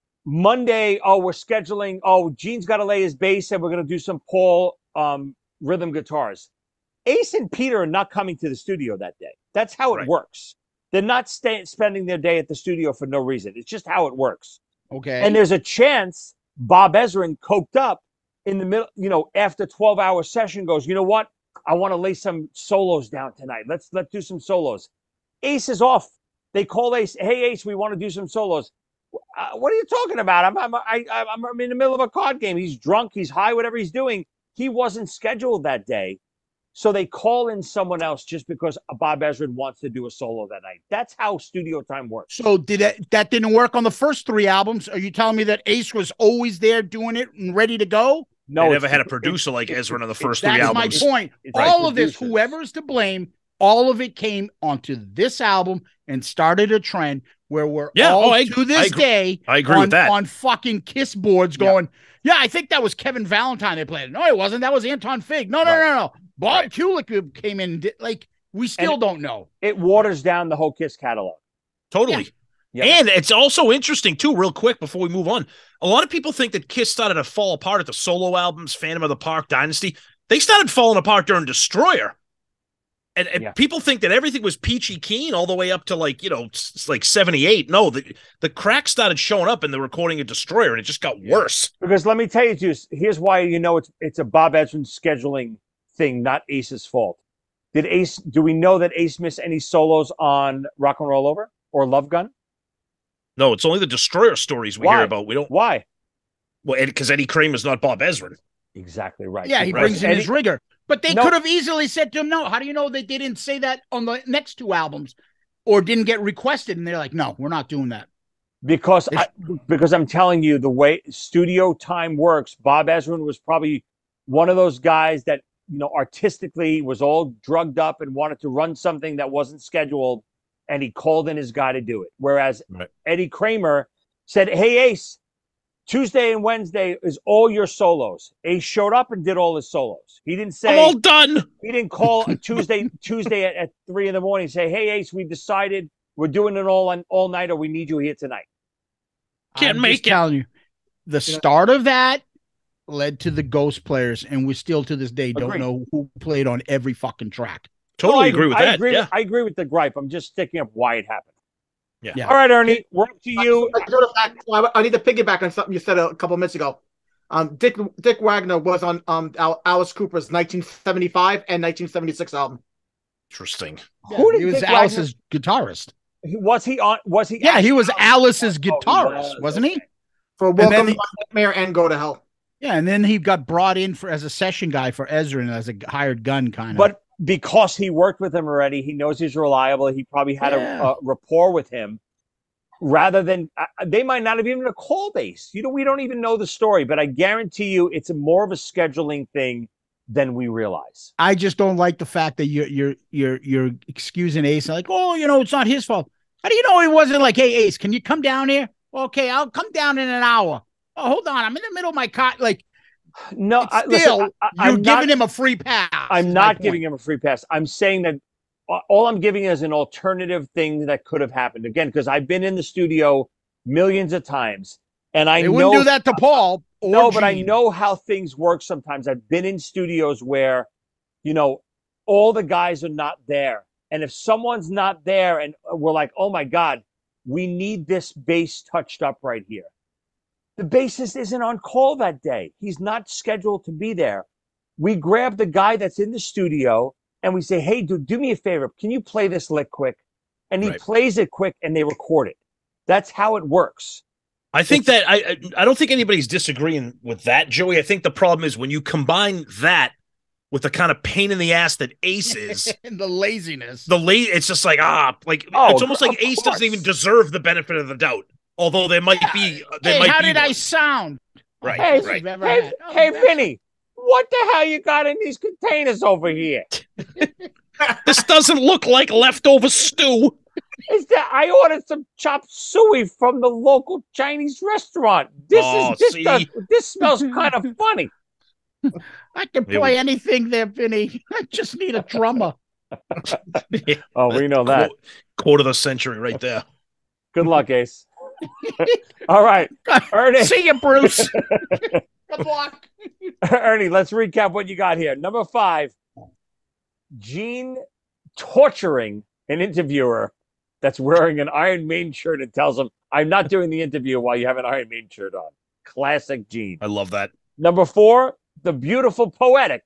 Monday, oh, we're scheduling. Oh, Gene's got to lay his bass, and we're going to do some Paul um, rhythm guitars. Ace and Peter are not coming to the studio that day. That's how it right. works. They're not stay, spending their day at the studio for no reason. It's just how it works. Okay. And there's a chance Bob Ezrin coked up in the middle, you know, after twelve hour session goes, you know what? I want to lay some solos down tonight. Let's let's do some solos. Ace is off. They call Ace. Hey, Ace, we want to do some solos. Uh, what are you talking about? I'm I'm I, I'm I'm in the middle of a card game. He's drunk. He's high. Whatever he's doing, he wasn't scheduled that day, so they call in someone else just because Bob Ezrin wants to do a solo that night. That's how studio time works. So did that that didn't work on the first three albums? Are you telling me that Ace was always there doing it and ready to go? No, they never had a producer like Ezrin on the first three albums. That's my point. All of this, whoever's to blame, all of it came onto this album and started a trend where we're yeah, all oh, I, to this I day I agree on, with that. on fucking Kiss boards going, yeah. yeah, I think that was Kevin Valentine they played. No, it wasn't. That was Anton Fig. No, no, right. no, no. Bob right. Kulick came in. Did, like, we still and don't know. It waters down the whole Kiss catalog. Totally. Yeah. Yep. And it's also interesting, too, real quick before we move on. A lot of people think that Kiss started to fall apart at the solo albums, Phantom of the Park, Dynasty. They started falling apart during Destroyer. And, and Yeah. people think that everything was peachy keen all the way up to like, you know, s- like seventy-eight. No, the, the cracks started showing up in the recording of Destroyer, and it just got worse. Because let me tell you, Juice, here's why you know it's it's a Bob Ezrin scheduling thing, not Ace's fault. Did Ace, do we know that Ace missed any solos on Rock and Roll Over or Love Gun? No, it's only the Destroyer stories we Why? hear about. We don't. Why? Well, because Eddie Kramer's not Bob Ezrin. Exactly right. Yeah, he Because brings in his Eddie- rigor. But they No. could have easily said to him, no. How do you know they didn't say that on the next two albums or didn't get requested? And they're like, no, we're not doing that. Because I, because I'm telling you, the way studio time works, Bob Ezrin was probably one of those guys that, you know, artistically was all drugged up and wanted to run something that wasn't scheduled, and he called in his guy to do it. Whereas Right. Eddie Kramer said, hey, Ace, Tuesday and Wednesday is all your solos. Ace showed up and did all his solos. He didn't say I'm all done. He didn't call a Tuesday Tuesday at, at three in the morning and say, hey, Ace, we decided we're doing an all all nighter. We need you here tonight. Can't I'm make just it. telling you, the start of that led to the Ghost players, and we still to this day don't Agreed. know who played on every fucking track. Totally No, I- agree with I that. Agree yeah. with, I agree with the gripe. I'm just sticking up why it happened. yeah. Yeah. All right, Ernie, we're up to you. I, go to fact, I, I need to piggyback on something you said a couple minutes ago. Um, Dick Dick Wagner was on um Al, Alice Cooper's nineteen seventy-five and nineteen seventy-six album. Interesting. Yeah, Who did he was Dick Alice's guitarist. Was he on? Was he? Yeah, he was actually- Alice's Oh, he guitarist, was, wasn't he? For then Welcome he- to My Nightmare and Go to Hell. Yeah, and then he got brought in for as a session guy for Ezrin as a hired gun kind of. But because he worked with him already, he knows he's reliable. He probably had Yeah. a, a rapport with him. Rather than uh, they might not have even a call base. You know, we don't even know the story, but I guarantee you, it's a more of a scheduling thing than we realize. I just don't like the fact that you're you're you're you're excusing Ace, like, oh, you know, it's not his fault. How do you know it wasn't like, hey, Ace, can you come down here? Okay, I'll come down in an hour. Oh, hold on, I'm in the middle of my car. Like, No, it's I, still, listen, I, I, you're I'm giving not, him a free pass. I'm is my not point. giving him a free pass. I'm saying that uh, all I'm giving is an alternative thing that could have happened. Again, because I've been in the studio millions of times, and I They know wouldn't do that to Paul. Or No, but I Gene. know how things work sometimes. I've been in studios where, you know, all the guys are not there. And if someone's not there and we're like, oh my God, we need this bass touched up right here. The bassist isn't on call that day. He's not scheduled to be there. We grab the guy that's in the studio and we say, hey, dude, do me a favor. Can you play this lick quick? And he Right. plays it quick and they record it. That's how it works. I think that I I- I don't think anybody's disagreeing with that, Joey. I think the problem is when you combine that with the kind of pain in the ass that Ace is, and the laziness. the late it's just like ah, like Oh, it's almost like of Ace course. doesn't even deserve the benefit of the doubt. Although there might be, there Hey, might how be did I one. sound? Right, Hey, right. I've ever hey, had. Oh, hey, that's- Vinny, what the hell you got in these containers over here? This doesn't look like leftover stew. Is that I ordered some chop suey from the local Chinese restaurant. This Oh, is this see? does, this smells kind of funny. I can Here play we- anything there, Vinny. I just need a drummer. Oh, we know that. Qu- Quarter of the century, right there. Good luck, Ace. All right, Ernie. See you, Bruce. Good luck. Ernie, let's recap what you got here. Number five, Gene torturing an interviewer that's wearing an Iron Maiden shirt and tells him, I'm not doing the interview while you have an Iron Maiden shirt on. Classic Gene. I love that. Number four, the beautiful poetic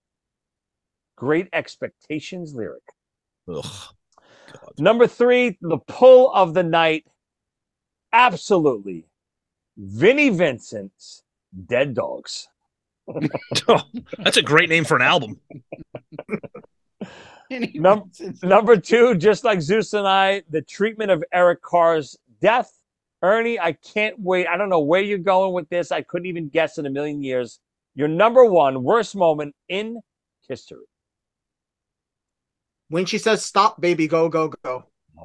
Great Expectations lyric. Ugh. Number three, the pull of the night. Absolutely. Vinnie Vincent's Dead Dogs. Oh, that's a great name for an album. Num- number two, just like Zeus and I, the treatment of Eric Carr's death. Ernie, I can't wait. I don't know where you're going with this. I couldn't even guess in a million years. Your number one worst moment in history. When she says, stop, baby, go, go, go.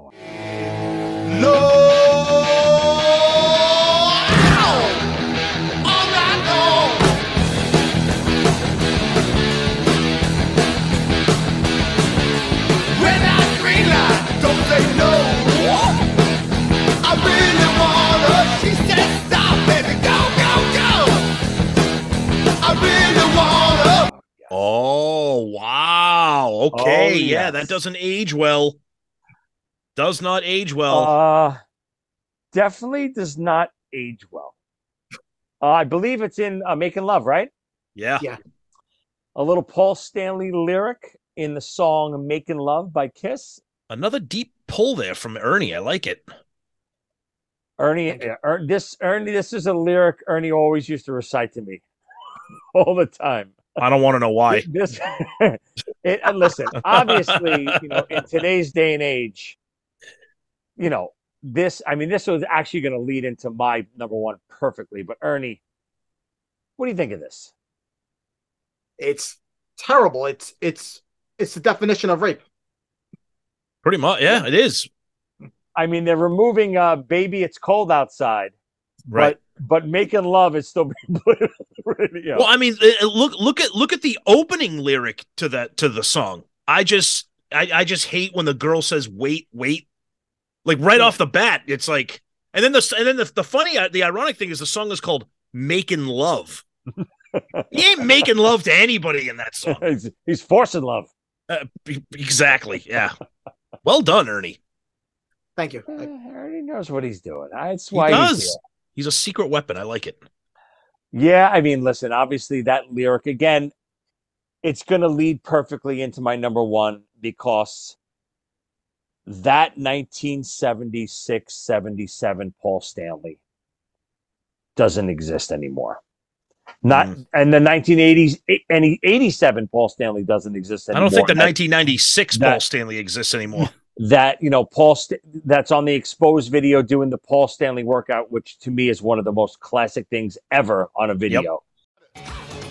When I green light, don't say no. I really wanna. She said, stop, baby, go, go, go. I really wanna. Oh, wow. okay. Oh, Yeah, yes. that doesn't age well. Does not age well. Uh, definitely does not age well. Uh, I believe it's in uh, Making Love, right? Yeah. Yeah. A little Paul Stanley lyric in the song Making Love by Kiss. Another deep pull there from Ernie. I like it. Ernie, uh, er, this Ernie, this is a lyric Ernie always used to recite to me all the time. I don't want to know why. This, it, and listen, obviously, you know, in today's day and age, you know, this, I mean, this was actually going to lead into my number one perfectly. But Ernie, what do you think of this? It's terrible. It's it's it's the definition of rape. Pretty much, yeah, it is. I mean, they're removing uh, "Baby, It's Cold Outside," right? But, but "Making Love" is still being put on the radio. Well, I mean, look look at look at the opening lyric to that to the song. I just I, I just hate when the girl says "wait, wait," like right off the bat. It's like, and then the and then the, the funny the ironic thing is the song is called "Making Love." He ain't making love to anybody in that song. he's, he's forcing love. Uh, exactly. Yeah. Well done, Ernie. Thank you. Uh, Ernie knows what he's doing. That's He why does. he's here. He's a secret weapon. I like it. Yeah, I mean, listen, obviously that lyric, again, it's going to lead perfectly into my number one because that nineteen seventy-six seventy-seven Paul Stanley doesn't exist anymore. Not mm. And the nineteen eighties and eighty-seven Paul Stanley doesn't exist anymore. I don't think the that, nineteen ninety-six that, Paul Stanley exists anymore. That, you know, Paul St- that's on the exposed video doing the Paul Stanley workout, which to me is one of the most classic things ever on a video. Yep.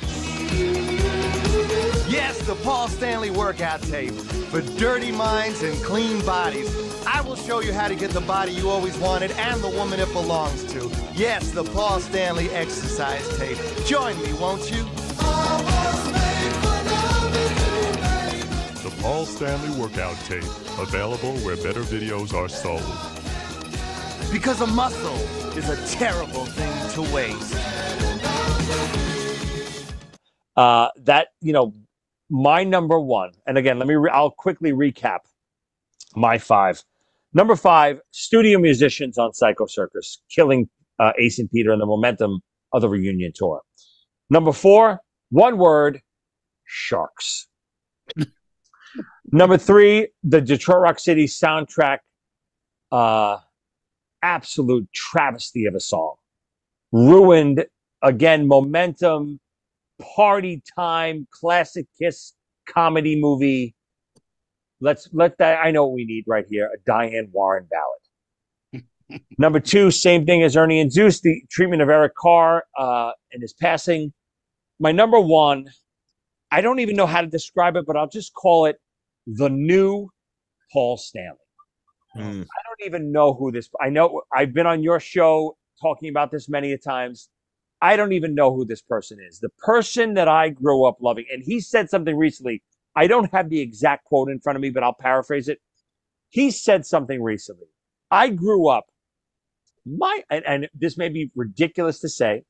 Yes, the Paul Stanley workout tape for dirty minds and clean bodies. I will show you how to get the body you always wanted and the woman it belongs to. Yes, the Paul Stanley exercise tape. Join me, won't you? The Paul Stanley workout tape, available where better videos are sold. Because a muscle is a terrible thing to waste. Uh, that, you know, my number one, and again, let me, re- I'll quickly recap my five. Number five, studio musicians on Psycho Circus, killing uh, Ace and Peter and the momentum of the reunion tour. Number four, one word, sharks. Number three, the Detroit Rock City soundtrack, uh, absolute travesty of a song. Ruined, again, momentum, party time, classic Kiss comedy movie. Let's let that, I know what we need right here, a Diane Warren ballad. Number two, same thing as Ernie and Zeus, the treatment of Eric Carr uh, and his passing. My number one, I don't even know how to describe it, but I'll just call it the new Paul Stanley. Mm. I don't even know who this, I know I've been on your show talking about this many a times. I don't even know who this person is. The person that I grew up loving, and he said something recently. I don't have the exact quote in front of me, but I'll paraphrase it. He said something recently. I grew up, my, and, and this may be ridiculous to say,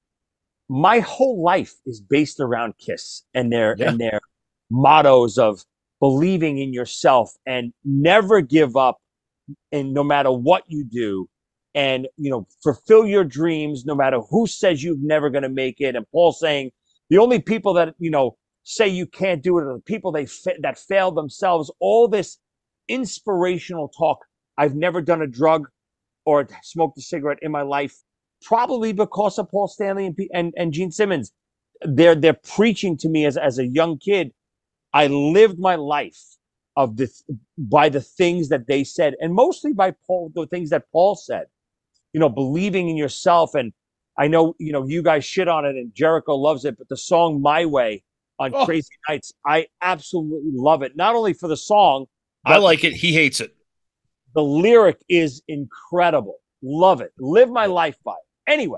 my whole life is based around Kiss and their yeah. and their mottos of believing in yourself and never give up, and no matter what you do, and you know, fulfill your dreams no matter who says you're never going to make it. And Paul saying the only people that you know say you can't do it are the people they fa- that failed themselves. All this inspirational talk. I've never done a drug or smoked a cigarette in my life. Probably because of Paul Stanley and, and, and Gene Simmons. They're, they're preaching to me as, as a young kid. I lived my life of the, by the things that they said, and mostly by Paul, the things that Paul said, you know, believing in yourself. And I know, you know, you guys shit on it and Jericho loves it, but the song My Way on oh. Crazy Nights, I absolutely love it. Not only for the song. I like it. He hates it. The lyric is incredible. Love it. Live my life by it. Anyway,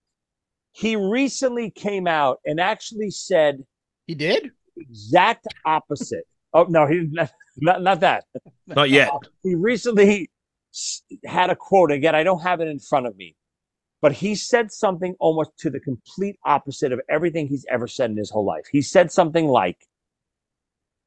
he recently came out and actually said he did exact opposite. Oh no, he not not, not that. Not yet. Uh, he recently had a quote again. I don't have it in front of me, but he said something almost to the complete opposite of everything he's ever said in his whole life. He said something like,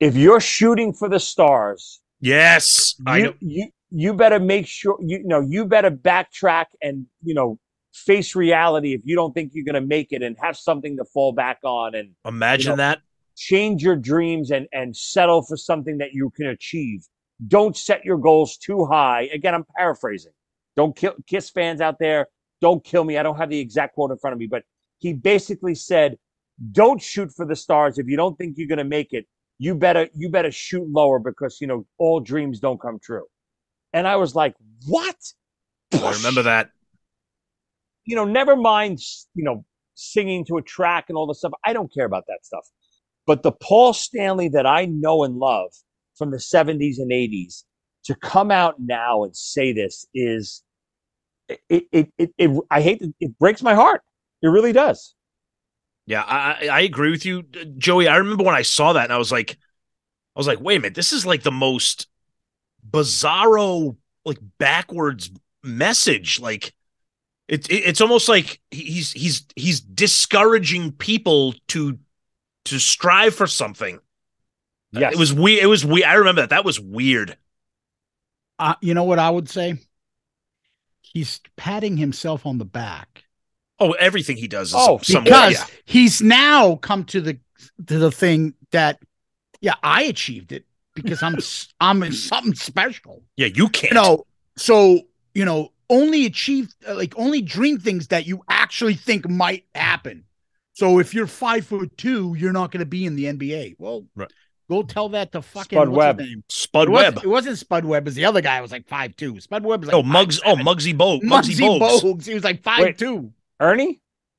if you're shooting for the stars, yes, you, I know. you you better make sure you, you know you better backtrack and you know face reality if you don't think you're going to make it, and have something to fall back on, and imagine you know, that. change your dreams and and settle for something that you can achieve. Don't set your goals too high. Again, I'm paraphrasing. Don't kill Kiss fans out there. Don't kill me. I don't have the exact quote in front of me, but he basically said, don't shoot for the stars if you don't think you're going to make it. You better you better shoot lower, because you know all dreams don't come true. And I was like, what? I remember that. You know, never mind, you know, singing to a track and all this stuff. I don't care about that stuff. But the Paul Stanley that I know and love from the seventies and eighties to come out now and say this is, it, it, it, it I hate it. It breaks my heart. It really does. Yeah, I, I agree with you, Joey. I remember when I saw that and I was like, I was like, wait a minute, this is like the most bizarro, like backwards message. Like it, it it's almost like he's he's he's discouraging people to to strive for something. Yes. It was weird. It was weird. I remember that. That was weird. Uh, you know what I would say? He's patting himself on the back. Oh, everything he does is Oh, some because yeah. he's now come to the to the thing that, yeah, I achieved it because I'm I'm something special. Yeah, you can't. You know, so you know, only achieve uh, like only dream things that you actually think might happen. So if you're five foot two, you're not going to be in the N B A. Well, right. Go tell that to fucking Spud what's Webb. his name? Spud it Webb. Wasn't, it wasn't Spud Webb. It was the other guy. Who was like five two. Spud Webb was like oh Muggs. Oh Muggsy Bogues. Muggsy Muggsy Bogues. Bogues. He was like five two. Ernie.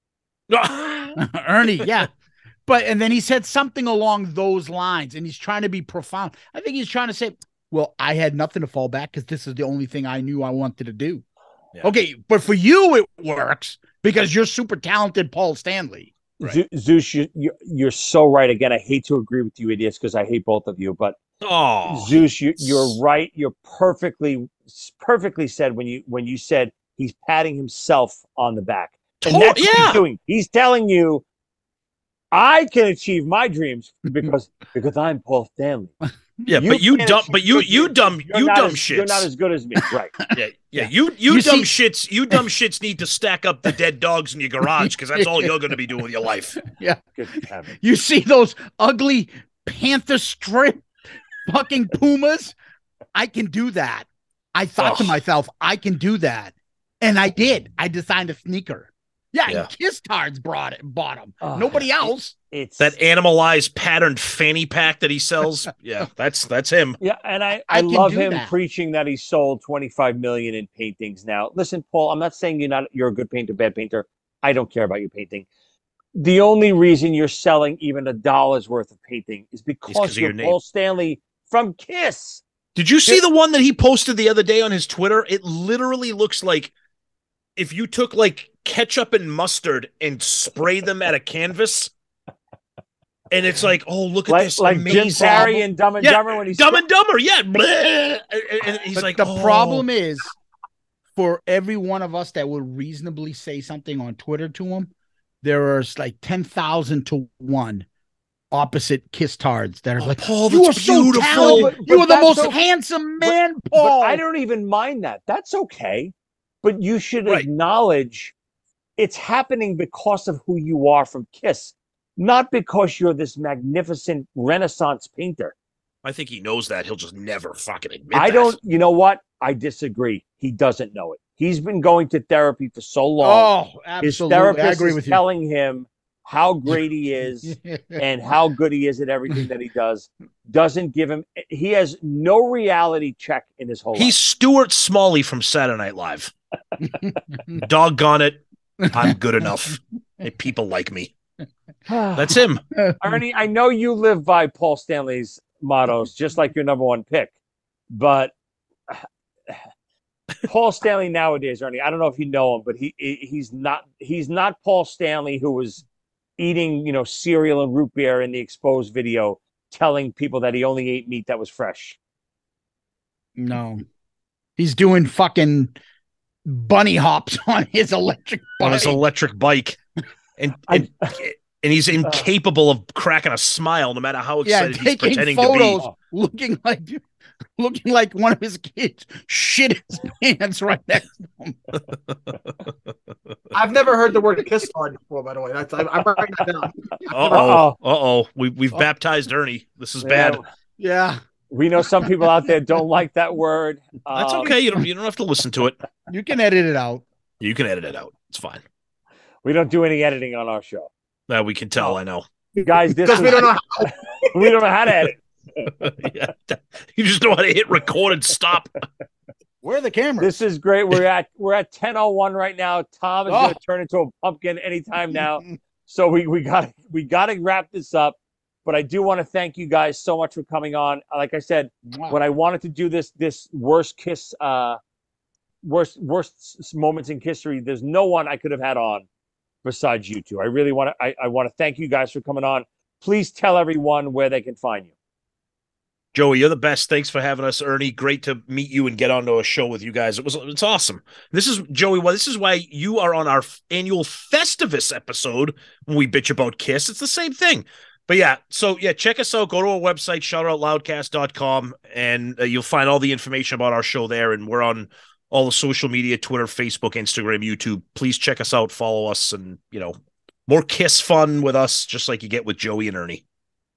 Ernie, yeah. But and then he said something along those lines, and he's trying to be profound. I think he's trying to say, well, I had nothing to fall back because this is the only thing I knew I wanted to do. Yeah. Okay, but for you it works because you're super talented, Paul Stanley. Right. Zeus, you, you, you're so right. Again, I hate to agree with you idiots because I hate both of you, but oh. Zeus, you, you're right. You're perfectly, perfectly said when you when you said he's patting himself on the back. And that's yeah. what he's doing. He's telling you, I can achieve my dreams because because I'm Paul Stanley. Yeah, you but you dumb, but you you dumb, you dumb as, shits. You're not as good as me, right? yeah, yeah. You you, you dumb see, shits. You dumb shits need to stack up the dead dogs in your garage because that's all you're going to be doing with your life. Yeah. You see those ugly panther strip fucking pumas? I can do that. I thought oh. to myself, I can do that, and I did. I designed a sneaker. Yeah, yeah. And Kistards brought it, bought them. Oh, Nobody else. It, it's that animalized patterned fanny pack that he sells. Yeah, that's that's him. Yeah, and I I, I love him that. preaching that he sold twenty-five million in paintings. Now, listen, Paul, I'm not saying you're not you're a good painter, bad painter. I don't care about your painting. The only reason you're selling even a dollar's worth of painting is because you're Paul Stanley from Kiss. Did you see the one that he posted the other day on his Twitter? It literally looks like if you took like ketchup and mustard and spray them at a canvas, and it's like, oh, look at like, this like amazing. Jim Carrey and Dumb and yeah, Dumber when he's Dumb and Dumber, yeah. And, and he's but like, the oh. problem is, for every one of us that would reasonably say something on Twitter to him, there are like ten thousand to one opposite Kistards that are oh, like, Paul, you are beautiful. so talented. But, you but are the most so, handsome man, but, Paul. But I don't even mind that. That's okay. But you should right. acknowledge it's happening because of who you are from Kiss, not because you're this magnificent Renaissance painter. I think he knows that. He'll just never fucking admit I that. don't, you know what? I disagree. He doesn't know it. He's been going to therapy for so long. Oh, absolutely. His therapist I agree is with you. telling him how great he is and how good he is at everything that he does. Doesn't give him, he has no reality check in his whole He's life. Stuart Smalley from Saturday Night Live. Doggone it. I'm good enough. And people like me. That's him. Ernie, I know you live by Paul Stanley's mottos, just like your number one pick. But Paul Stanley nowadays, Ernie, I don't know if you know him, but he he's not he's not Paul Stanley who was eating, you know, cereal and root beer in the exposed video, telling people that he only ate meat that was fresh. No. He's doing fucking bunny hops on his electric bike. On his electric bike. And, and, I, and he's incapable of cracking a smile, no matter how Yeah, excited he's taking pretending photos, to be. looking like looking like one of his kids shit his pants right next to him. I've never heard the word kiss story before, by the way. That's, I'm, I'm writing that down. Uh oh, uh oh, we we've oh. baptized Ernie. This is bad. Yeah, we know some people out there don't like that word. That's um, okay. You don't you don't have to listen to it. You can edit it out. You can edit it out. It's fine. We don't do any editing on our show. No, we can tell. No. I know, guys. This was, we don't know. How. we don't know how to edit. Yeah, you just know how to hit record and stop. Where are the cameras? This is great. We're at we're at ten oh one right now. Tom is oh. going to turn into a pumpkin anytime now. So we we got we got to wrap this up. But I do want to thank you guys so much for coming on. Like I said, wow. when I wanted to do this this worst kiss, uh, worst worst moments in history, there's no one I could have had on besides you two. I really want to. I, I want to thank you guys for coming on. Please tell everyone where they can find you. Joey, you're the best. Thanks for having us, Ernie. Great to meet you and get onto a show with you guys. It was it's awesome. This is Joey. Well, this is why you are on our annual Festivus episode when we bitch about Kiss. It's the same thing. But yeah, so yeah, check us out. Go to our website, shout out loudcast dot com, and uh, you'll find all the information about our show there. And we're on all the social media, Twitter, Facebook, Instagram, YouTube. Please check us out, follow us, and you know, more Kiss fun with us, just like you get with Joey and Ernie.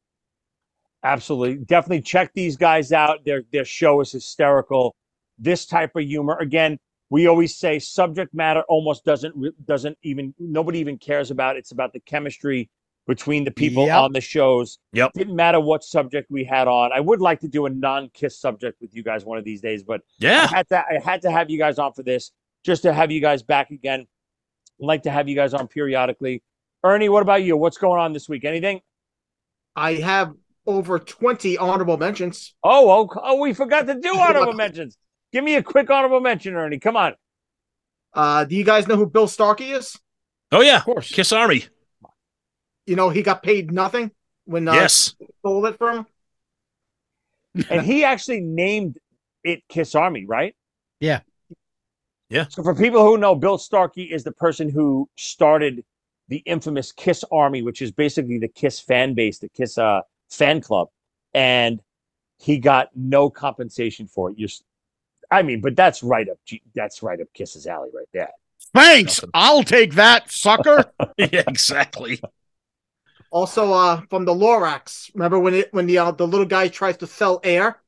Absolutely. Definitely check these guys out. Their their show is hysterical. This type of humor. Again, we always say subject matter almost doesn't doesn't even nobody even cares about. It's about the chemistry between the people yep. on the shows. Yep. Didn't matter what subject we had on. I would like to do a non-Kiss subject with you guys one of these days, but yeah, I had to I had to have you guys on for this, just to have you guys back again. I'd like to have you guys on periodically. Ernie, what about you? What's going on this week? Anything? I have over twenty honorable mentions. Oh, oh, oh, we forgot to do honorable mentions. Give me a quick honorable mention, Ernie. Come on. Uh, do you guys know who Bill Starkey is? Oh, yeah. Of course. Kiss Army. You know, he got paid nothing when uh, yes. sold it from him. And he actually named it Kiss Army, right? Yeah. Yeah. So for people who know, Bill Starkey is the person who started the infamous Kiss Army, which is basically the Kiss fan base, the Kiss uh, fan club. And he got no compensation for it. You're, I mean, but that's right up. That's right up Kiss's alley right there. Thanks. I'll take that, sucker. Yeah, exactly. Also, uh, from the Lorax, remember when it when the uh, the little guy tries to sell air?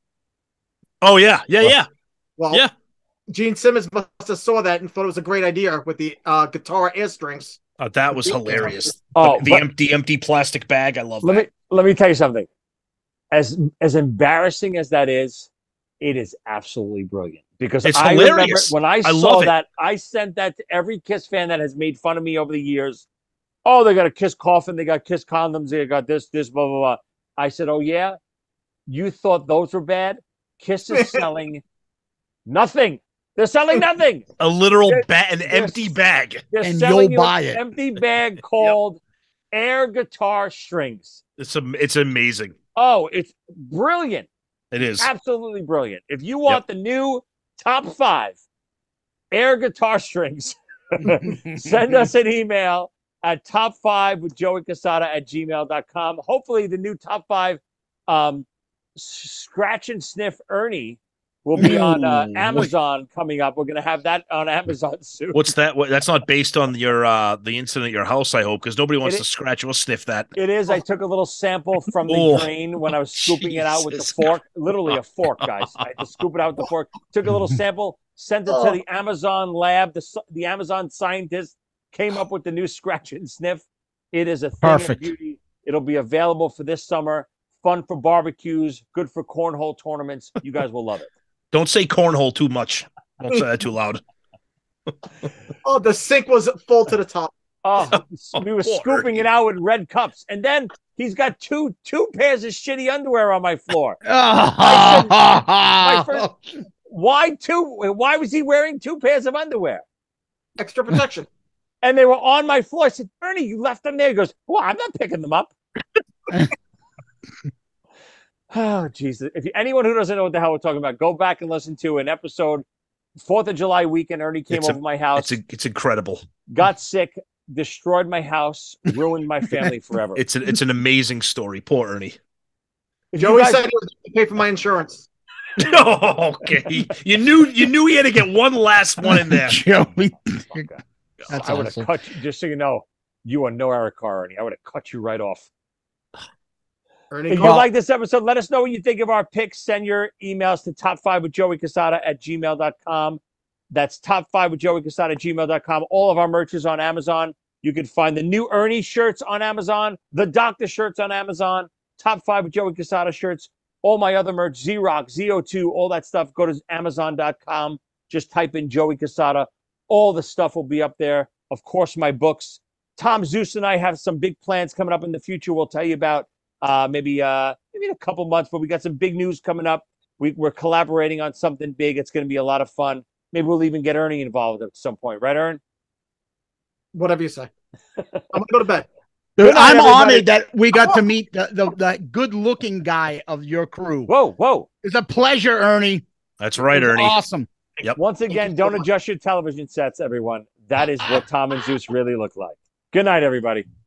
Oh yeah, yeah, yeah. Well, yeah. Gene Simmons must have saw that and thought it was a great idea with the uh, guitar air strings. Oh, that was hilarious. Oh, the, the empty, empty plastic bag. I love let that. Me, let me tell you something. As as embarrassing as that is, it is absolutely brilliant. Because it's I hilarious. Remember when I, I saw that, I sent that to every Kiss fan that has made fun of me over the years. Oh, they got a Kiss coffin. They got Kiss condoms. They got this, this, blah, blah, blah. I said, oh, yeah? You thought those were bad? Kiss is selling nothing. They're selling nothing. A literal bag, an empty bag. They're and selling you'll buy an it. empty bag called yep. air guitar strings. It's a, it's amazing. Oh, it's brilliant. It is. Absolutely brilliant. If you want yep. the new top five air guitar strings, send us an email at top five with Joey Cassata at gmail dot com. Hopefully the new top five um, scratch and sniff Ernie will be on uh, Amazon coming up. We're going to have that on Amazon soon. What's that? What, that's not based on your uh, the incident at your house, I hope, because nobody wants to scratch or sniff that. It is. I took a little sample from the oh, grain when I was scooping Jesus it out with the fork. Literally a fork, guys. I had to scoop it out with the fork. Took a little sample, sent it to the Amazon lab. The, the Amazon scientist came up with the new scratch and sniff. It is a thing Perfect. of beauty. It'll be available for this summer. Fun for barbecues. Good for cornhole tournaments. You guys will love it. Don't say cornhole too much. Don't say that too loud. Oh, the sink was full to the top. Oh, we were scooping it out with red cups. And then he's got two two pairs of shitty underwear on my floor. I said, my first, why two? Why was he wearing two pairs of underwear? Extra protection. And they were on my floor. I said, Ernie, you left them there. He goes, well, I'm not picking them up. Oh, Jesus. If you, anyone who doesn't know what the hell we're talking about, go back and listen to an episode, fourth of July weekend. Ernie came it's over a, my house. It's, a, it's incredible. Got sick. destroyed my house, ruined my family forever. It's a, it's an amazing story. Poor Ernie. Joey guys- said he was going to pay for my insurance. Oh, okay. You knew you knew he had to get one last one in there. Joey. That's I would have awesome. cut you, just so you know, you are no Eric Carr, Ernie. I would have cut you right off. Ernie If you Carr. like this episode, let us know what you think of our picks. Send your emails to top five with Joey Cassata at gmail dot com. That's top five with Joey Cassata at gmail dot com. All of our merch is on Amazon. You can find the new Ernie shirts on Amazon, the Doctor shirts on Amazon, top five with Joey Cassata shirts, all my other merch, Z-Rock, Z O two, all that stuff. Go to amazon dot com. Just type in Joey Cassata. All the stuff will be up there. Of course, my books. Tom Zeus and I have some big plans coming up in the future. We'll tell you about uh, maybe uh, maybe in a couple months, but we got some big news coming up. We, we're collaborating on something big. It's going to be a lot of fun. Maybe we'll even get Ernie involved at some point. Right, Ern? Whatever you say. I'm going to go to bed. Dude, Good night, I'm everybody. honored that we got to meet the, the, the good-looking guy of your crew. Whoa, whoa. It's a pleasure, Ernie. That's right, It was Ernie. Awesome. Yep. Once again, don't adjust your television sets, everyone. That is what Tom and Zeus really look like. Good night, everybody.